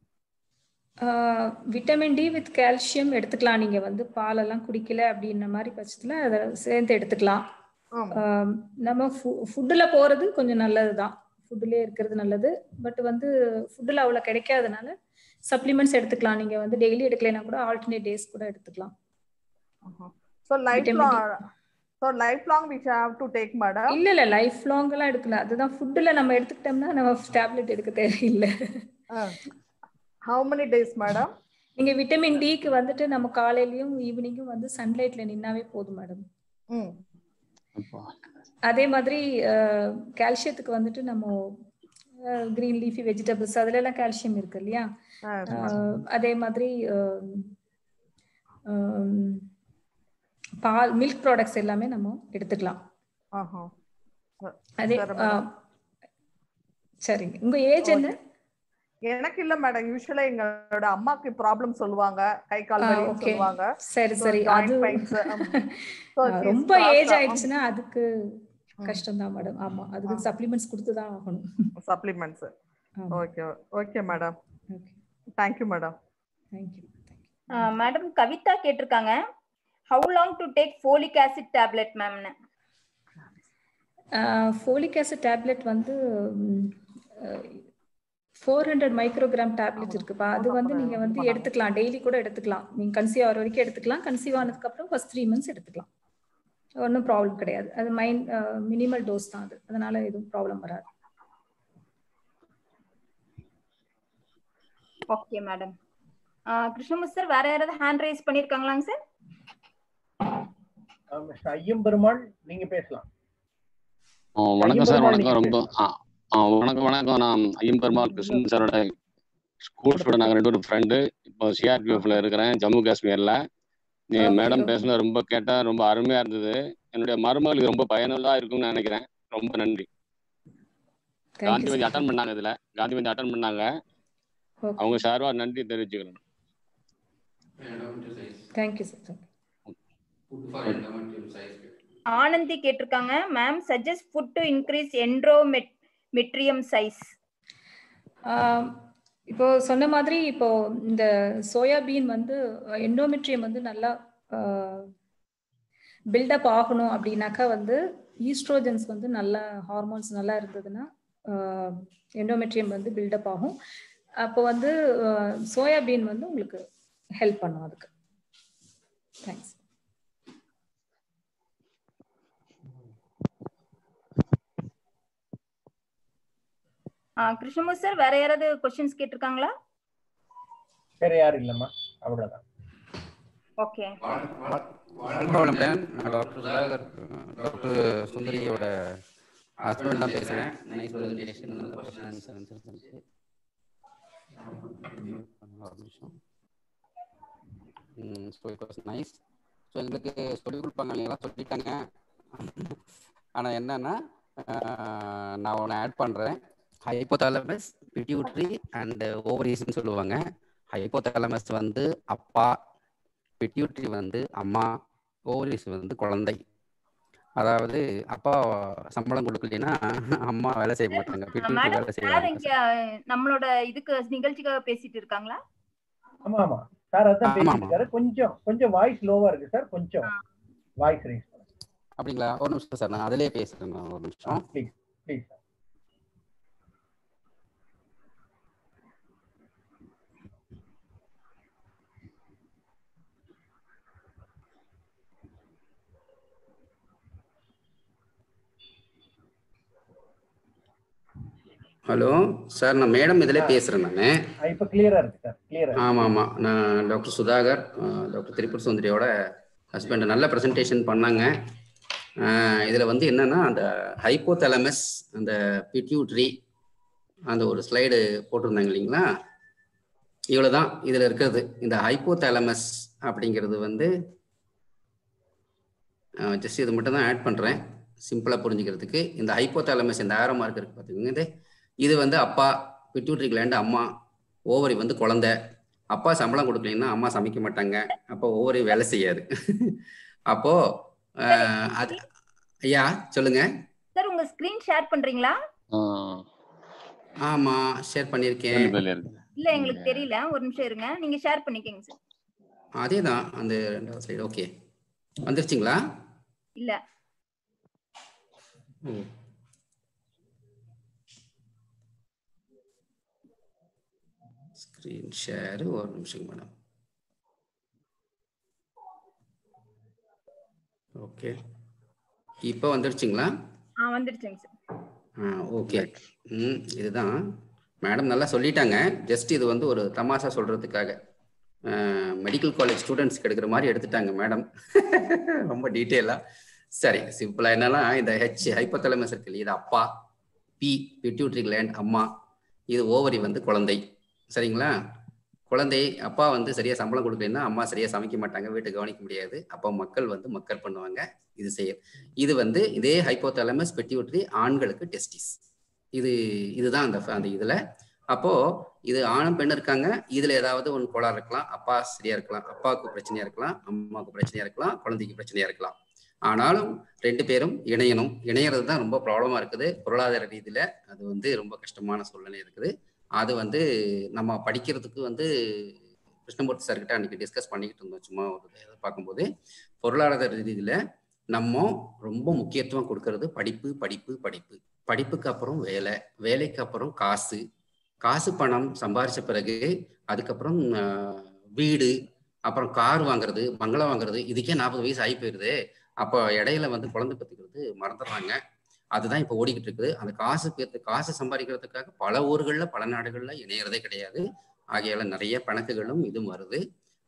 vitamin D with calcium எடுத்துக்கலாம். நீங்க வந்து பாலெல்லாம் குடிக்கல அப்படின்ற மாதிரி பட்சத்துல அதை சேர்ந்து எடுத்துக்கலாம். நம்ம ஃபுட்டுல போறது கொஞ்சம் நல்லதுதான், ஃபுட்டுலேயே இருக்கிறது நல்லது. பட் வந்து ஃபுட்டில் அவ்வளோ கிடைக்காதனால சப்ளிமெண்ட்ஸ் எடுத்துக்கலாம். நீங்கள் வந்து டெய்லி எடுக்கலைன்னா கூட ஆல்டர்னேட் டேஸ் கூட எடுத்துக்கலாம். So life long so life long we have to take madam? இல்லை இல்லை, லைஃப் லாங்கெல்லாம் எடுக்கல. அதுதான் ஃபுட்டில் நம்ம எடுத்துக்கிட்டோம்னா நம்ம டேப்லெட் எடுக்க தேவையில்லை. How many days madam? நீங்கள் விட்டமின் டிக்கு வந்துட்டு நம்ம காலையிலையும் ஈவினிங்கும் வந்து சன்லைட்ல நின்னாவே போதும் மேடம். அதே மாதிரி கால்சியத்துக்கு வந்துட்டு நம்ம கிரீன் லீஃபி வெஜிடபிள்ஸ் அதுல எல்லாம் கால்சியம் இருக்கு இல்லையா, அதே மாதிரி பால் மில்க் ப்ராடக்ட்ஸ் எல்லாமே நம்ம எடுத்துக்கலாம். அதே சரிங்க. உங்க ஏஜ் என்ன? எனக்கு இல்ல மேடம், யூசுவலா எங்களோட அம்மாக்கு ப்ராப்ளம் சொல்லுவாங்க, கை கால் வலி சொல்லுவாங்க. சரி சரி, அது ரொம்ப ஏஜ் ஆயிடுச்சுன்னா அதுக்கு கஷ்டம் தான் மேடம். ஆமா, அதுக்கு சப்ளிமெண்ட்ஸ் கொடுத்து தான் ஆகணும். Supplements. Okay okay madam, thank you madam. Thank you. Madam Kavitha கேட்டிருக்காங்க, how long to take folic acid tablet ma'am? Folic acid tablet வந்து ஃபோர் ஹண்ட்ரட் மைக்ரோகிராம் டேப்லெட் இருக்குப்பா. அது வந்து நீங்க வந்து எடுத்துக்கலாம், டெய்லி கூட எடுத்துக்கலாம். நீங்க கன்சீவ் ஆகிற வரைக்கும் எடுத்துக்கலாம். கன்சீவ் ஆனதுக்கு அப்புறம் ஃபர்ஸ்ட் த்ரீ மந்த்ஸ் எடுத்துக்கலாம், ஒன்றும் ப்ராப்ளம் கிடையாது. அது மைன் மினிமல் டோஸ் தான் அது, அதனால எதுவும் ப்ராப்ளம் வராது. Okay madam. கிருஷ்ணமூர்த்தி சார் வேற யாராவது ஹேண்ட் ரைஸ் பண்ணிருக்காங்களாங்க சார்? மிஸ்டர் ஐயம்பெருமாள் நீங்க பேசலாம். வணக்கம் சார். வணக்கம். ரொம்ப வணக்கம் வணக்கம் நான் ஐயம்பெருமாள் கிருஷ்ணன் சாரோட ஸ்கூல் ஸ்டூடெண்ட். நாங்கள் ரெண்டு பேரும் ஃப்ரெண்டு. இப்போ சிஆர்பிஎஃப்ல இருக்கிறேன், ஜம்மு காஷ்மீர்ல. நீ மேடம் பேசுனது ரொம்ப கேட்டா ரொம்ப அருமையா இருந்தது. என்னுடைய மருமகளுக்கு ரொம்ப பயனுள்ளதா இருக்கும்னு நினைக்கிறேன். ரொம்ப நன்றி. காந்திமதி அட்டன் பண்ணாங்க, இதுல காந்திமதி அட்டன் பண்ணாங்க. அவங்க சார்பா நன்றி தெரிவிச்சுக்கிறேன். Thank you sir. ஆனந்தி கேட்டிருக்காங்க, ma'am suggest food to increase endometrium size. இப்போ சொன்ன மாதிரி இப்போ இந்த சோயாபீன் வந்து எண்டோமெட்ரியம் வந்து நல்லா பில்டப் ஆகணும் அப்படின்னாக்கா வந்து ஈஸ்ட்ரோஜன்ஸ் வந்து நல்லா ஹார்மோன்ஸ் நல்லா இருந்ததுன்னா எண்டோமெட்ரியம் வந்து பில்டப் ஆகும். அப்போ வந்து சோயாபீன் வந்து உங்களுக்கு ஹெல்ப் பண்ணும் அதுக்கு. தேங்க்ஸ். கிருஷ்ணமூர்த்தி சார், வேற யாராவது क्वेश्चंस கேட்டிருக்காங்களா? வேற யாரும் இல்லம்மா, அவ்வளவுதான். ஓகே. வணக்கம் மேம், நான் டாக்டர் சுதாகர், டாக்டர் சுந்தரியோட ஹஸ்பண்ட் தான் பேசுறேன். நைஸ் பிரசன்டேஷன், நல்ல क्वेश्चन ஆன்சர் ஆன்சர் பண்ணிட்டு ம் so it was nice. So எங்களுக்கு சொல்லிக் கொடுப்பாங்க இல்லைங்களா, சொல்லிட்டாங்க. ஆனால் என்னன்னா நான் ஒன்று ஆட் பண்ணுறேன். ஹைப்போதாலமஸ், பிட்யூட்டரி அண்ட் ஓவரீஸ்ன்னு சொல்லுவாங்க. ஹைப்போதாலமஸ் வந்து அப்பா, பிட்யூட்டரி வந்து அம்மா, ஓவரீஸ் வந்து குழந்தை. அதாவது அப்பா சம்பளம் கொடுக்கலன்னா அம்மா வேலை செய்ய மாட்டாங்க, பிட்யூட்டரி வேலை செய்வாங்க. நம்மளோட இதுக்கு நிகழ்ச்சிக்காக பேசிட்டு இருக்காங்களா? ஆமா ஆமா சார், அதான் பேசிட்டு இருக்காரு. கொஞ்சம் கொஞ்சம் வாய்ஸ் லோவா இருக்கு சார், கொஞ்சம் வாய்ஸ் ரைஸ் பண்ணுங்க. அப்படிங்களா? ஒரு நிமிஷம் சார், நான் அதிலே பேசுறேன். ஒரு நிமிஷம் ப்ளீஸ் ப்ளீஸ். ஹலோ சார், நான் மேடம் இதில் பேசுகிறேன். நான் இப்போ கிளியராக இருக்கு சார், கிளியராக. ஆமாம் ஆமாம், நான் டாக்டர் சுதாகர், டாக்டர் திரிபுர சுந்தரியோட ஹஸ்பண்ட். நல்ல ப்ரெசன்டேஷன் பண்ணாங்க. இதில் வந்து என்னென்னா அந்த ஹைப்போதாலமஸ், அந்த பிட்யூட்டரி, அந்த ஒரு ஸ்லைடு போட்டிருந்தாங்க இல்லைங்களா, இவ்வளோ தான் இதில் இருக்கிறது. இந்த ஹைப்போதாலமஸ் அப்படிங்கிறது வந்து ஜஸ்ட் இது மட்டும் தான் ஆட் பண்ணுறேன் சிம்பிளாக புரிஞ்சுக்கிறதுக்கு. இந்த ஹைப்போதாலமஸ், இந்த ஆரோ மார்க் இருக்குது பார்த்துக்கோங்க, இது வந்து அப்பா, பிட்யூட்டரி கிளாண்ட் அம்மா, ஓவரி வந்து குழந்தை. அப்பா சம்பளம் கொடுக்கலன்னா அம்மா சமைக்க மாட்டாங்க, அப்போ ஓவரி வேலை செய்யாது. அப்போ அது ஐயா சொல்லுங்க சார், உங்க ஸ்கிரீன் ஷேர் பண்றீங்களா? ஆமா ஷேர் பண்ணிருக்கேன். இல்ல எங்களுக்கு தெரியல, ஒரு நிமிஷம் இருங்க, நீங்க ஷேர் பண்ணிக்கங்க சார். அதேதான் அந்த ரெண்டாவது ஸ்லைடு. ஓகே, வந்துருச்சுங்களா? இல்ல. ஸ்கிரீன் ஷேர் ஒரு நிமிஷம் மேடம். ஓகே, இப்போ வந்துருச்சுங்களா? ஆ வந்துருச்சுங்க சார். ஆ ஓகே. ம் இதுதான் மேடம் நல்லா சொல்லிட்டாங்க. ஜஸ்ட் இது வந்து ஒரு தமாஷா சொல்றதுக்காக மெடிக்கல் காலேஜ் ஸ்டூடெண்ட்ஸ்க்கு எடுக்கிற மாதிரி எடுத்துட்டாங்க மேடம். ரொம்ப டீட்டெயிலா. சரி, சிம்பிளா என்னன்னா, இந்த ஹெச் ஹைப்போதாலமஸ் இருக்கு இல்லையா, இது அப்பா, பி பிட்யூட்டரி கிளாண்ட் அம்மா, இது ஓவரி வந்து குழந்தை. சரிங்களா? குழந்தை அப்பா வந்து சரியா சம்பளம் கொடுக்கலன்னா அம்மா சரியா சமைக்க மாட்டாங்க, வீட்டை கவனிக்க முடியாது, அப்போ மக்கள் வந்து மக்கள் பண்ணுவாங்க. இது செய்ய இது வந்து இதே ஹைப்போதாலமஸ் பிட்யூட்டரி ஆண்களுக்கு டெஸ்டிஸ். இது இதுதான் அந்த அந்த இதுல. அப்போ இது ஆணும் பெண் இருக்காங்க, இதுல ஏதாவது ஒன்று கோளாறு இருக்கலாம். அப்பா சரியா இருக்கலாம், அப்பாவுக்கு பிரச்சனையா இருக்கலாம், அம்மாவுக்கு பிரச்சனையா இருக்கலாம், குழந்தைக்கு பிரச்சனையா இருக்கலாம். ஆனாலும் ரெண்டு பேரும் இணையணும். இணையறது தான் ரொம்ப ப்ராப்ளமா இருக்குது. பொருளாதார ரீதியில அது வந்து ரொம்ப கஷ்டமான சூழ்நிலை இருக்குது. அது வந்து நம்ம படிக்கிறதுக்கு வந்து கிருஷ்ணமூர்த்தி சார்கிட்ட அன்னைக்கு டிஸ்கஸ் பண்ணிக்கிட்டு இருந்தோம். சும்மா ஒரு பார்க்கும்போது பொருளாதார ரீதியில நம்ம ரொம்ப முக்கியத்துவம் கொடுக்கறது படிப்பு படிப்பு படிப்பு. படிப்புக்கு அப்புறம் வேலை, வேலைக்கு அப்புறம் காசு, காசு பணம் சம்பாரிச்ச பிறகு அதுக்கப்புறம் வீடு, அப்புறம் கார் வாங்குறது, பங்களா வாங்குறது. இதுக்கே நாற்பது வயசு ஆகி போயிருது. அப்போ இடையில வந்து குழந்தை பத்துக்கிறது மறந்துடுறாங்க. அதுதான் இப்போ ஓடிக்கிட்டு இருக்குது. அந்த காசு பேர்த்து காசு சம்பாதிக்கிறதுக்காக பல ஊர்களில் பல நாடுகளில் இணையறதே கிடையாது. ஆகையால நிறைய கணக்குகளும் இதுவும் வருது.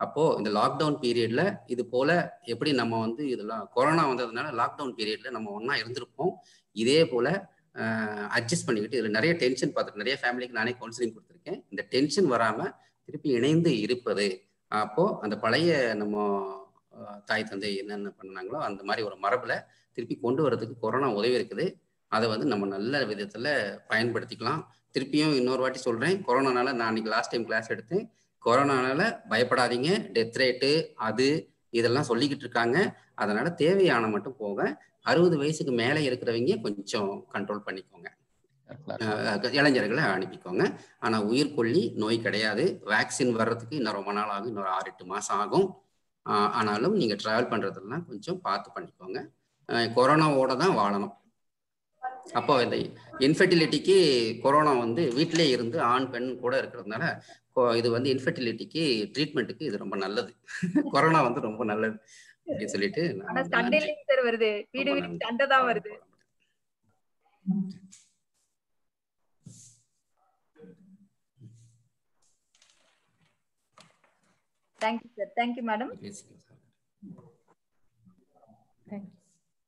அப்போ இந்த லாக்டவுன் பீரியட்ல இது போல எப்படி நம்ம வந்து இதெல்லாம் கொரோனா வந்ததுனால லாக்டவுன் பீரியட்ல நம்ம ஒண்ணா இருந்திருப்போம். இதே போல அட்ஜஸ்ட் பண்ணிக்கிட்டு இதுல நிறைய டென்ஷன் பார்த்துட்டு நிறைய ஃபேமிலிக்கு நானே கவுன்சிலிங் கொடுத்துருக்கேன். இந்த டென்ஷன் வராம திருப்பி இணைந்து இருப்பது, அப்போ அந்த பழைய நம்ம தாய் தந்தை என்னென்ன பண்ணாங்களோ அந்த மாதிரி ஒரு மரபுல திருப்பி கொண்டு வரதுக்கு கொரோனா உதவி இருக்குது. அதை வந்து நம்ம நல்ல விதத்துல பயன்படுத்திக்கலாம். திருப்பியும் இன்னொரு வாட்டி சொல்றேன், கொரோனானால நான் அன்னைக்கு லாஸ்ட் டைம் கிளாஸ் எடுத்தேன், கொரோனானால பயப்படாதீங்க, டெத் ரேட்டு அது இதெல்லாம் சொல்லிக்கிட்டு இருக்காங்க. அதனால தேவையான மட்டும் போக, அறுபது வயசுக்கு மேலே இருக்கிறவங்க கொஞ்சம் கண்ட்ரோல் பண்ணிக்கோங்க, இளைஞர்களை அனுப்பிக்கோங்க. ஆனா உயிர்கொல்லி நோய் கிடையாது. வேக்சின் வர்றதுக்கு இன்னும் ரொம்ப நாள் ஆகும், இன்னொரு ஆறு எட்டு மாசம் ஆகும். ஆனாலும் நீங்க டிராவல் பண்றதெல்லாம் கொஞ்சம் பார்த்து பண்ணிக்கோங்க. கொரோனாவோட தான் வாழணும். அப்போ இந்த இன்ஃபெர்டிலிட்டிக்கு கொரோனா வந்து வீட்டிலே இருந்து ஆண் பெண் கூட இருக்கிறதுனால இது வந்து இன்ஃபெர்டிலிட்டிக்கு ட்ரீட்மெண்ட்டுக்கு இது ரொம்ப நல்லது. கொரோனா வந்து ரொம்ப நல்லது அப்படின்னு சொல்லிட்டு வருது, வீடு வீடு சண்டை தான் வருது. Thank you, sir. Thank you, madam. Yes, Thank you.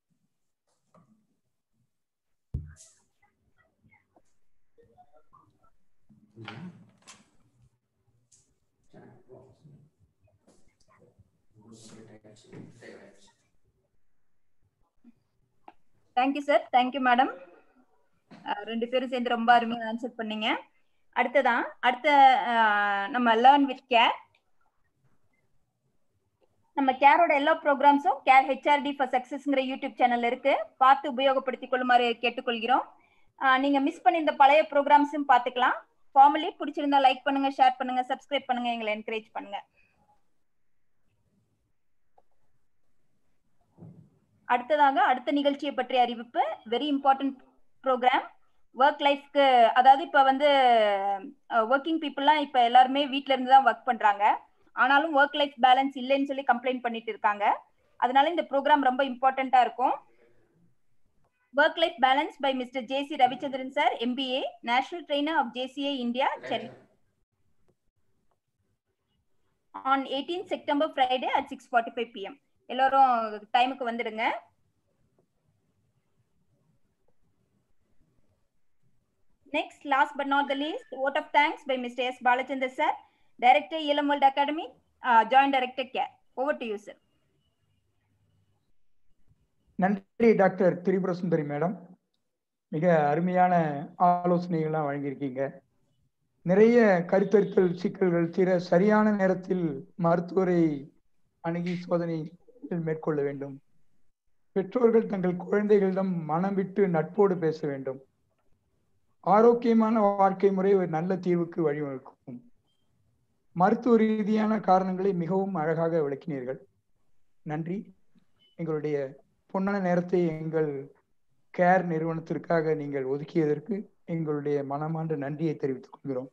Thank you, sir. Thank you, madam. ரெண்டு பேரும் சேர்ந்து ரொம்ப அருமையா ஆன்சர் பண்ணீங்க. அடுத்ததான் அடுத்த நம்ம லேர்ன் வித் கேர், நம்ம கேரோட எல்லா ப்ரோக்ராம்ஸும் கேர் ஹெச்ஆர்டி ஃபார் சக்சஸ்ங்கிற யூடியூப் சேனல்ல இருக்கு, பார்த்து உபயோகப்படுத்திக் கொள்ளுமாறு கேட்டுக்கொள்கிறோம். நீங்க மிஸ் பண்ணி இந்த பழைய ப்ரோக்ராம்ஸும் பார்த்துக்கலாம். ஃபார்மலி பிடிச்சிருந்தா லைக் பண்ணுங்க, ஷேர் பண்ணுங்க, சப்ஸ்கிரைப் பண்ணுங்க, எங்களை என்கரேஜ் பண்ணுங்க. அடுத்ததாக அடுத்த நிகழ்ச்சியை பற்றிய அறிவிப்பு, வெரி இம்பார்ட்டன்ட் ப்ரோக்ராம் ஒர்க் லைஃப்க்கு. அதாவது இப்ப வந்து ஒர்க்கிங் பீப்புள்லாம் இப்ப எல்லாருமே வீட்ல இருந்து தான் ஒர்க் பண்றாங்க. ஆனாலும் ஒர்க் லைஃப் பேலன்ஸ் இல்லைன்னு சொல்லி கம்ப்ளைண்ட் பண்ணிட்டு இருக்காங்க. அதனால இந்த ப்ரோக்ராம் ரொம்ப இம்பார்ட்டண்டா இருக்கும். Work life balance by mister J C Ravichandran sir, MBA, national trainer of JCA India, Chennai, on eighteenth September Friday at six forty-five p m எல்லாரும் டைமுக்கு வந்துடுங்க. Next, last but not the least, vote of thanks by Mister S. Balachandra sir, Director E L M World Academy, uh, Joint Director Care. Over to you, sir. நன்றி doctor Tripura Sundari madam, மிக அருமையான ஆலோசனைகள்லாம் வழங்கியிருக்கீங்க. நிறைய கருத்தரித்தல் சிக்கல்கள் தீர சரியான நேரத்தில் மருத்துவரை அணுகி சோதனை மேற்கொள்ள வேண்டும். பெற்றோர்கள் தங்கள் குழந்தைகளிடம் மனம் விட்டு நட்போடு பேச வேண்டும். ஆரோக்கியமான வாழ்க்கை முறை ஒரு நல்ல தீர்வுக்கு வழிவகுக்கும். மருத்துவ ரீதியான காரணங்களை மிகவும் அழகாக விளக்கினீர்கள். நன்றி. எங்களுடைய பொன்னான நேரத்தை எங்கள் கேர் நிறுவனத்திற்காக நீங்கள் ஒதுக்கியதற்கு எங்களுடைய மனமார்ந்த நன்றியை தெரிவித்துக் கொள்கிறோம்.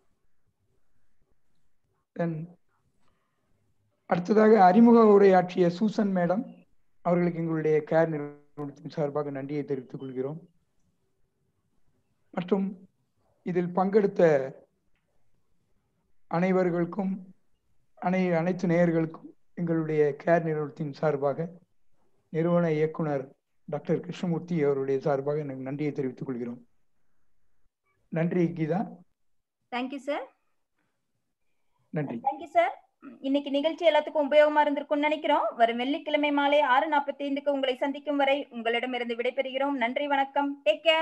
அடுத்ததாக அறிமுக உரையாற்றிய சூசன் மேடம் அவர்களுக்கு எங்களுடைய கேர் நிறுவனத்தின் சார்பாக நன்றியை தெரிவித்துக் கொள்கிறோம். மற்றும் இதில் பங்கெடுத்த அனைவர்களுக்கும் அனை அனைத்து நேயர்களுக்கும் எங்களுடைய கேர் நிறுவனத்தின் சார்பாக நிறுவன இயக்குனர் டாக்டர் கிருஷ்ணமூர்த்தி அவருடைய சார்பாக எனக்கு நன்றியை தெரிவித்துக் கொள்கிறோம். நன்றி கீதா. Thank you sir. நன்றி. Thank you sir. இன்னைக்கு நிகழ்ச்சி எல்லாத்துக்கும் உபயோகமா இருந்திருக்கும்னு நினைக்கிறோம். வரும் வெள்ளிக்கிழமை மாலை ஆறு நாற்பத்தி ஐந்துக்கு உங்களை சந்திக்கும் வரை உங்களிடமிருந்து விடைபெறுகிறோம். நன்றி, வணக்கம். Take care.